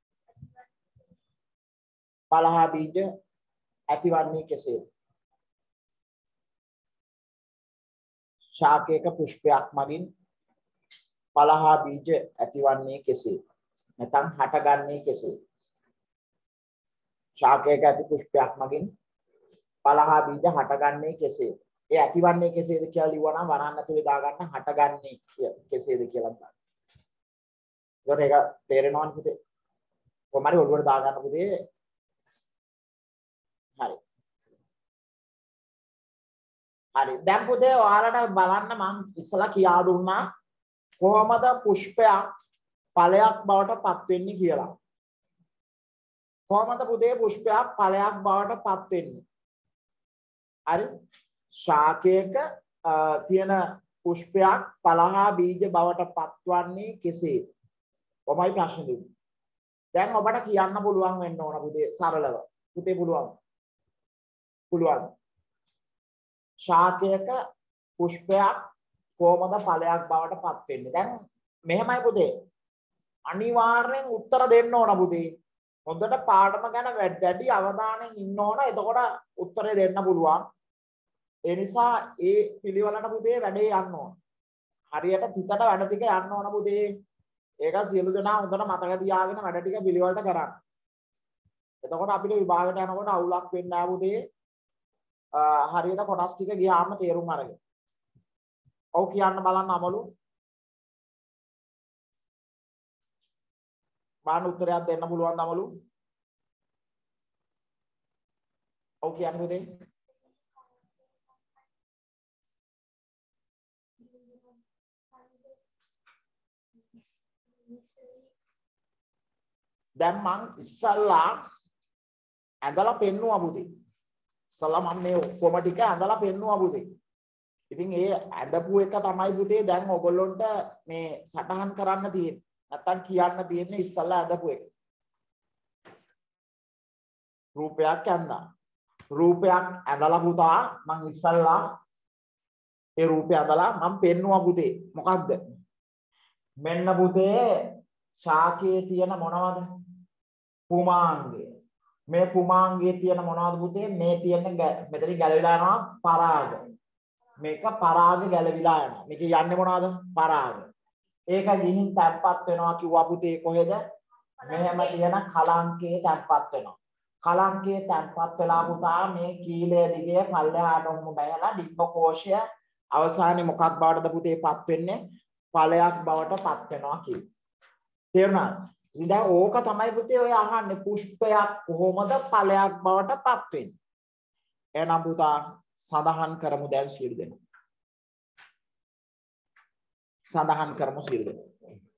පලහා බීජ ඇතිවන්නේ කෙසේද? ශාකයක පුෂ්පයක් මගින් පලහා බීජ ඇතිවන්නේ කෙසේද? නැත්නම් හටගන්නේ කෙසේද? ශාකයක ඇති පුෂ්පයක් මගින් පලහා බීජ හටගන්නේ කෙසේද? ඒ ඇතිවන්නේ කෙසේද කියලා ලියවනම් වරහන් ඇතුලේ දාගන්න හටගන්නේ කෙසේද කියලා බලන්න. ඒකට ඒක තේරෙනවද පුතේ? කොහමරි ඔළුවට දාගන්න පුතේ. හරි. හරි. දැන් පුතේ ඔයාලට බලන්න මම ඉස්සලා කියා දුන්නා කොහොමද පුෂ්පයක් ඵලයක් බවට පත් වෙන්නේ කියලා. කොහොමද පුතේ පුෂ්පයක් ඵලයක් බවට පත් වෙන්නේ? හරි. ශාකයක තියෙන පුෂ්පයක් පලහා බීජ බවට පත්වන්නේ කෙසේද? ඔබයි ප්‍රශ්න දෙන්නේ. දැන් ඔබට කියන්න පුළුවන් වෙන්න ඕන පුතේ සරලව. පුතේ පුළුවන්. පුළුවන්. ශාකයක පුෂ්පයක් කොහොමද ඵලයක් බවට පත් වෙන්නේ? දැන් මෙහෙමයි පුතේ. අනිවාර්යෙන් උත්තර දෙන්න ඕන පුතේ. හොඳට පාඩම ගැන වැඩි අවධානයෙන් ඉන්න ඕන. එතකොට උත්තරේ දෙන්න පුළුවන්. ඒ නිසා ඒ පිළිවෙලට පුතේ වැඩේ යන්න ඕන. හරියට තිතට වැඩ ටික යන්න ඕන පුතේ. ඒක සියලු දෙනා හොඳට මතක තියාගෙන වැඩ ටික පිළිවෙලට කරන්න. එතකොට අපිට විභාගයට යනකොට අවුලක් වෙන්නේ නැහැ පුතේ. හරියට කොටස් ටික ගියාම තේරුම් අරගෙන. ඔව් කියන්න බලන්න අමලු. බාන උත්තරයක් දෙන්න පුළුවන් අමලු. ඔව් කියන්න පුතේ. දැන් මං ඉස්සල්ලා ඇඳලා පෙන්නුවා පුතේ. ඉස්සල්ලා මම මේ ඔක්කොම ටික ඇඳලා පෙන්නුවා පුතේ. ඉතින් ඒ ඇඳපු එක තමයි පුතේ දැන් ඔයගොල්ලොන්ට මේ සටහන් කරන්න තියෙන්නේ. නැත්තම් කියන්න තියෙන්නේ ඉස්සල්ලා ඇඳපු එක. රූපයක් ඇඳලා. රූපයක් ඇඳලා පුතා මං ඉස්සල්ලා ඒ රූපය ඇඳලා මම පෙන්නුවා පුතේ. මොකක්ද? මෙන්න පුතේ ශාකයේ තියෙන මොනවද? පුමාංගය. මේ පුමාංගයේ තියෙන මොනවද පුතේ? මේ තියෙන මෙතන ගැලවිලා යනවා පරාග. මේක පරාග ගැලවිලා යනවා. මේක යන්නේ මොනවද? පරාග. ඒක ගිහින් තැම්පත් වෙනවා කිව්වා පුතේ කොහෙද? මෙහෙම තියෙන කලංකයේ තැම්පත් වෙනවා. කලංකයේ තැම්පත් වෙලා පුතා මේ කීලය දිගේ පල්ලෙහාට උම බැහැලා ඩිම්බකෝෂය අවසානයේ මොකක් බවටද පුතේපත් වෙන්නේ? ඵලයක් බවට පත් වෙනවා කියන්නේ. තේරුණාද? ඉතින් දැන් ඕක තමයි පුතේ ඔය අහන්නේ පුෂ්පයක් කොහොමද ඵලයක් බවට පත් වෙන්නේ? එහෙනම් පුතා සඳහන් කරමු දැන් සියලු දෙනා. සඳහන් කරමු සියලු දෙනා.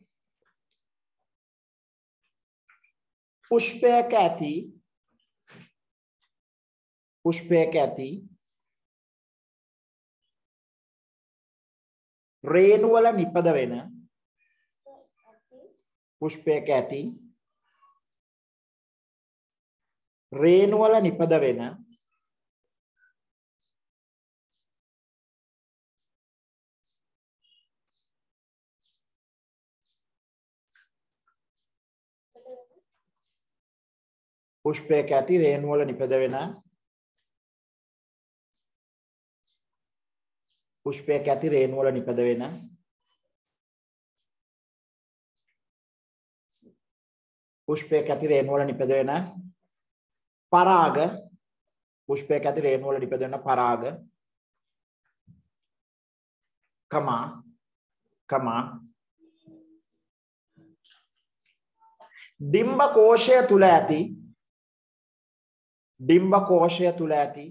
පුෂ්පයක ඇති පුෂ්පයක ඇති රේණු වල නිපද වෙන පුෂ්පයක ඇති රේණු වල නිපද වෙන පුෂ්පයක ඇති රේණු වල නිපද වෙන පුෂ්පයක ඇති රේණු වල නිපද වෙන පුෂ්පයක ඇති රේණු වල නිපද වෙන පරාග පුෂ්පයක ඇති රේණු වල නිපද වෙන පරාග කමා කමා ඩිම්බ කෝෂය තුල ඇති ඩිම්බ කෝෂය තුල ඇති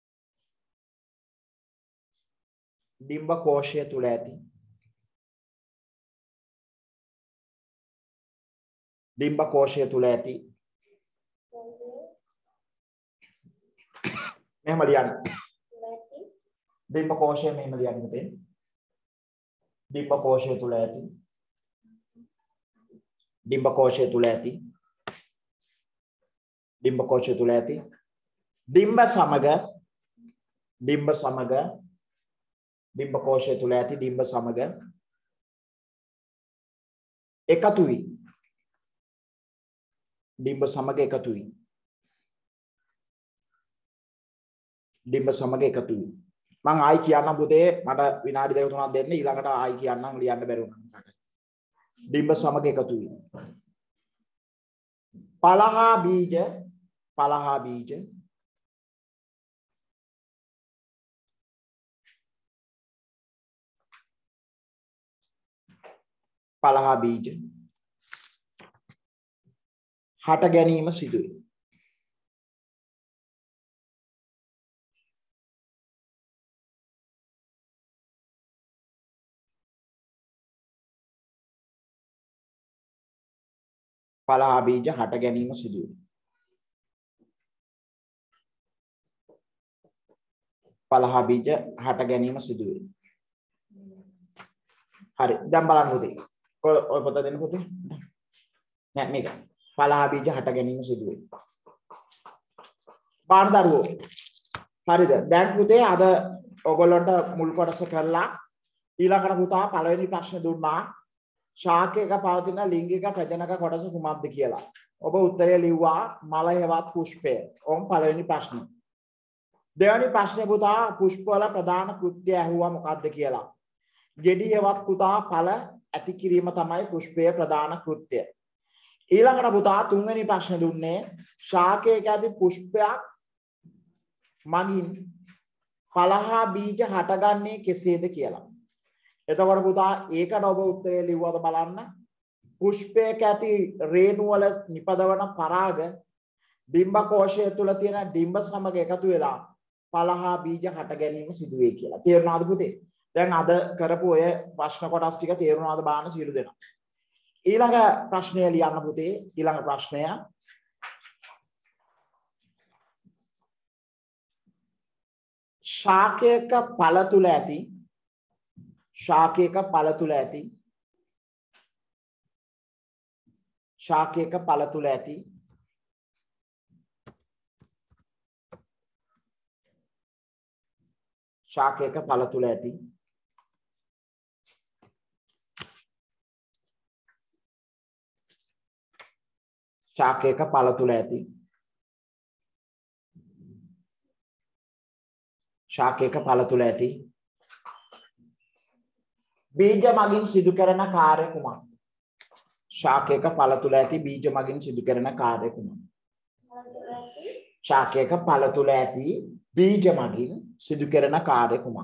ඩිම්බ කෝෂය තුල ඇති ඩිම්බ කෝෂය තුල ඇති මෙහෙම ලියන්න ඩිම්බ කෝෂය මෙහෙම ලියන්න පුතේ ඩිම්බ කෝෂය තුල ඇති ඩිම්බ කෝෂය තුල ඇති ඩිම්බ කෝෂය තුල ඇති ඩිම්බ සමග ඩිම්බ සමග ඩිම්බ කෝෂය තුල ඇති ඩිම්බ සමග එකතු වී ඩිම්බ සමග එකතු වී ඩිම්බ සමග එකතු වී මම ආයි කියන්නම් පුතේ මට විනාඩි දෙක තුනක් දෙන්න ඊළඟට ආයි කියන්නම් ලියන්න බැරි වුණා ඩිම්බ සමග එකතු වී පලහා බීජ පලහා බීජ පලහා බීජ හට ගැනීම සිදුවේ පලහා බීජ හට ගැනීම සිදුවේ පලහා බීජ හට ගැනීම සිදුවේ හරි දැන් බලන්න පුතේ ඔය පොත දෙන්න පුතේ නෑ මේක පලහා බීජ හට ගැනීම සිදුවේ බාන දරුවෝ හරිද දැන් පුතේ අද ඔයගොල්ලන්ට මුල් කොටස කරලා ඊළඟට පුතා පළවෙනි ප්‍රශ්නේ දුන්නා ශාකයක පවතින ලිංගික ප්‍රජනක කොටස කුමක්ද කියලා ඔබ උත්තරය ලිව්වා මල හේවත් පුෂ්පය ඕම් පළවෙනි ප්‍රශ්නේ දෙවෙනි ප්‍රශ්නේ පුතා පුෂ්ප වල ප්‍රධාන කෘත්‍යය ඇහුවා මොකක්ද කියලා ගෙඩි හේවත් පුතා ඵල ඇති කිරීම තමයි පුෂ්පයේ ප්‍රධාන කෘත්‍යය ඊළඟට පුතා තුන්වෙනි ප්‍රශ්නේ දුන්නේ ශාකයක ඇති පුෂ්පයක් මගින් පලහා බීජ හටගන්නේ කෙසේද කියලා. එතකොට පුතා ඒකට ඔබ උත්තරය ලිව්වද බලන්න. පුෂ්පයක ඇති රේණු වල නිපදවන පරාග ඩිම්බ කෝෂය තුල තියෙන ඩිම්බ සමග එකතු වෙලා පලහා බීජ හට ගැනීම සිදු වේ කියලා. තේරුණාද පුතේ? දැන් අද කරපු ඔය ප්‍රශ්න කොටස් ටික තේරුණාද බාන සියලු දෙනා. ඊළඟ ප්‍රශ්නය ලියන්න පුතේ. ඊළඟ ප්‍රශ්නය ශාකයක ඵල තුල ඇති ශාකයක ඵල තුල ඇති ශාකයක ඵල තුල ඇති ශාකයක ඵල තුල ඇති ශාකයක ඵල තුල ඇති ශාකයක ඵල තුල ඇති බීජ මගින් සිදු කරන කාර්ය කුමක්ද? ශාකයක ඵල තුල ඇති බීජ මගින් සිදු කරන කාර්ය කුමක්ද? ශාකයක ඵල තුල ඇති බීජ මගින් සිදු කරන කාර්ය කුමක්ද?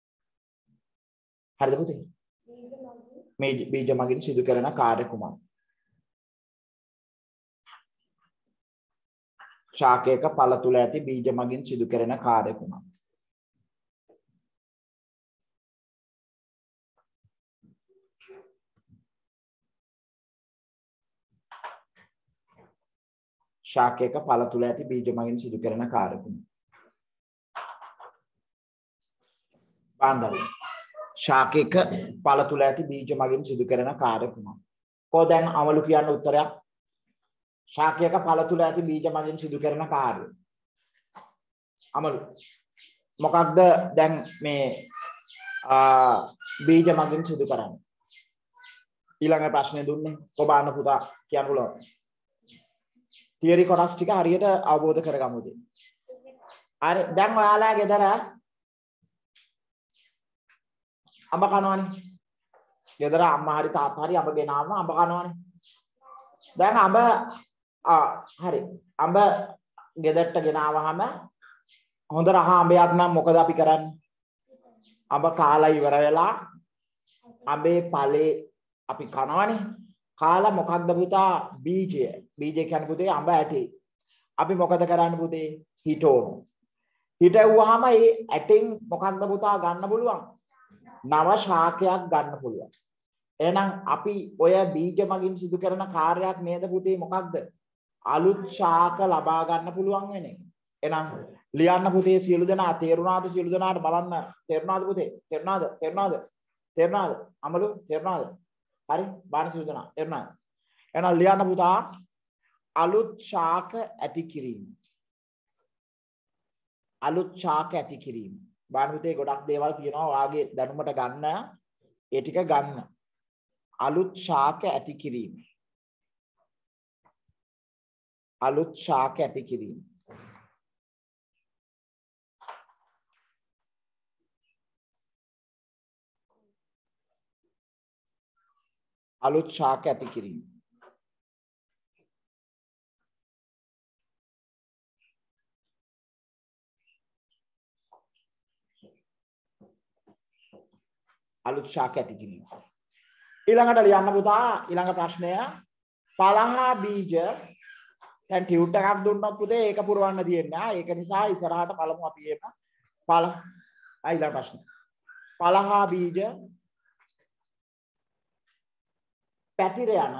හරිද පුතේ? මේ බීජ මගින් සිදු කරන කාර්ය කුමක්ද? ශාකයක ඵල තුල ඇති බීජ මගින් සිදු කරන කාර්ය කුමක්ද? ශාකයක ඵල තුල ඇති බීජ මගින් සිදු කරන කාර්ය කුමක්ද? බාන්දර ශාකයක ඵල තුල ඇති බීජ මගින් සිදු කරන කාර්ය කුමක්ද? කො දැන් අමලු කියන්න උත්තරයක්. ශාකයක ඵල තුල ඇති බීජ මගින් සිදු කරන කාර්ය. අමලු මොකක්ද දැන් මේ බීජ මගින් සිදු කරන්නේ? ඊළඟ ප්‍රශ්නේ දුන්නේ කොබාන පුතා කියන්න පුළුවන්. තියරි කොටස් ටික හරියට අවබෝධ කරගමුද? හරි දැන් ඔයාලා ගෙදර අඹ කනවනේ. ගෙදර අම්මා හරි තාත්තා හරි අඹ ගෙනාවම අඹ කනවනේ. දැන් අඹ ආ හරි අඹ ගෙදරට ගෙනාවහම හොඳ රහ අඹයක් නම් මොකද අපි කරන්නේ? අඹ කාලා ඉවර වෙලා අඹේ ඵලේ අපි කනවනේ. කාලා මොකක්ද පුතා බීජය. බීජය කියන්නේ පුතේ අඹ ඇටි. අපි මොකද කරන්නේ පුතේ හිටවමු. හිටවුවාම ඒ ඇටෙන් මොකක්ද පුතා ගන්න පුළුවන්? නව ශාකයක් ගන්න පුළුවන්. එහෙනම් අපි ඔය බීජ මගින් සිදු කරන කාර්යයක් නේද පුතේ මොකක්ද? අලුත් ශාක ලබා ගන්න පුළුවන් වෙන්නේ. එහෙනම් ලියන්න පුතේ සියලු දෙනා තේරුණාද? සියලු දෙනාට බලන්න තේරුණාද පුතේ? තේරුණාද? තේරුණාද? තේරුණාද? අමලු තේරුණාද? හරි බාන සියලු දෙනා තේරුණාද? එහෙනම් ලියන්න පුතා අලුත් ශාක ඇති කිරීම. අලුත් ශාක ඇති කිරීම. බාන පුතේ ගොඩක් දේවල් තියෙනවා වාගේ දැනුමට ගන්න. ඒ ටික ගන්න. අලුත් ශාක ඇති කිරීම. අලුත් ශාක ඇති කිරීම. අලුත් ශාක ඇති කිරීම. අලුත් ශාක ඇති කිරීම. ඊළඟට ලියන්න පුතා ඊළඟ ප්‍රශ්නය පළහා බීජ දැන් ටියුට් එකක් දුන්නොත් පුතේ ඒක පුරවන්න තියෙන්නේ. ඒක නිසා ඉස්සරහට බලමු අපි එම පළ ඊළඟ ප්‍රශ්න. පළහා බීජ පැතිර යන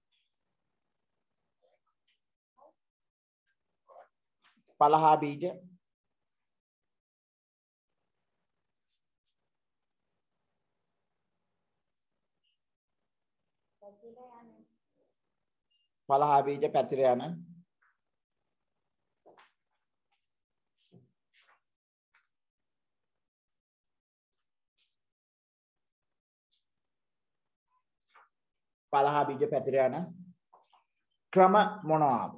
පළහා බීජ පළහා බීජ පැතිර යන පළහා බීජ පැතිර යන ක්‍රම මොනවාද?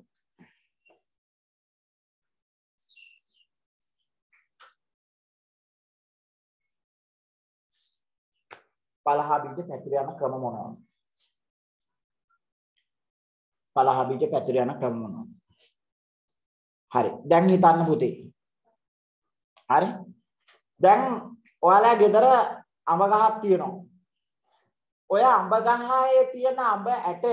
පළහා බීජ පැතිර යන ක්‍රම මොනවාද? පළහා බීජ පැතිර යන ක්‍රම මොනවාද? හරි. දැන් හිතන්න පුතේ. හරි. දැන් ඔයාලා ගෙදර අඹ ගහක් තියෙනවා. ඔය අඹ ගහේ තියෙන අඹ ඇටයක්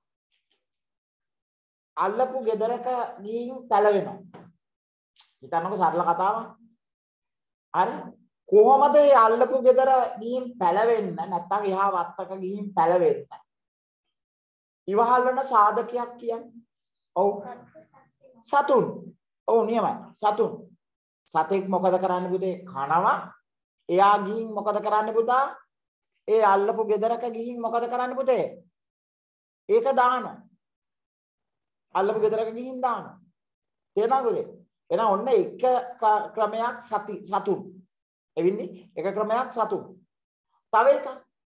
අල්ලපු ගෙදරක ගිහින් පැලවෙනවා. හිතන්නකෝ සරල කතාවක්. හරි. කොහොමද මේ අල්ලපු ගෙදර ගිහින් පැලවෙන්න නැත්නම් එහා වත්තක ගිහින් පැලවෙන්න? ඉවහල් වෙන සාධකයක් කියන්නේ. ඔව්. සතුන්. ඔව් නියමයි. සතුන්. සතෙක් මොකද කරන්නේ පුතේ? කනවා. එයා ගිහින් මොකද කරන්නේ පුතා? ඒ අල්ලපු ගෙදරක ගිහින් මොකද කරන්නේ පුතේ? ඒක දානවා. අල්ලපු ගෙදරක ගිහින් දානවා. තේරෙනවද පුතේ? එහෙනම් ඔන්න එක ක්‍රමයක් සති සතුන්. එවින්දි එක ක්‍රමයක් සතුන්. තව එකක්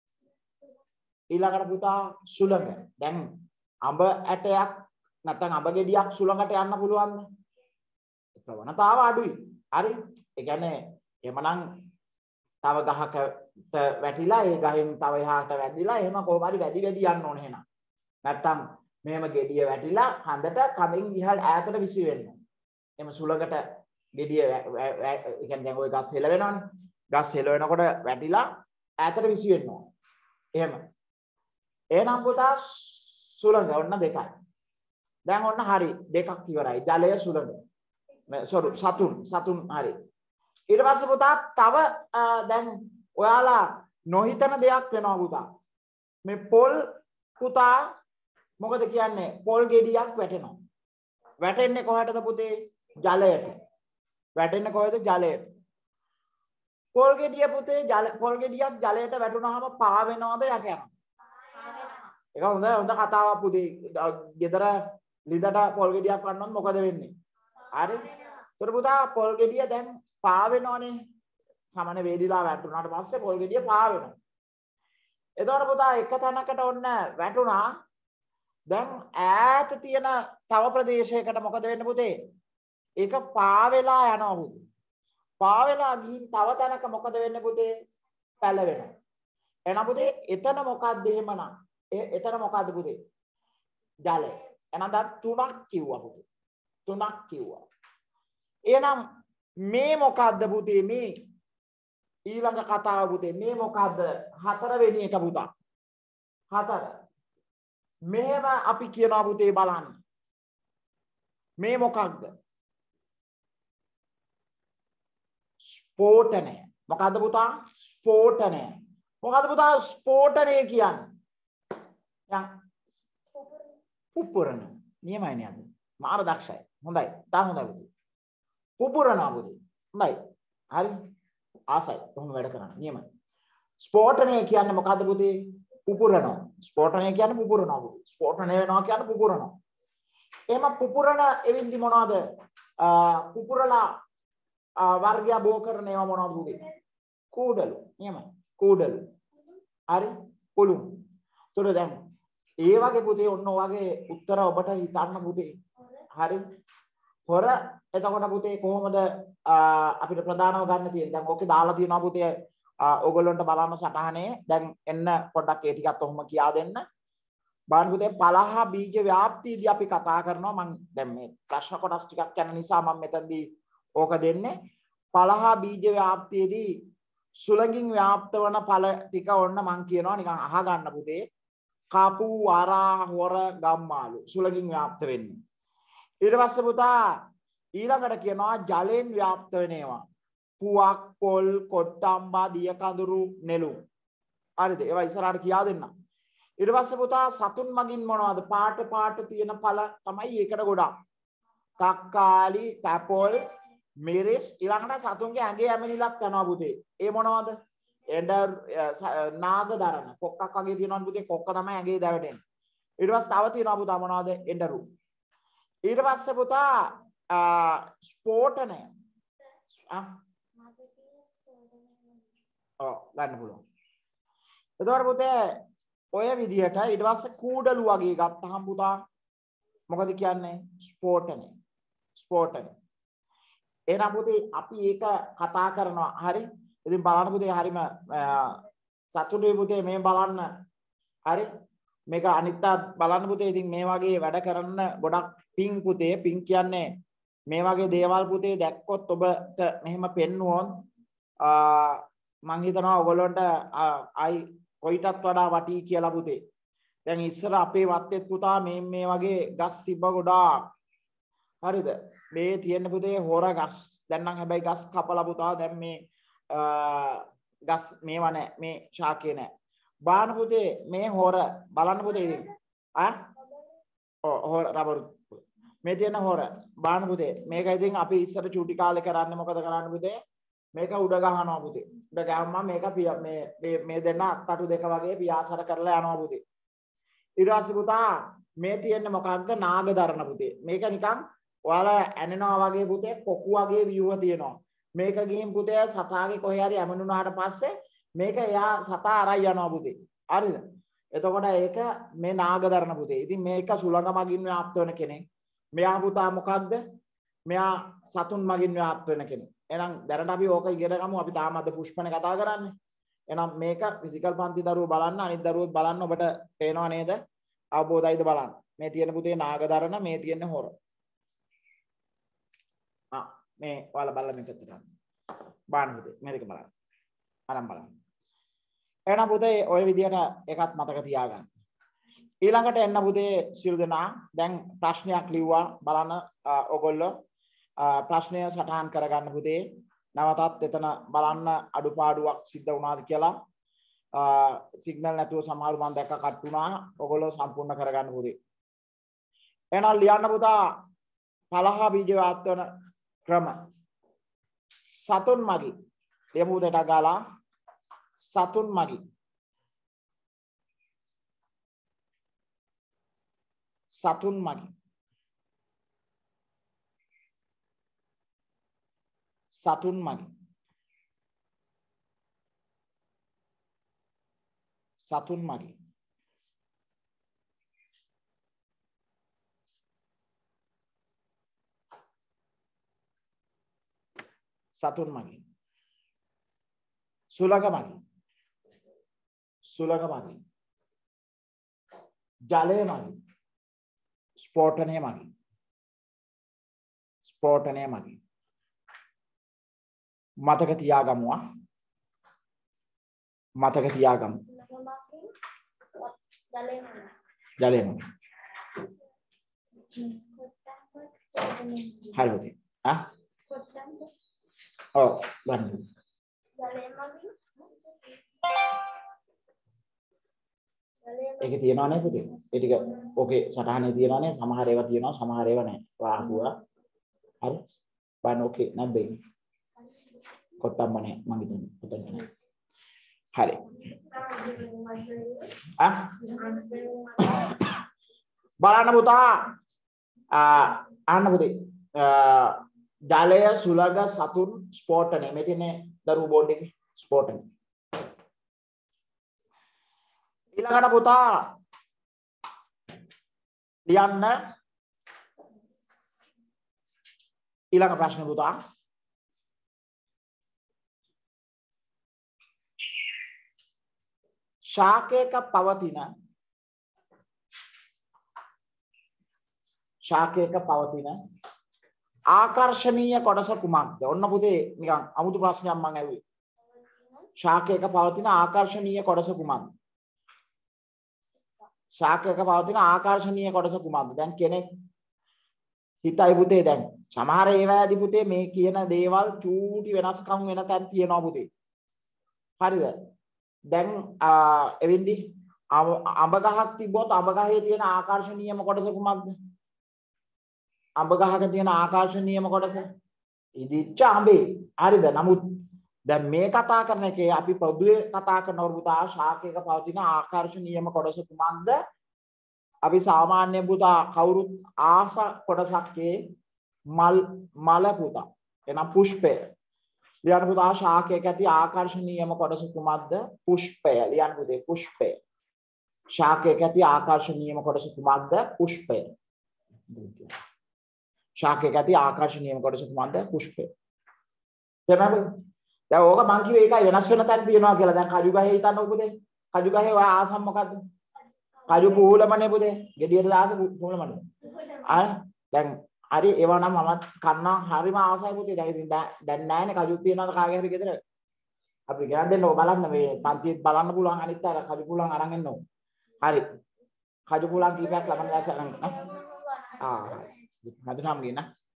ඊළඟට පුතා සුළඟ. දැන් අඹ ඇටයක් නැත්නම් අඹ ගෙඩියක් සුළඟට යන්න පුළුවන්ද? ප්‍රවණතාව අඩුයි. හරි. ඒ කියන්නේ එමනම් තව ගහකට වැටිලා ඒ ගහෙන් තව එහාට වැදිලා එහෙම කොහොම හරි වැඩි වැඩි යන්න ඕනේ එහෙනම්. නැත්තම් මෙහෙම ගෙඩිය වැටිලා කඳට කඳෙන් ඉහළ ඈතට විසි වෙන්න. එහෙම සුළඟට ගෙඩිය ඒ කියන්නේ දැන් ওই ගස් හෙල වෙනවනේ. ගස් හෙල වෙනකොට වැටිලා ඈතට විසි වෙන්න ඕනේ. එහෙම. එහෙනම් පුතා සුළඟ ඔන්න දෙකයි. දැන් ඔන්න හරි දෙකක් ඉවරයි. ජලය සුළඟ. සෝරි සතුන් සතුන් හරි. ඊට පස්සේ පුතා තව දැන් ඔයාලා නොහිතන දෙයක් වෙනවා පුතා. මේ පොල් පුතා මොකද කියන්නේ? පොල් ගෙඩියක් වැටෙනවා. වැටෙන්නේ කොහටද පුතේ? ජලයට. වැටෙන්නේ කොහෙද? ජලයට. පොල් ගෙඩිය පුතේ ජල පොල් ගෙඩියක් ජලයට වැටුනහම පා වෙනවද යට යනවද? ඒක හොඳ හොඳ කතාවක් පුතේ. ගෙදර ලිඳට පොල් ගෙඩියක් වන්නොත් මොකද වෙන්නේ? හරි. ඒතර පුතා පොල් ගෙඩිය දැන් පා වෙනවනේ. සමන වේදිලා වැටුණාට පස්සේ පොල් ගෙඩිය පා වෙනවා. එතකොට පුතා එක තැනකට ඔන්න වැටුණා. දැන් ඈත තියෙන තව ප්‍රදේශයකට මොකද වෙන්නේ පුතේ? ඒක පා වෙලා යනවා පුතේ. පා වෙලා ගිහින් තව තැනක මොකද වෙන්නේ පුතේ? පැලවෙනවා. එහෙනම් පුතේ එතන මොකක්ද එහෙමනම්? එතන මොකද්ද පුතේ? ජලය. එහෙනම් දැන් තුනක් කිව්වා පුතේ. තුනක් කිව්වා. එහෙනම් මේ මොකද්ද පුතේ මේ? ඊළඟ කතාව පුතේ මේ මොකද්ද? හතරවෙනි එක පුතා. හතර. මෙහෙම අපි කියනවා පුතේ බලන්න. මේ මොකක්ද? ස්ෆෝටනය. මොකද්ද පුතා? ස්ෆෝටනය. මොකද්ද පුතා ස්ෆෝටනය කියන්නේ? දැන් පුපුරන. නියමයි නේද? මාර දක්ෂයි. හොඳයි. තා හොඳයි පුතේ. පුපුරනවා පුතේ. හොඳයි. හරි. ආසයි. කොහොම වැඩ කරන්නේ? නියමයි. ස්ෆෝටනය කියන්නේ මොකද්ද පුතේ? පුපුරනවා. ස්ෆෝටනය කියන්නේ පුපුරනවා පුතේ. ස්ෆෝටනය වෙනවා කියන්නේ පුපුරනවා. එහෙම පුපුරන එවින්දි මොනවද? පුපුරලා වර්ගය බෝ කරන ඒවා මොනවද පුතේ? කූඩලු. නියමයි. කූඩලු. හරි. පුළුන්. ඒතර දැන් ඒ වගේ පුතේ ඔන්න ඔයගේ උත්තර ඔබට හිතන්න පුතේ. හරි. හොර එතකොට පුතේ කොහොමද අපිට ප්‍රධානව ගන්න තියෙන්නේ? දැන් ඕකේ දාලා තියෙනවා පුතේ ඕගොල්ලන්ට බලන්න සටහනේ. දැන් එන්න පොඩ්ඩක් ඒ ටිකත් ඔහොම කියා දෙන්න. බලන්න පුතේ පළහ බීජ ව්‍යාප්තියදී අපි කතා කරනවා. මම දැන් මේ ප්‍රශ්න කොටස් ටිකක් යන නිසා මම මෙතනදී ඕක දෙන්නේ. පළහ බීජ ව්‍යාප්තියේදී සුළඟින් ව්‍යාප්ත වන ඵල ටික ඔන්න මම කියනවා නිකන් අහගන්න පුතේ. කපු වරා හොර ගම්මාළු සුළඟින් ව්‍යාප්ත වෙන්නේ. ඊට පස්සේ පුතා ඊළඟට කියනවා ජලයෙන් ව්‍යාප්ත වෙන ඒවා. පුවක් පොල් කොට්ටම්බා දිය කඳුරු නෙළුම්. හරිද? ඒවා ඉස්සරහට කියා දෙන්න. ඊට පස්සේ පුතා සතුන් මගින් මොනවද? පාට පාට තියෙන ඵල තමයි ඒකට ගොඩක්. තක්කාලි, පැපොල්, මිරිස් ඊළඟට සතුන්ගේ ඇඟේ ඇමිනිලක් යනවා පුතේ. ඒ මොනවද? එඬ නාග දරන කොක්කක් වගේ තියෙනවනේ පුතේ. කොක්ක තමයි ඇඟේ දැවෙන්නේ. ඊට පස්සේ තව තියෙනවා පුතා මොනවද? එඬරු. ඊට පස්සේ පුතා ස්ෆෝටනය. ආ ඔව් ගන්න පුළුවන්. එතකොට පුතේ ඔය විදිහට ඊට පස්සේ කූඩලු වගේ ගත්තහම පුතා මොකද කියන්නේ? ස්ෆෝටනය. ස්ෆෝටනය. එහෙනම් පුතේ අපි ඒක කතා කරනවා. හරි. ඉතින් බලන්න පුතේ හරිම සතුටුයි පුතේ මේ බලන්න. හරි. මේක අනිත්‍යත් බලන්න පුතේ. ඉතින් මේ වගේ වැඩ කරන්න ගොඩක් පිං පුතේ. පිං කියන්නේ මේ වගේ දේවල් පුතේ දැක්කොත් ඔබට මෙහෙම පෙන්නුවොත් මං හිතනවා ඔයගොල්ලන්ට ආයි කොයිටත් වඩා වටී කියලා පුතේ. දැන් ඉස්සර අපේ වත්තේත් පුතා මේ මේ වගේ ගස් තිබ්බ ගොඩාක්. හරිද? මේ තියෙන පුතේ හොර ගස්. දැන් නම් හැබැයි ගස් කපලා පුතා දැන් මේ ගස් මේව නැහැ. මේ ශාකේ නැහැ. බාන පුතේ මේ හොර බලන්න පුතේ ඉතින්. ආ? ඔව් හොර රබර්. මේ තියෙන හොර බාන පුතේ. මේක ඉතින් අපි ඉස්සර චූටි කාලේ කරන්නේ මොකද කරන්නේ පුතේ? මේක උඩ ගහනවා පුතේ. උඩ ගහම මේක මේ මේ දෙන්න අත්තටු දෙක වගේ පියාසර කරලා යනවා පුතේ. ඊට පස්සේ පුතා මේ තියෙන්නේ මොකක්ද? නාග දරන පුතේ. මේක නිකන් ඔයාලා ඇනෙනවා වගේ පුතේ කොකු වගේ view තියෙනවා. මේක ගිහින් පුතේ සතාගේ කොහේ හරි ඇමනුනාට පස්සේ මේක එයා සතා අරයි යනවා පුතේ. හරිද? එතකොට ඒක මේ නාග දරන පුතේ. ඉතින් මේක සුළඟ මගින් ව්‍යාප්ත වෙන කෙනෙක්. මෙයා පුතා මොකක්ද? මෙයා සතුන් මගින් ව්‍යාප්ත වෙන කෙනෙක්. එහෙනම් දැනට අපි ඕක ඉගෙන ගමු. අපි තාම අද පුෂ්පනේ කතා කරන්නේ. එහෙනම් මේක ෆිසිකල් පන්ති දරුවෝ බලන්න, අනිත් දරුවෝත් බලන්න. ඔබට පේනව නේද? අවබෝධයිද බලන්න. මේ තියෙන පුතේ නාග දරන, මේ තියෙන හොර. ආ මේ ඔයාලා බලලා මේක කරන්න. බාන්න පුතේ මේ දෙක බලන්න. අරන් බලන්න. එහෙනම් පුතේ ওই විදිහට එකත් මතක තියාගන්න. ඊළඟට එන්න පුතේ සියලු දෙනා දැන් ප්‍රශ්නයක් ලිව්වා බලන්න ඔයගොල්ලෝ ප්‍රශ්නය සටහන් කරගන්න පුතේ. නැවතත් එතන බලන්න අඩුපාඩුවක් සිද්ධ වුණාද කියලා. සිග්නල් නැතුව සමහර මම දැක්ක කට් වුණා. ඔයගොල්ලෝ සම්පූර්ණ කරගන්න පුතේ. එහෙනම් ලියන්න පුතා පළහ බීජ ව්‍යාප්ත වන ක්‍රම. සතුන් මගින් ලියමු දෙට ගාලා සතුන් මගින් සතුන් මගින් සතුන් මගින් සතුන් මගින් සතුන් මගින් සුළඟ මගින් සුළඟ මගින් ජලය මගින් ස්ෆෝටනය මගින් ස්ෆෝටනය මගින් මතක තියාගමු මතක තියාගමු ජලය මගින්. හරි පුතේ. ආ? ඔව් බලන්න. ජලය මගින් ඒක තියනවා නේ පුතේ. ඒ ටික ඕකේ සටහනේ තියනවා නේ. සමහර ඒවා තියනවා සමහර ඒවා නැහැ. වාහුවා. හරි. බලන්න ඕකේ නැද්ද ඒක? කොට්ටම්ම නැහැ මං හිතන්නේ. කොට්ටම්ම නැහැ. හරි. ආ? බලන්න පුතා. ආ අහන්න පුතේ. ජලය සුලඟ සතුන් ස්පෝටනේ. මේ තියෙන්නේ දරුවෝ බෝඩ් එකේ ස්පෝටනේ. ඊළඟට පුතා ලියන්න ඊළඟ ප්‍රශ්න පුතා ශාකයක පවතින ශාකයක පවතින ආකර්ෂණීය කොටස කුමක්ද? ඔන්න පුතේ නිකන් අමුතු ප්‍රශ්නයක් මම ඇහුවේ. ශාකයක පවතින ආකර්ෂණීය කොටස කුමක්ද? ශාකයක පවතින ආකර්ෂණීය කොටස කුමක්ද? දැන් කෙනෙක් හිතයි පුතේ දැන් සමහර ඒවාදී පුතේ මේ කියන දේවල් චූටි වෙනස්කම් වෙන තැන් තියෙනවා පුතේ. හරිද? දැන් එවින්දි අඹ ගහක් තිබ්බොත් අඹ ගහේ තියෙන ආකර්ෂණීයම කොටස කුමක්ද? අඹ ගහක තියෙන ආකර්ෂණීයම කොටස ඉදිච්ච අඹේ. හරිද? නමුත් දැන් මේ කතා කරන එකේ අපි පොදුවේ කතා කරනකොට පුතා ශාකයක පවතින ආකර්ෂණීයම කොටස කුමක්ද? අපි සාමාන්‍ය පුතා කවුරුත් ආස කොටසක්ේ මල් මල පුතා. එනම් පුෂ්පය. ලියන්න පුතා ශාකයක ඇති ආකර්ෂණීයම කොටස කුමක්ද? පුෂ්පය. ලියන්න පුතේ පුෂ්පය. ශාකයක ඇති ආකර්ෂණීයම කොටස කුමක්ද? පුෂ්පය. ශාකයක ඇති ආකර්ෂණීයම කොටස කුමක්ද? පුෂ්පය. තේරුණාද? දැන් ඕක මං කිව්වේ ඒකයි වෙනස් වෙන තැන් තියෙනවා කියලා. දැන් කජු ගහේ හිතන්නකො පුතේ. කජු ගහේ ඔය ආසම් මොකද්ද? කජු පුහුලමනේ පුතේ. ගෙඩියට දාස පුහුලමනේ. ආ දැන් හරි ඒවා නම් මමත් කන්නා හරිම ආසයි පුතේ. දැන් ඉතින් දැන් නැහැනේ කජු තියනවාද කාගේ හරි ගෙදර. අපි ගෙනත් දෙන්නකො බලන්න මේ පන්තිත් බලන්න පුළුවන් අනිත් අය කජු පුලන් අරන් එන්නකො. හරි. කජු පුලන් කීපයක් ලබන දැස අරන් නේ. ආ හරි. හඳුනාම් ගින්න.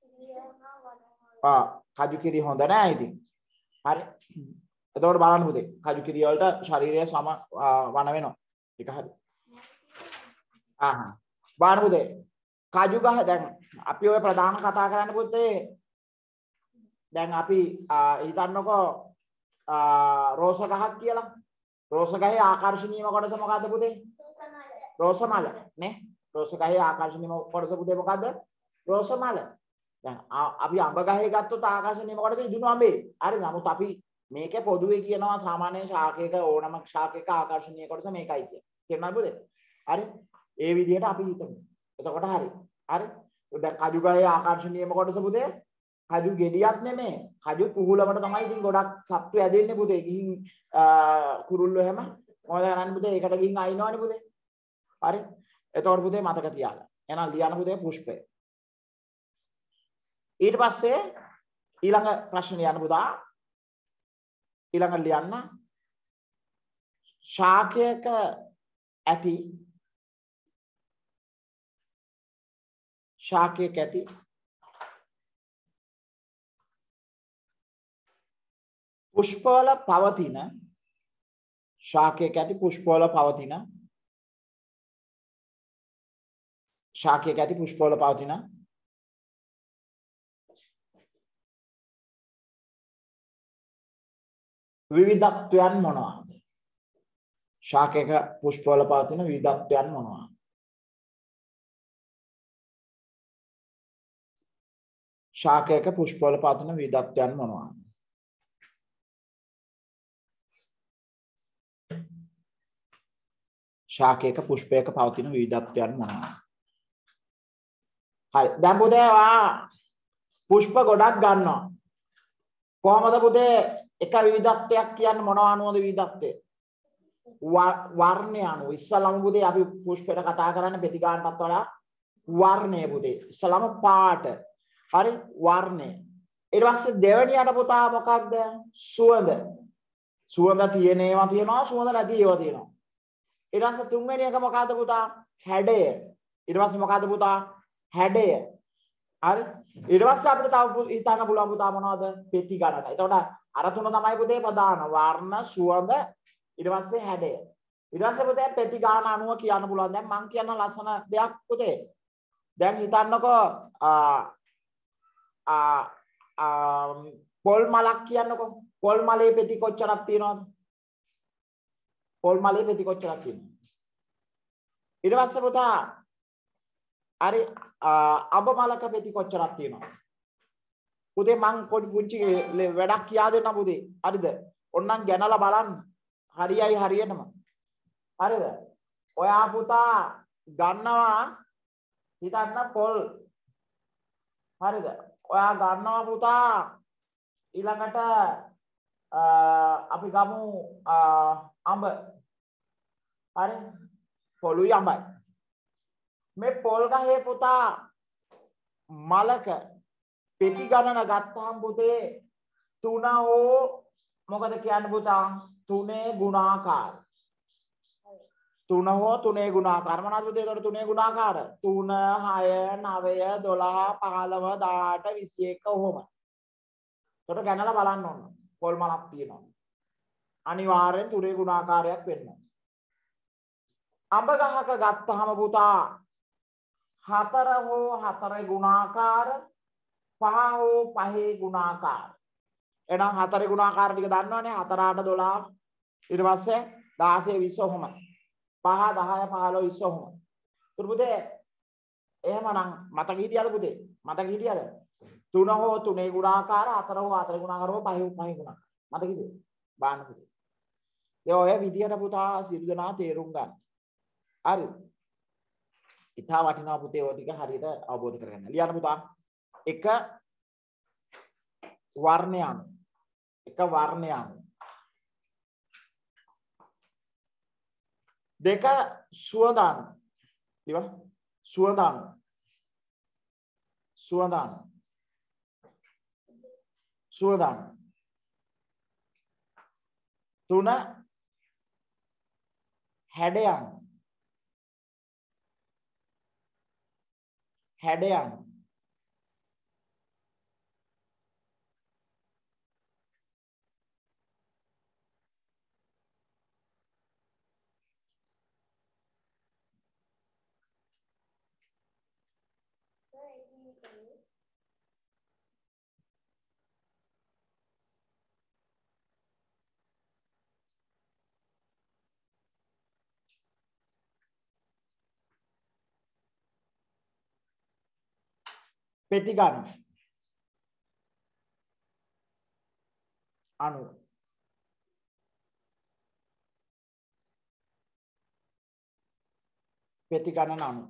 ආ කජු කිරි හොඳ නෑ ඉතින්. හරි. එතකොට බලන්න පුතේ. කජු කිරි වලට ශරීරය සම වන වෙනවා. ඒක හරි. ආහා. බලන්න පුතේ. කජු ගහ දැන් අපි ඔය ප්‍රධාන කතා කරන්නේ පුතේ. දැන් අපි හිතන්නකෝ රෝස ගහක් කියලා. රෝස ගහේ ආකර්ෂණීයම කොටස මොකද්ද පුතේ? රෝස මල නේ. රෝස ගහේ ආකර්ෂණීයම කොටස පුතේ මොකද්ද? රෝස මල. දැන් අපි අඹ ගහේ ගත්තොත් ආකර්ෂණීයම කොටස ඉදුණු අඹේ. හරි. නමුත් අපි මේකේ පොදුවේ කියනවා සාමාන්‍ය ශාකයක ඕනම ශාකයක ආකර්ෂණීය කොටස මේකයි කියන්නේ. තේරුණාද පුතේ? හරි. ඒ විදිහට අපි හිතමු. එතකොට හරි. හරි. දැන් කජු ගහේ ආකර්ෂණීයම කොටස පුතේ කජු ගෙඩියක් නෙමෙයි. කජු කුහුලකට තමයි ඉතින් ගොඩක් සත්තු ඇදෙන්නේ පුතේ. ගිහින් කුරුල්ලෝ හැම මොකද කරන්නේ පුතේ? ඒකට ගිහින් අයින්නවනේ පුතේ. හරි. එතකොට පුතේ මතක තියාගන්න. එහෙනම් ලියන්න පුතේ පුෂ්පය. ඊට පස්සේ ඊළඟ ප්‍රශ්න ලියන්න පුතා. ඊළඟ ලියන්න ශාකයක ඇති ශාකයක ඇති පුෂ්පවල පවතින ශාකයක ඇති පුෂ්පවල පවතින ශාකයක ඇති පුෂ්පවල පවතින විවිධත්වයන් මොනවාද? ශාකයක පුෂ්පවල පවතින විවිධත්වයන් මොනවාද? ශාකයක පුෂ්පවල පවතින විවිධත්වයන් මොනවාද? ශාකයක පුෂ්පයක පවතින විවිධත්වයන් මොනවාද? හරි. දැන් පුතේ ආ පුෂ්ප ගොඩක් ගන්නවා. කොහමද පුතේ එක විවිධත්වයක් කියන්නේ මොනවා අනුවද විවිධත්වය? වර්ණය අනුව. ඉස්සලම පුතේ අපි පුෂ්පයට කතා කරන්නේ පෙති ගන්නටත් වඩා වර්ණය පුතේ. ඉස්සලම පාට. හරි වර්ණය. ඊට පස්සේ දෙවෙනියට පුතා මොකක්ද? සුවඳ. සුවඳ තියෙන ඒවා තියෙනවා සුවඳ නැති ඒවා තියෙනවා. ඊට පස්සේ තුන්වෙනි එක මොකක්ද පුතා? හැඩය. ඊට පස්සේ මොකද්ද පුතා? හැඩය. හරි. ඊට පස්සේ අපිට තව හිතන්න පුළුවන් පුතා මොනවද? පෙති ගණන. එතකොට අර තුන තමයි පුතේ ප්‍රධාන. වර්ණ, සුවඳ, ඊට පස්සේ හැඩය. ඊට පස්සේ පුතේ පෙති ගාන අනුව කියන්න පුළුවන්. දැන් මම කියන ලස්සන දෙයක් පුතේ. දැන් හිතන්නකෝ ආ ආ පොල් මලක් කියන්නකෝ. පොල් මලේ පෙති කොච්චරක් තියෙනවද? පොල් මලේ පෙති කොච්චරක් තියෙනවද? ඊට පස්සේ පුතා හරි අඹ මලක පෙති කොච්චරක් තියෙනවද? පුතේ මං පොඩි පුංචි වැඩක් කියා දෙන්න පුතේ. හරිද? ඔන්නම් ගැනලා බලන්න. හරියයි හරියටම. හරිද? ඔයා පුතා ගන්නවා හිතන්න පොල්. හරිද? ඔයා ගන්නවා පුතා ඊළඟට අපි ගමු අඹ. හරි? පොළුයි අඹයි. මේ පොල් ගහේ පුතා මලක පෙති ගණන ගත්තාම පුතේ තුන හෝ මොකද කියන්නේ පුතා? තුනේ ගුණාකාර. තුන හෝ තුනේ ගුණාකාර. මොනවද පුතේ? ඒකට තුනේ ගුණාකාර තුන, හය, නවය, දොළහ, පහළොව, දහඅට, විසි එක ඔහොම. ඒකට ගණනලා බලන්න ඕන. පොල් මලක් තියෙනවා. අනිවාර්යෙන් තුනේ ගුණාකාරයක් වෙන්න. අඹ ගහක ගත්තාම පුතා හතර හෝ හතරේ ගුණාකාර, පහ හෝ පහේ ගුණාකාර. එහෙනම් හතරේ ගුණාකාර ටික දන්නවනේ. හතර, අට, දොළහ, ඊට පස්සේ දහසය, විස්ස ඔහොම. පහ, දහය, පහළොව, විස්ස ඔහොම. ඒත් පුතේ එහෙමනම් මතක හිටියද පුතේ? මතක හිටියද? තුන හෝ තුනේ ගුණාකාර, හතර හෝ හතරේ ගුණාකාර හෝ පහ හෝ පහේ ගුණාකාර. මතක හිටියද? බාන්න පුතේ. ඒ ඔය විදියට පුතා සියලු දෙනා තේරුම් ගන්න. හරි. ඉතා වටිනවා පුතේ ඔය ටික හරියට අවබෝධ කරගන්න. ලියන්න පුතා. එක වර්ණය අනුව. එක වර්ණය අනුව. දෙක සුවඳ අනුව. ඊළඟ සුවඳ අනුව. සුවඳ අනුව. සුවඳ අනුව. තුන හැඩය අනුව. හැඩය අනුව. පෙති ගන්න අනුව. පෙති ගණන අනුව.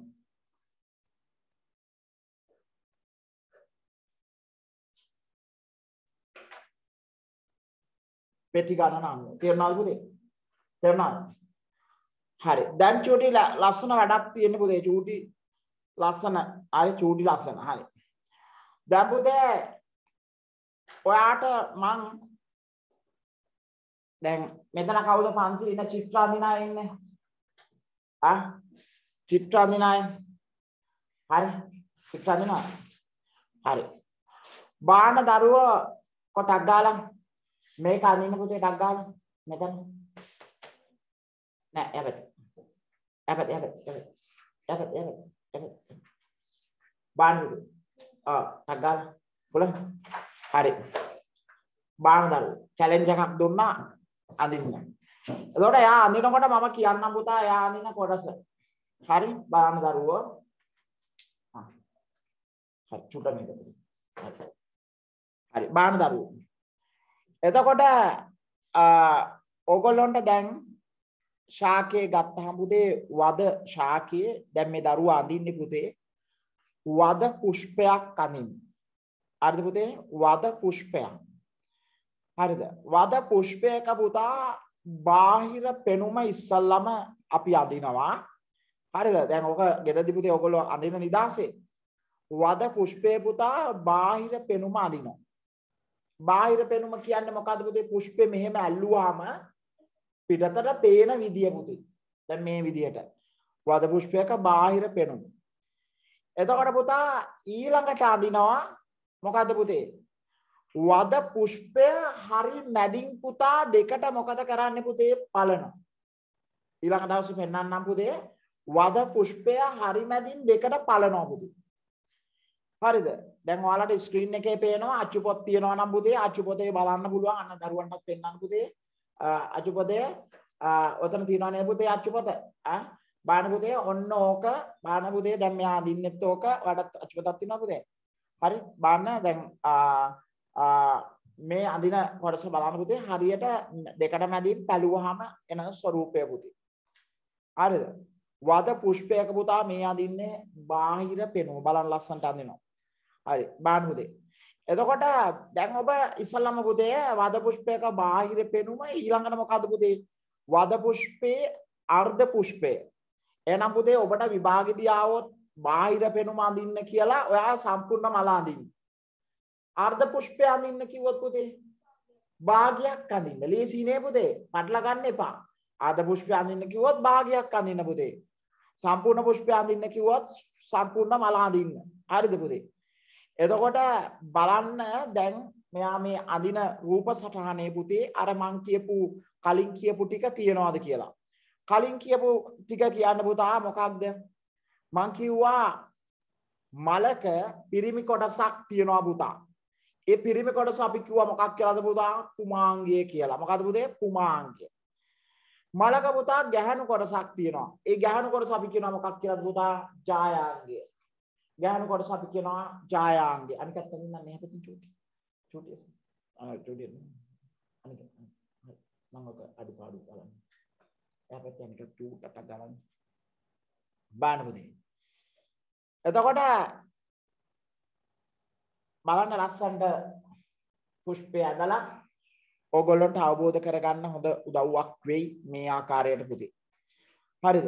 පෙති ගණන අනුව. තේරුණාද පුතේ? තේරුණාද? හරි. දැන් චූටි ලස්සන වැඩක් තියෙන පුතේ. චූටි ලස්සන. හරි චූටි ලස්සන. හරි. දැන් පුතේ ඔයාට මං දැන් මෙතන කවුද පන්ති ඉන්න චිත්‍ර අඳිනා ඉන්නේ? ආ චිත්‍ර අඳිනා. හරි. චිත්‍ර අඳිනා. හරි. බාන දරුව කොටක් ගාලා මේක අඳින්න පුතේ ටක් ගාලා මෙතන. නෑ එපෙත්. එපෙත් එපෙත් එපෙත්. එපෙත් එපෙත් එපෙත්. බාන පුතේ. ආ ටක් ගාලා. බලන්න. හරි. බාන දරුව චැලෙන්ජ් එකක් දුන්නා අඳින්න. එතකොට එයා අඳිනකොට මම කියන්නම් පුතා එයා අඳින කොටස. හරි බාන දරුව. හා. හරි චුට්ට මේක. හරි බාන දරුව. එතකොට ඕගොල්ලොන්ට දැන් ශාකයේ ගත්තාම පුතේ වද ශාකයේ දැන් මේ දරුවා අඳින්නේ පුතේ වද පුෂ්පයක් අඳින්න. හරිද පුතේ? වද පුෂ්පයක්. හරිද? වද පුෂ්පයක පුතා බාහිර පෙනුම ඉස්සල්ලාම අපි අඳිනවා. හරිද? දැන් ඔක ගෙදරදි පුතේ ඔයගොල්ලෝ අඳින නිදාසේ වද පුෂ්පේ පුතා බාහිර පෙනුම අඳිනවා. බාහිර පෙනුම කියන්නේ මොකද්ද පුතේ? පුෂ්පේ මෙහෙම ඇල්ලුවාම පිටතට පේන විදිය පුතේ. දැන් මේ විදියට වද පුෂ්පයක බාහිර පෙනුම. එතකොට පුතා ඊළඟට අඳිනවා මොකද්ද පුතේ? වද පුෂ්පය හරි මැදින් පුතා දෙකට මොකද කරන්නේ පුතේ? පලනවා. ඊළඟ දවසේ පෙන්නන්නම් පුතේ වද පුෂ්පය හරි මැදින් දෙකට පලනවා පුතේ. හරිද? දැන් ඔයාලට ස්ක්‍රීන් එකේ පේනවා අච්චු පොත් තියෙනවා නම් පුතේ අච්චු පොතේ බලන්න පුළුවන්. අන්න දරුවන්ටත් පෙන්නන්න පුතේ. අච්චු පොතේ ඔතන තියෙනවා නේද පුතේ අච්චු පොත? ආ බාන පුතේ ඔන්න ඕක බාන පුතේ දැන් මෙයා අදින්නෙත් ඕක වඩත් අච්චු පොතක් තියෙනවා පුතේ. හරි බාන්න දැන් මේ අදින කොටස බලන්න පුතේ හරියට දෙකට මැදින් පැලුවාම එන ස්වරූපය පුතේ. හරිද? වද පුෂ්පයක පුතා මේ අදින්නේ බාහිර පෙනුම බලන්න ලස්සනට අදිනවා. හරි බාන්න පුතේ. එතකොට දැන් ඔබ ඉස්සල්ලාම පුතේ වද පුෂ්පයක බාහිර පෙනුම ඊළඟට මොකද්ද පුතේ? වද පුෂ්පයේ අර්ධ පුෂ්පය. එහෙනම් පුතේ ඔබට විභාගෙදී ආවොත් බාහිර පෙනුම අඳින්න කියලා ඔයා සම්පූර්ණ මල අඳින්න. අර්ධ පුෂ්පය අඳින්න කිව්වොත් පුතේ භාගයක් අඳින්න. ලේසි නේ පුතේ. පටල ගන්න එපා. අර්ධ පුෂ්පය අඳින්න කිව්වොත් භාගයක් අඳින්න පුතේ. සම්පූර්ණ පුෂ්පය අඳින්න කිව්වොත් සම්පූර්ණ මල අඳින්න. හරිද පුතේ? එතකොට බලන්න දැන් මෙයා මේ අඳින රූප සටහනේ පුතේ අර මං කියපු කලින් කියපු ටික තියනවාද කියලා. කලින් කියපු ටික කියන්න පුතා මොකක්ද? මං කිව්වා මලක පිරිමි කොටසක් තියනවා පුතා. ඒ පිරිමි කොටස අපි කිව්වා මොකක් කියලාද පුතා? කුමාංගය කියලා. මොකද්ද පුතේ? කුමාංගය. මලක පුතා ගැහණු කොටසක් තියෙනවා. ඒ ගැහණු කොටස අපි කියනවා මොකක් කියලාද පුතා? ජායාංගය. ගැහණු කොටස අපි කියනවා ජායාංගය. අනික අතනින් නම් මෙහෙ පැත්තෙන් චූටි. චූටි. ආ චූටි. අනික මම ඔක අඩුපාඩු බලන්න. එයා පැත්තෙන් එක චූටක් ගලන්න. බාන පුතේ. එතකොට බලන්න ලස්සනට පුෂ්පය ඇදලා ඕගොල්ලන්ට අවබෝධ කරගන්න හොඳ උදව්වක් වෙයි මේ ආකාරයට පුතේ. හරිද?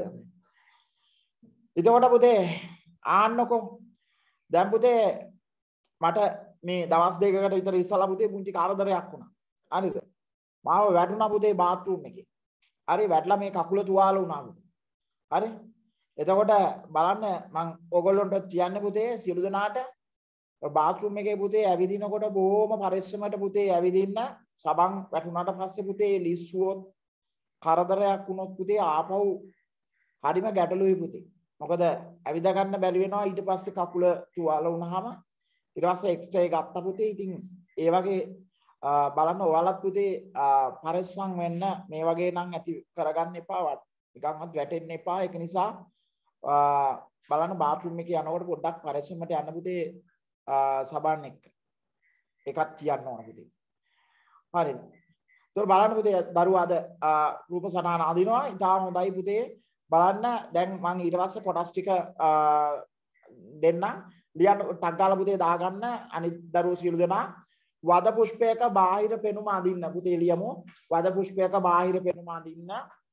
එතකොට පුතේ ආන්නකෝ දැන් පුතේ මට මේ දවස් දෙකකට විතර ඉස්සලා පුතේ පුංචි කාර්යදරයක් වුණා. හරිද? මාව වැටුණා පුතේ බාත් รู ම් එකේ. හරි වැටලා මේ කකුල තුවාල වුණා පුතේ. හරි? එතකොට බලන්න මම ඕගොල්ලන්ට කියන්නේ පුතේ සියලු දෙනාට බාත් รู ම් එකේ පුතේ ඇවිදිනකොට බොහොම පරිස්සමට පුතේ ඇවිදින්න. සබන් වැටුණාට පස්සේ පුතේ ලිස්සුවොත් කරදරයක් වුණොත් පුතේ ආපහු හරිම ගැටලුයි පුතේ. මොකද ඇවිද ගන්න බැරි වෙනවා ඊට පස්සේ කකුල තුවාල වුණාම ඊට පස්සේ එක්ස්ට්‍රා එක ගත්තා පුතේ. ඉතින් ඒ වගේ බලන්න ඔයාලත් පුතේ පරිස්සම් වෙන්න මේ වගේ නම් ඇති කරගන්න එපා. නිකන්වත් වැටෙන්න එපා. ඒක නිසා බලන්න බාත් รู ම් එකේ යනකොට පොඩ්ඩක් පරිස්සමට යන්න පුතේ සබන් එක්ක. එකක් තියන්න ඕන පුතේ. හරිද? ඒතකොට බලන්න පුතේ දරුවා අද රූප සටහන අඳිනවා. ඉතාල හොඳයි පුතේ. බලන්න දැන් මම ඊට පස්සේ කොටස් ටික දෙන්නම්. ලියන්න ටක් ගාලා පුතේ දාගන්න අනිත් දරුවෝ සියලු දෙනා වද පුෂ්පයක බාහිර පෙනුම අඳින්න පුතේ ලියමු. වද පුෂ්පයක බාහිර පෙනුම අඳින්න.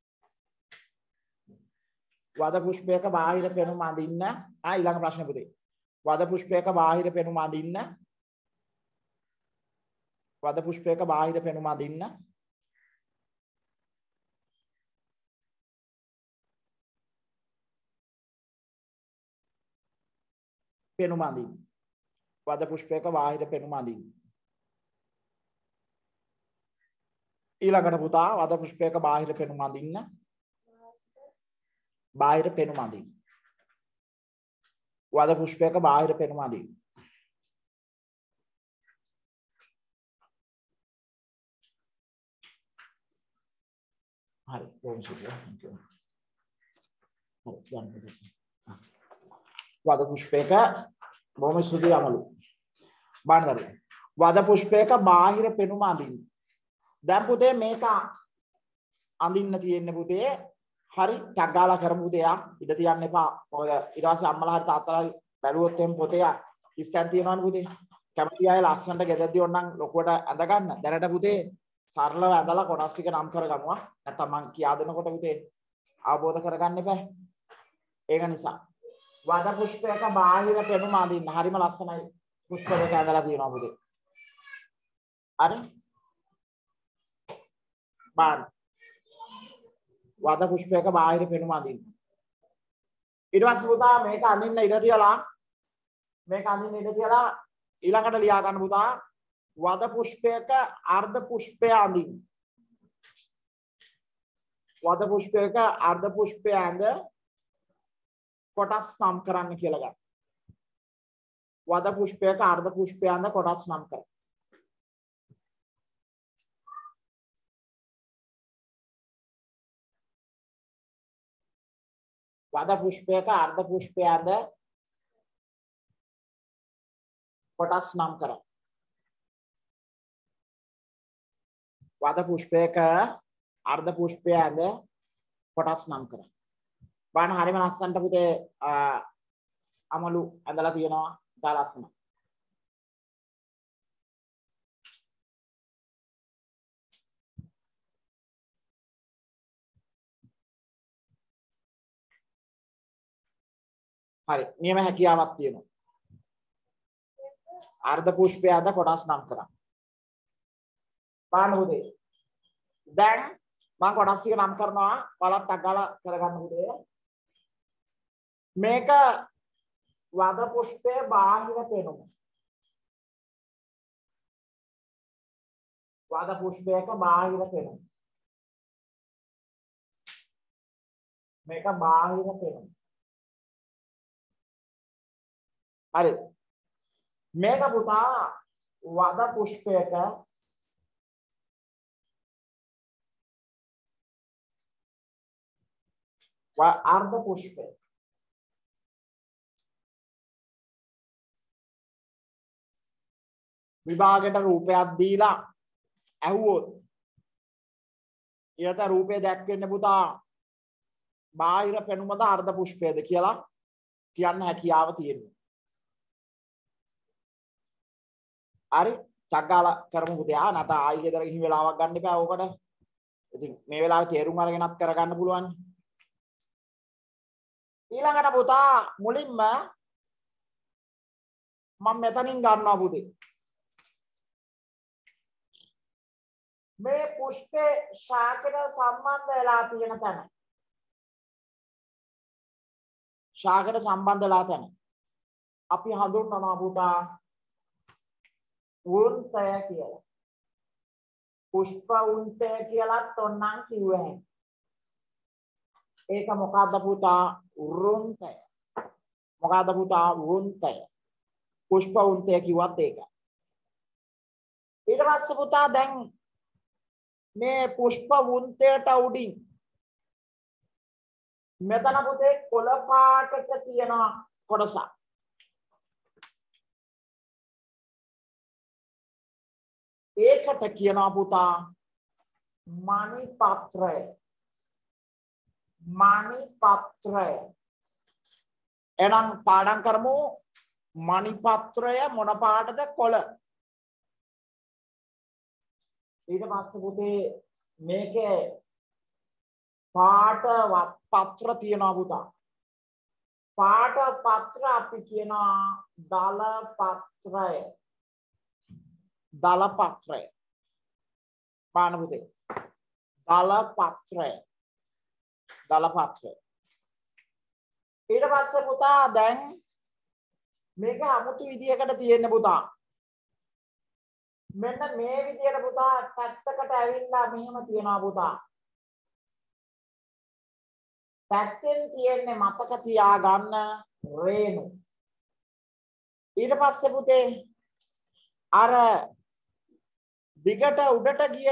වද පුෂ්පයක බාහිර පෙනුම අඳින්න. ආ ඊළඟ ප්‍රශ්නේ පුතේ. වද පුෂ්පයක බාහිර පෙනුම අඳින්න. වද පුෂ්පයක බාහිර පෙනුම අඳින්න. පෙනුම අඳින්න. වද පුෂ්පයක බාහිර පෙනුම අඳින්න. ඊළඟට පුතා වද පුෂ්පයක බාහිර පෙනුම අඳින්න. බාහිර පෙනුම අඳින්න. වද පුෂ්පයක බාහිර පෙනුම අඳින්න. හරි බොහොම සුදුසු. හරි යන්න. වද පුෂ්පයක බොහොම සුදුසු අමලු. බාණ්ඩරේ. වද පුෂ්පයක බාහිර පෙනුම අඳින්න. දැන් පුතේ මේක අඳින්න තියෙන්නේ පුතේ හරි ටක් ගාලා කරමු පුතේ යා ඉඳ තියන්න එපා. මොකද ඊට පස්සේ අම්මලා හරි තාත්තලා හරි බැලුවොත් එම් පුතේ ඉස්තන් තියනවනේ පුතේ. කැමති අය ලස්සනට ගෙදරදී ඕනනම් ලොකුවට ඇඳ ගන්න. දැනට පුතේ සරලව ඇඳලා කොටස් ටික නම් කරගමු. නැත්තම් මං කියා දෙනකොට පුතේ අවබෝධ කරගන්න එපා. ඒක නිසා වද පුෂ්පයක බාහිර පෙනුම අඳින්න. හරිම ලස්සනයි පුෂ්ප දෙක ඇඳලා තියෙනවා පුතේ. හරි? බාන වද පුෂ්පයක බාහිර පෙනුම අඳින්න. ඊට පස්සේ පුතා මේක අඳින්න ඉඩ තියලා මේක අඳින්න ඉඩ තියලා ඊළඟට ලියා ගන්න පුතා වද පුෂ්පයක අර්ධ පුෂ්පය අඳින්න. වද පුෂ්පයක අර්ධ පුෂ්පය ඇඳ කොටස් නම් කරන්න කියලා ගන්න. වද පුෂ්පයක අර්ධ පුෂ්පය ඇඳ කොටස් නම් කරන්න. වද පුෂ්පයක අර්ධ පුෂ්පය ඇඳ කොටස් නම් කරන්න. වද පුෂ්පයක අර්ධ පුෂ්පය ඇඳ කොටස් නම් කරන්න. බලන්න හරියම ලස්සනට පුතේ අමලු ඇඳලා තියෙනවා. ඉතා ලස්සනයි. හරි නියම හැකියාවක් තියෙනවා. අර්ධ පුෂ්පය ඇඳ කොටස් නම් කරන්න. බලන්න පුතේ. දැන් මම කොටස් ටික නම් කරනවා. බලත් අගලා කරගන්න පුතේ. මේක වද පුෂ්පයේ බාහිර පෙනුම. වද පුෂ්පයක බාහිර පෙනුම. මේක බාහිර පෙනුම. හරිද? මේක පුතා වද පුෂ්පයක අර්ධ පුෂ්පය. විභාගයට රූපයක් දීලා ඇහුවොත් ඊට රූපේ දැක්වෙන්නේ පුතා බාහිර පෙනුමද අර්ධ පුෂ්පයද කියලා කියන්න හැකියාව තියෙනවා. හරි ටග්ගාල කරමු පුතේ. ආ නැත ආයි ගෙදර ගිහින් වෙලාවක් ගන්න එපා ඕකට. ඉතින් මේ වෙලාවේ තේරුම් අරගෙනත් කරගන්න පුළුවන්. ඊළඟට පුතා මුලින්ම මම මෙතනින් ගන්නවා පුතේ. මේ පුෂ්පේ ශාකයට සම්බන්ධ වෙලා තියෙන තැන. ශාකයට සම්බන්ධ වෙලා තැන. අපි හඳුන්වනවා පුතා වෘත්තය කියලා. පුෂ්ප වෘත්තය කියලාත් ඔන්නම් කිව්වේ. ඒක මොකද්ද පුතා? වෘත්තය. මොකද්ද පුතා? වෘත්තය. පුෂ්ප වෘත්තය කිව්වත් ඒක. ඊට පස්සේ පුතා දැන් මේ පුෂ්ප වෘත්තයට උඩින් මෙතන පුතේ කොළ පාටක තියෙන කොටසක්. ඒකට කියනවා පුතා මණි පත්‍රය. මණි පත්‍රය. එහෙනම් පාඩම් කරමු. මණි පත්‍රය මොන පාටද? කොළ. ඊට පස්සේ පුතේ මේකේ පාට පත්‍ර තියෙනවා පුතා. පාට පත්‍ර අපි කියනවා දල පත්‍රය. දල පත්‍රය. පාන පුතේ. දල පත්‍රය. දල පත්‍රය. ඊට පස්සේ පුතා දැන් මේක 아무තු විදියකට තියෙන පුතා. මෙන්න මේ විදියට පුතා පැත්තකට ඇවිල්ලා මෙහෙම තියනවා පුතා. පැත්තෙන් තියෙන්නේ මතක තියාගන්න රේණු. ඊට පස්සේ පුතේ අර දිගට උඩට ගිය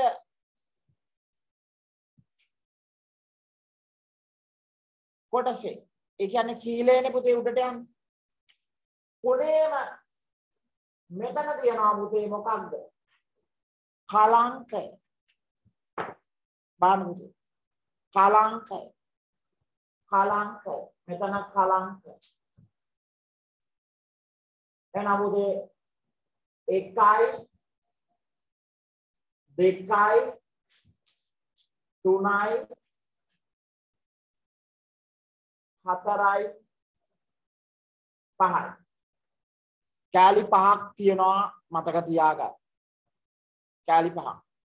කොටසේ ඒ කියන්නේ කීලේනේ පුතේ උඩට යන්නේ. කොනේම මෙතන තියනවා පුතේ මොකක්ද? කලංකය. බලන්න පුතේ. කලංකය. කලංකය. මෙතන කලංකය. එහෙනම් පුතේ එකයි දෙකයි තුනයි හතරයි පහයි. කැලි පහක් තියෙනවා මතක තියාගන්න. කැලි පහක්.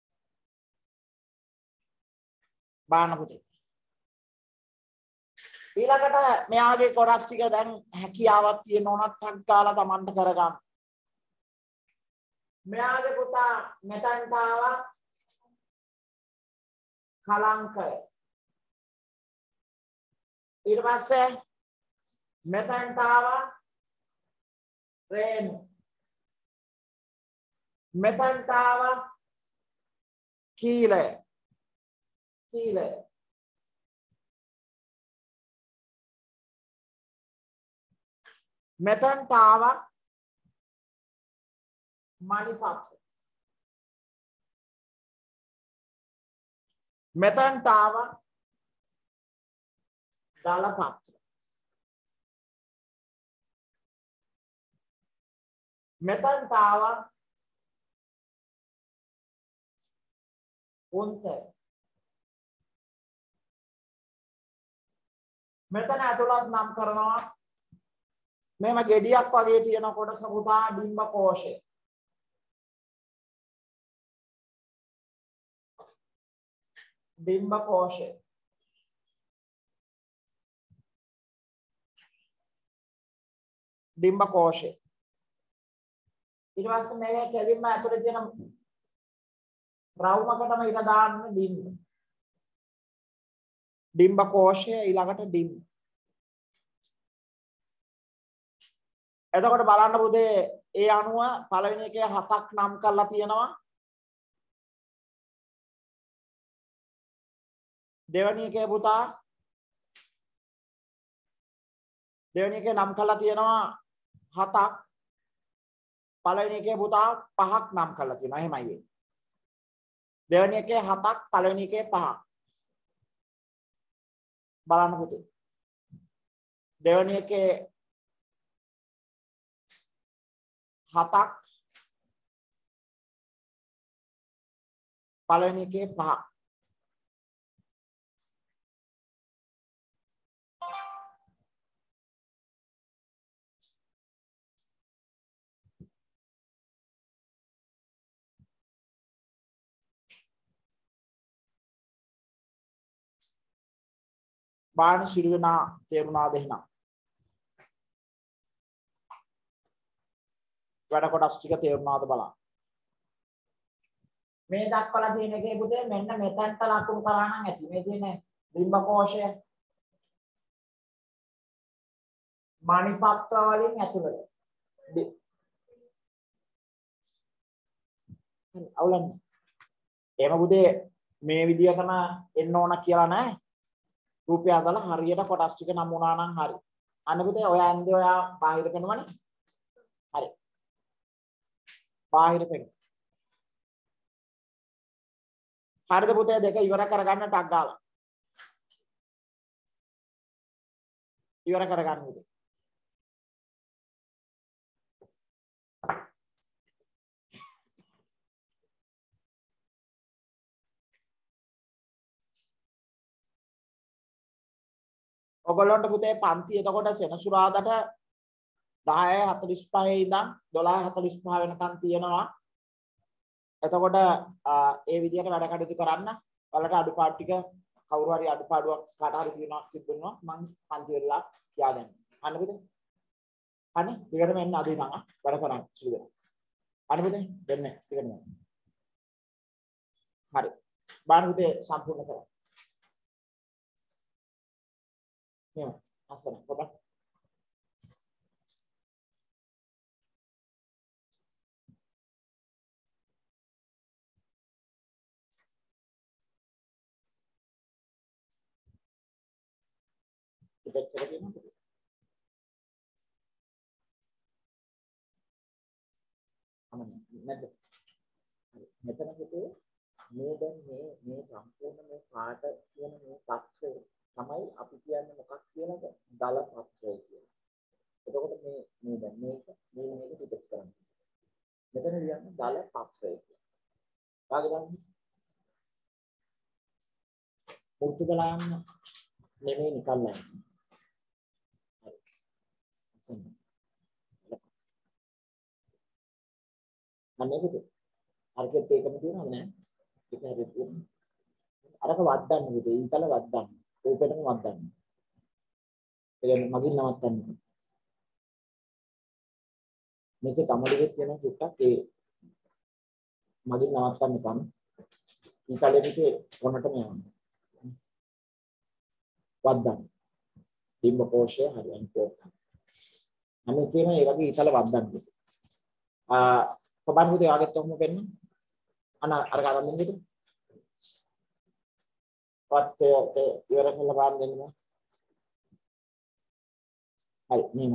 බලන්න පුතේ. ඊළඟට මෙයාගේ කොටස් ටික දැන් හැකියාවක් තියෙන උනත් ටක් ගාලා Tamanට කරගන්න. මෙයාගේ පුතා මෙතනට ආවා කලංකය. ඊට පස්සේ මෙතනට ආවා රේණු. මෙතනට ආවා කීලය. කීලය. මෙතනට ආවා මණිපත්‍ර. මෙතනට ආවා දලපත්‍ර. මෙතනට ආවා උන්තය. මෙතන ඇතුළත් නම් කරනවා මේම ගෙඩියක් වගේ තියෙන කොටස පුතා ඩිම්බ කෝෂය. ඩිම්බ කෝෂය. ඩිම්බ කෝෂය. ඊට පස්සේ මේ කෙලින්ම ඇතුලේ තියෙන රවුමකටම ඉර දාන්න ඩිම්බ. ඩිම්බ කෝෂය ඊළඟට ඩිම්බ. එතකොට බලන්න පුතේ ඒ අණුව පළවෙනි එකේ හතක් නම් කරලා තියෙනවා. දෙවෙනි එකේ පුතා දෙවෙනි එකේ නම් කරලා තියෙනවා හතක්. පළවෙනි එකේ පුතා පහක් නම් කරලා තියෙනවා. එහෙමයි වෙන්නේ. දෙවෙනි එකේ හතක් පළවෙනි එකේ පහක්. බලන්න පුතේ. දෙවෙනි එකේ හතක් පළවෙනි එකේ පහක්. බාන සිරුවනා තේරුණාද එහෙනම්? වැඩ කොටස් ටික තේරුණාද බලන්න. මේ දක්වලා තියෙන එකේ පුතේ මෙන්න මෙතනට ලකුණු කරා නම් ඇති. මේ තියෙන ඩිම්බ කෝෂය මණිපත්‍ර වලින් ඇතුළට. අවුලන්නේ. එහෙම පුතේ මේ විදිහටම එන්න ඕන කියලා නැහැ. රූපය අදලා හරියට කොටස් ටික නම් වුණා නම් හරි. අන්න පුතේ ඔය ඇන්දේ ඔයා බාහිර කරනවනේ. හරි. බාහිර පෙන්න. හරිද පුතේ දෙක ඉවර කරගන්න ටක් ගාලා. ඉවර කරගන්න පුතේ. ඔයගොල්ලන්ට පුතේ පන්ති එතකොට සෙනසුරාදාට දහය හතළිස් පහේ ඉඳන් දොළහ හතළිස් පහ වෙනකන් තියෙනවා. එතකොට ඒ විදිහට වැඩ කටයුතු කරන්න. ඔයාලට අඩුපාඩු ටික කවුරු හරි අඩුපාඩුවක් කාට හරි තියෙනවා තිබුණා මම පන්ති වෙලා කියා දෙන්න. අන්න පුතේ. අනේ දිගටම එන්න අද ඉඳන් වැඩ කරන්න සුදු දෙන්න. අන්න පුතේ දෙන්න දිගටම. හරි. බාන පුතේ සම්පූර්ණ කරා. Yeah, asana. Bye-bye. Kita cari ini apa? Aman. Nanti. Nanti nanti itu, මේ දැන් මේ මේ සම්පූර්ණ මේ පාට කියන මේ පක්ෂය තමයි අපි කියන්නේ මොකක් කියලාද? දල පක්ෂය කියලා. එතකොට මේ මේ දැන් මේක මේ මේක ටිකස් කරන්න. මෙතන කියන්නේ දල පක්ෂය කියලා. වාග්ගලන්න. මුර්තු බලන්න නෙමෙයි නිකන් නැහැ. හරි. අසන්න. අනේකද? අරකෙත් ඒකම තියෙනවද නැහැ? ඒක හරියට තියෙනවා. අරක වද්දන්න පුතේ. ඊතල වද්දන්න. ඕකටම වද්දන්න. ඒ මගින් නවත්තන්න. මේකේ තමලිගේ තියෙන චුට්ටක් ඒ මගින් නවත්තන්න ගන්න. ඊතලෙ පිටේ කොනටම යන්න. වද්දන්න. ඩිම්බ කෝෂය හරියට පොක්. අනේ කියන ඒ වගේ ඊතල වද්දන්න. ආ කොබන් පුතේ ආගෙත් ඔහොම වෙන්න. අන අර ගන්න දෙන්නද? වත් ඒ ඉවර කරලා බලන්න දෙන්න. හරි නේම.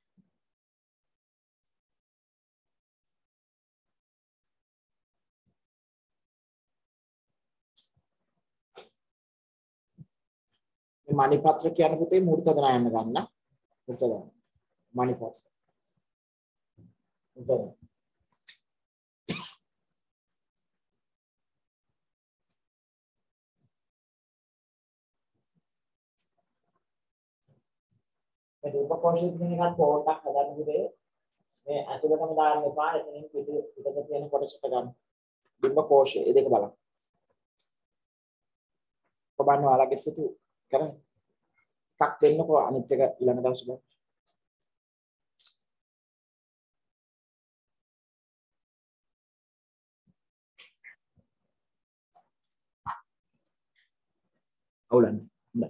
මේ මණිපත්‍ර කියන පුතේ මූර්ත දරයන්න ගන්න. මූර්ත දරන. මණිපත්‍ර. උදේ. ඒ උපකෝෂයේ තියෙන එකත් පොඩ්ඩක් හදන්න පුතේ. මේ අතුලටම දාන්න එපා. එතනින් පිට පිටක තියෙන කොටසට ගන්න. බිම්බ කෝෂය. ඒ දෙක බලන්න. ඔබන්න ඔයාලගේ පුතු කරන්නේ. එකක් දෙන්නකෝ අනිත් එක ඊළඟ දවසේ බලන්න. අවුලන්නේ. හොඳයි.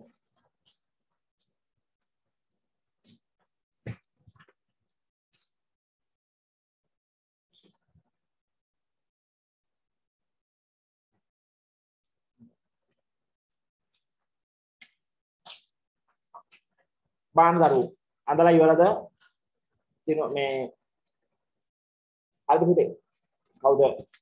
බාන දරුවෝ අඳලා ඉවරද? දින මේ අද පුතේ කවුද?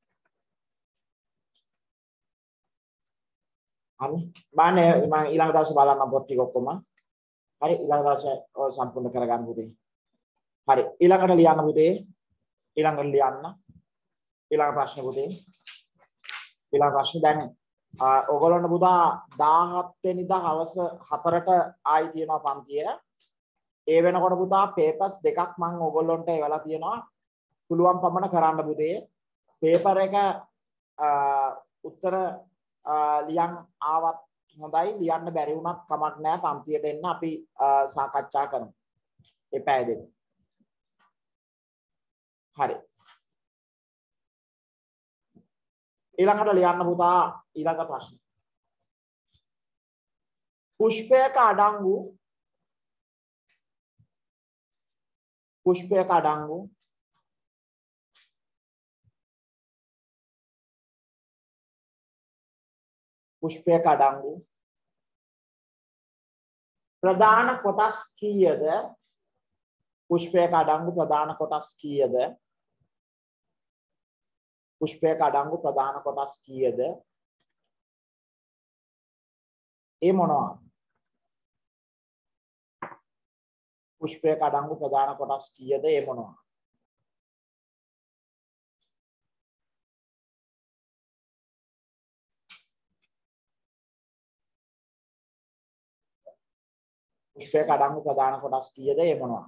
අනේ බානේ මම ඊළඟ දවසේ බලන්න පොත් ටික ඔක්කොම. හරි ඊළඟ දවසේ ඔය සම්පූර්ණ කරගන්න පුතේ. හරි ඊළඟට ලියන්න පුතේ. ඊළඟට ලියන්න. ඊළඟ ප්‍රශ්න පුතේ. ඊළඟ ප්‍රශ්න දැන් ඔයගොල්ලන්ට පුතා දාහත් වෙනිදා හවස හතරට ආයි තියෙනවා පන්තිය. ඒ වෙනකොට පුතා පේපර්ස් දෙකක් මම ඔයගොල්ලන්ට එවලා තියෙනවා. පුළුවන් පමණ කරන්න පුතේ. පේපර් එක උත්තර ලියන් ආවත් හොඳයි ලියන්න බැරි වුණත් කමක් නැහැ පන්තියට එන්න අපි සාකච්ඡා කරමු. ඒ පැය දෙක. හරි. ඊළඟට ලියන්න පුතා ඊළඟ ප්‍රශ්න. පුෂ්පයක අඩංගු පුෂ්පයක අඩංගු පුෂ්පයක අඩංගු ප්‍රධාන කොටස් කීයද? පුෂ්පයක අඩංගු ප්‍රධාන කොටස් කීයද? පුෂ්පයක අඩංගු ප්‍රධාන කොටස් කීයද? ඒ මොනවා? පුෂ්පයක අඩංගු ප්‍රධාන කොටස් කීයද? ඒ මොනවා? පුෂ්පයක අඩංගු ප්‍රධාන කොටස් කීයද? ඒ මොනවා?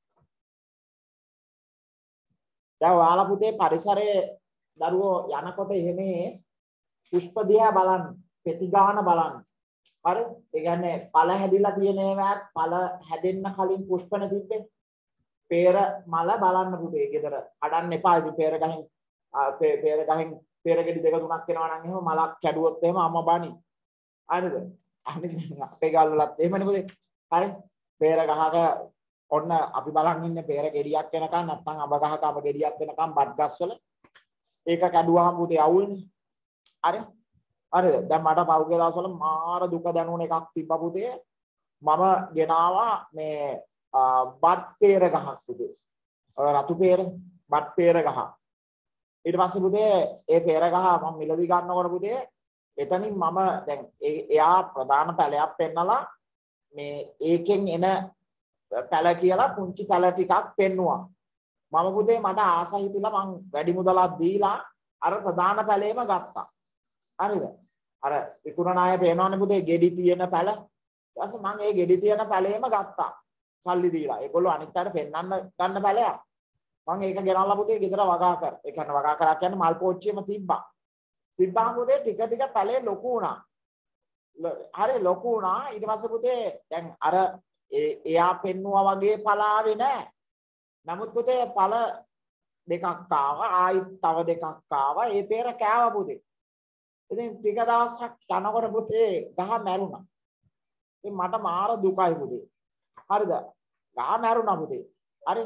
දැන් ඔයාලා පුතේ පරිසරයේ දරුවෝ යනකොට එහෙමේ පුෂ්ප දිහා බලන්න, පෙති ගාන බලන්න. හරි? ඒ කියන්නේ පළ හැදිලා තියෙන ඒවාත් පළ හැදෙන්න කලින් පුෂ්පන තිබ්බේ. peer මල බලන්න පුතේ ගෙදර. අඩන්න එපා. ඉතින් peer ගහෙන් peer ගහෙන් peer ගෙඩි දෙක තුනක් එනවා නම් එහෙම මලක් කැඩුවොත් එහෙම අම්මා බනි. හරිද? අනිත් අපේ ගල්වලත් එහෙමනේ පුතේ. හරි? peer ගහක ඔන්න අපි බලන් ඉන්නේ peer ගෙඩියක් වෙනකන් නැත්නම් අබ ගහක අබ ගෙඩියක් වෙනකන් බත් ගස්වල ඒක කැඩුවාම පුතේ අවුල්නේ. හරි? හරිද? දැන් මට පහුගිය දවස්වල මාර දුක දැනුන එකක් තිබ්බා පුතේ. මම ගෙනාවා මේ බත් peer ගහක් පුතේ. රතු peer බත් peer ගහ. ඊට පස්සේ පුතේ ඒ peer ගහ මම මිලදී ගන්නකොට පුතේ එතනින් මම දැන් එයා ප්‍රධාන පැලයක් පෙන්නලා මේ ඒකෙන් එන පැල කියලා පුංචි පැල ටිකක් පෙන්නුවා. මම පුතේ මට ආස හිතිලා මං වැඩි මුදලක් දීලා අර ප්‍රධාන පැලේම ගත්තා. හරිද? අර විකුණන අය පේනවනේ පුතේ ගෙඩි තියෙන පැල. ඊට පස්සේ මං ඒ ගෙඩි තියෙන පැලේම ගත්තා. සල්ලි දීලා. ඒගොල්ලෝ අනිත් අයට පෙන්වන්න ගන්න පැලයක්. මං ඒක ගෙනල්ලා පුතේ ගෙදර වගා කර. ඒ කියන්නේ වගා කරා කියන්නේ මල් පෝච්චියම තිබ්බා. තිබ්බාම පුතේ ටික ටික පැලේ ලොකු වුණා. හරි ලොකු වුණා. ඊට පස්සේ පුතේ දැන් අර එයා පෙන්නුවා වගේ පලාවේ නැහැ. නමුත් පුතේ පළ දෙකක් ආවා ආයිත් තව දෙකක් ආවා ඒ පෙර කෑවා පුතේ. ඉතින් ටික දවසක් යනකොට පුතේ ගහ මැරුණා. ඉතින් මට මාර දුකයි පුතේ. හරිද? ගහ මැරුණා පුතේ. හරි?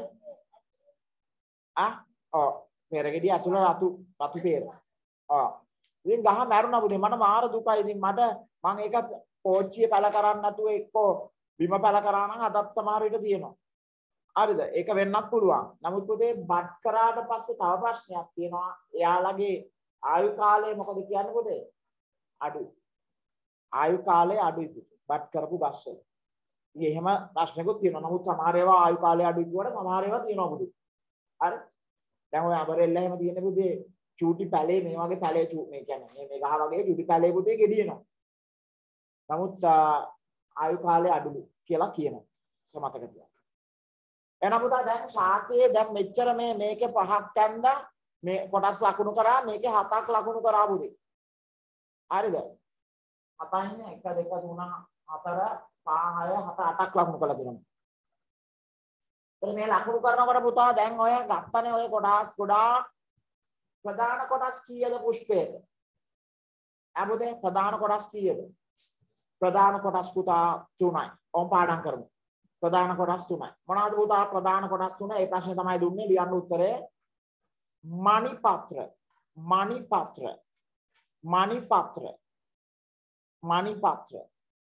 ආ ඔව් පෙරගෙඩිය අතුල රතු රතු පෙර. ආ ඉතින් ගහ මැරුණා පුතේ. මට මාර දුකයි. ඉතින් මට මම ඒක පෝච්චිය පැල කරන්න නැතුව එක්කෝ බිම පැල කරා නම් අදත් සමහර විට තියෙනවා. හරිද? ඒක වෙන්නත් පුළුවන්. නමුත් පුතේ බට් කරාට පස්සේ තව ප්‍රශ්නයක් තියෙනවා. එයාලගේ ආයු කාලය මොකද කියන්නේ පුතේ? අඩුයි. ආයු කාලය අඩුයි පුතේ. බට් කරපු ගස්වල. ඉතින් එහෙම ප්‍රශ්නකුත් තියෙනවා. නමුත් සමහර ඒවා ආයු කාලය අඩුයි කියවට සමහර ඒවා තියෙනවා පුතේ. හරි? දැන් ඔය අබරෙල්ල එහෙම තියෙන පුතේ චූටි පැලේ මේ වගේ පැලේ මේ කියන්නේ මේ ගහ වගේ චූටි පැලේ පුතේ ගෙඩියනවා. නමුත් ආයු කාලය අඩුයි කියලා කියනවා. සමතක තියාගන්න. එහෙනම් පුතා දැන් ශාකයේ දැන් මෙච්චර මේ මේකේ පහක් ඇන්දා මේ කොටස් ලකුණු කරා මේකේ හතක් ලකුණු කරා පුතේ. හරිද? හතයින් එක දෙක තුන හතර පහ හය හත අටක් ලකුණු කරලා දෙනවා. එතන මේ ලකුණු කරනකොට පුතා දැන් ඔය ගත්තනේ ඔය කොටස් ගොඩාක් ප්‍රධාන කොටස් කීයද පුෂ්පයක? අපුතේ ප්‍රධාන කොටස් කීයද? ප්‍රධාන කොටස් පුතා තුනයි. ඔම් පාඩම් කරමු. ප්‍රධාන කොටස් තුනයි. මොනවද පුතා ප්‍රධාන කොටස් තුන? ඒ ප්‍රශ්නේ තමයි දුන්නේ ලියන්න උත්තරේ. මණිපත්‍ර මණිපත්‍ර මණිපත්‍ර මණිපත්‍ර.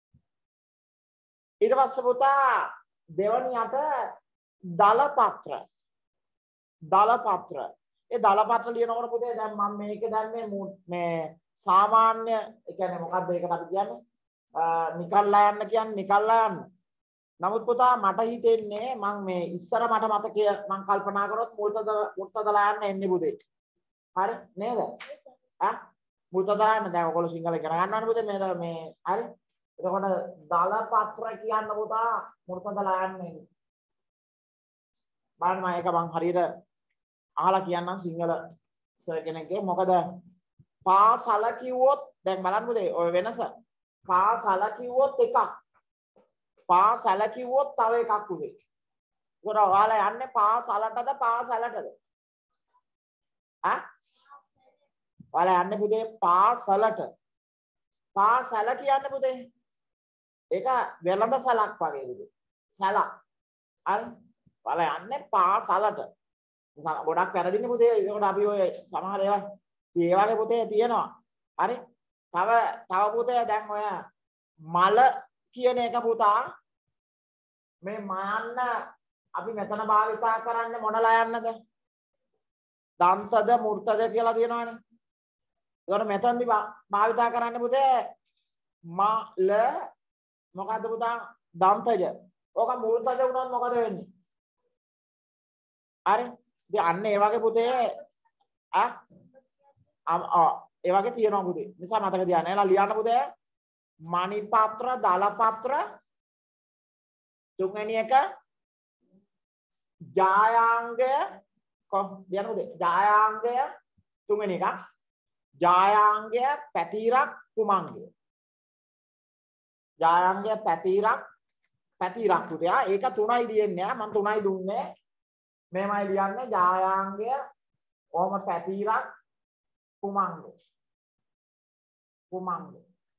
ඊට පස්සේ පුතා දෙවණියට දලපත්‍ර දලපත්‍ර. ඒ දලපත්‍ර ලියනකොට පුතේ දැන් මම මේකේ දැන් මේ මේ සාමාන්‍ය ඒ කියන්නේ මොකක්ද ඒකට අපි කියන්නේ නිකල්ලා යන්න කියන්නේ නිකල්ලා යන්න. නමුත් පුතා මට හිතෙන්නේ මම මේ ඉස්සර මට මතකය මම කල්පනා කරොත් මුල්තද මුල්තදලා යන්න එන්නේ පුතේ. හරි නේද? ආ මුල්තදලා යන්න දැන් ඔයගොල්ලෝ සිංහල ඉගෙන ගන්නවනේ පුතේ මේ මේ හරි. එතකොට දලපත්‍ර කියන්න පුතා මුල්තදලා යන්නේ. බලන්න මම ඒක මං හරියට අහලා කියන්නම් සිංහල සර් කෙනෙක්ගේ. මොකද පාසල කිව්වොත් දැන් බලන්න පුතේ ඔය වෙනස. පාසල කිව්වොත් එකක්. පාසල කිව්වොත් තව එකක් උනේ. උගර ඔයාලා යන්නේ පාසලටද පාසලටද? ආ? ඔයාලා යන්නේ පුතේ පාසලට. පාසල කියන්නේ පුතේ. ඒක වෙළඳ සලක් වගේ පුතේ. සලක්. හරි? ඔයාලා යන්නේ පාසලට. ගොඩක් වැරදින්නේ පුතේ. ඒකට අපි ඔය සමහර ඒවා ඒ වගේ පුතේ තියෙනවා. හරි? තව තව පුතේ දැන් ඔය මල කියන එක පුතා මේ මයන්න අපි මෙතන භාවිතා කරන්නේ මොනලා යන්නද? දන්තද මූර්තද කියලා තියෙනවනේ. ඒකට මෙතනදී භාවිතා කරන්නේ පුතේ මල මොකද්ද පුතා? දන්තජ. ඕක මූර්තජ වුණොත් මොකද වෙන්නේ? හරි? ඉතින් අන්න ඒ වගේ පුතේ ආ ආ ඒ වගේ තියෙනවා පුතේ. නිසා මතක තියාගන්න. එහෙනම් ලියන්න පුතේ මණිපත්‍ර දලපත්‍ර තුන්වෙනි එක ජායාංගය කොහොමද ලියන්නේ? ජායාංගය තුන්වෙනි එක ජායාංගය පැතිරක් කුමංගය. ජායාංගය පැතිරක් පැතිරක් පුතේ. ඒක තුනයි ලියන්නේ. මම තුනයි දුන්නේ. මේමයි ලියන්නේ ජායාංගය කොහොම පැතිරක් කුමංගය. කුමංගය.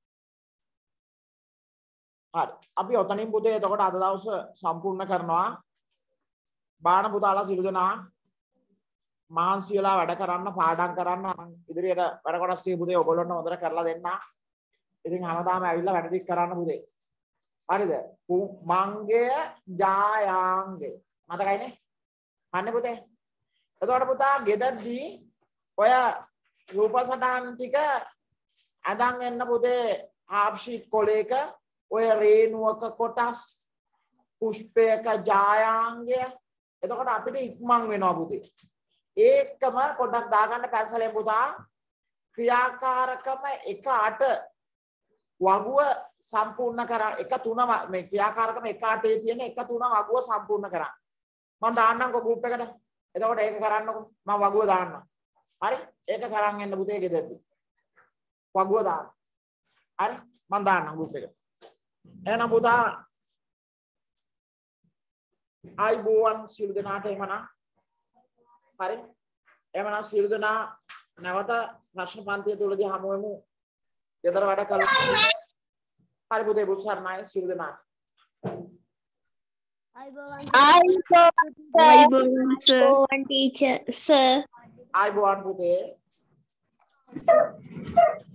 හරි. අපි ඔතනින් පුතේ එතකොට අද දවස සම්පූර්ණ කරනවා. බාන පුතාලා සිළු දෙනා මහන්සි වෙලා වැඩ කරන්න පාඩම් කරන්න මම ඉදිරියට වැඩ කොටස් ටික පුතේ ඔයගොල්ලන්ට හොඳට කරලා දෙන්න. ඉතින් හැමදාම ඇවිල්ලා වැඩ ටික කරන්න පුතේ. හරිද? කුමංගය ජායාංගය. මතකයිනේ? අනේ පුතේ. එතකොට පුතා ගෙදරදී ඔය රූප සටහන් ටික අදන් එන්න පුතේ හාෆ් ෂීට් කොලයක ඔය රේණුවක කොටස් පුෂ්පයක ජායාංගය. එතකොට අපිට ඉක්මන් වෙනවා පුතේ. ඒකම පොඩ්ඩක් දාගන්න පැන්සලෙන් පුතා. ක්‍රියාකාරකම එක අට වගුව සම්පූර්ණ කරා. එක තුන මේ ක්‍රියාකාරකම එක අටේ තියෙන එක තුන වගුව සම්පූර්ණ කරා. මම දාන්නම්කෝ ගෲප් එකට. එතකොට ඒක කරන්නකෝ. මම වගුව දාන්නම්. හරි? ඒක කරන් එන්න පුතේ ගෙදරදී. වගුව දාන්න. හරි? මම දාන්නම් ගෲප් එකට. එහෙනම් පුතා ආයිබෝවන් සියලු දෙනාට එමනම්. හරි. එමනම් සියලු දෙනා නැවත ප්‍රශ්න පන්තිය තුලදී හමු වෙමු. ගෙදර වැඩ කළා. හරි පුතේ බුස්සර්ණයි සියලු දෙනාට.
ආයිබෝවන් සර්.
teacher sir.
ආයිබෝවන් පුතේ.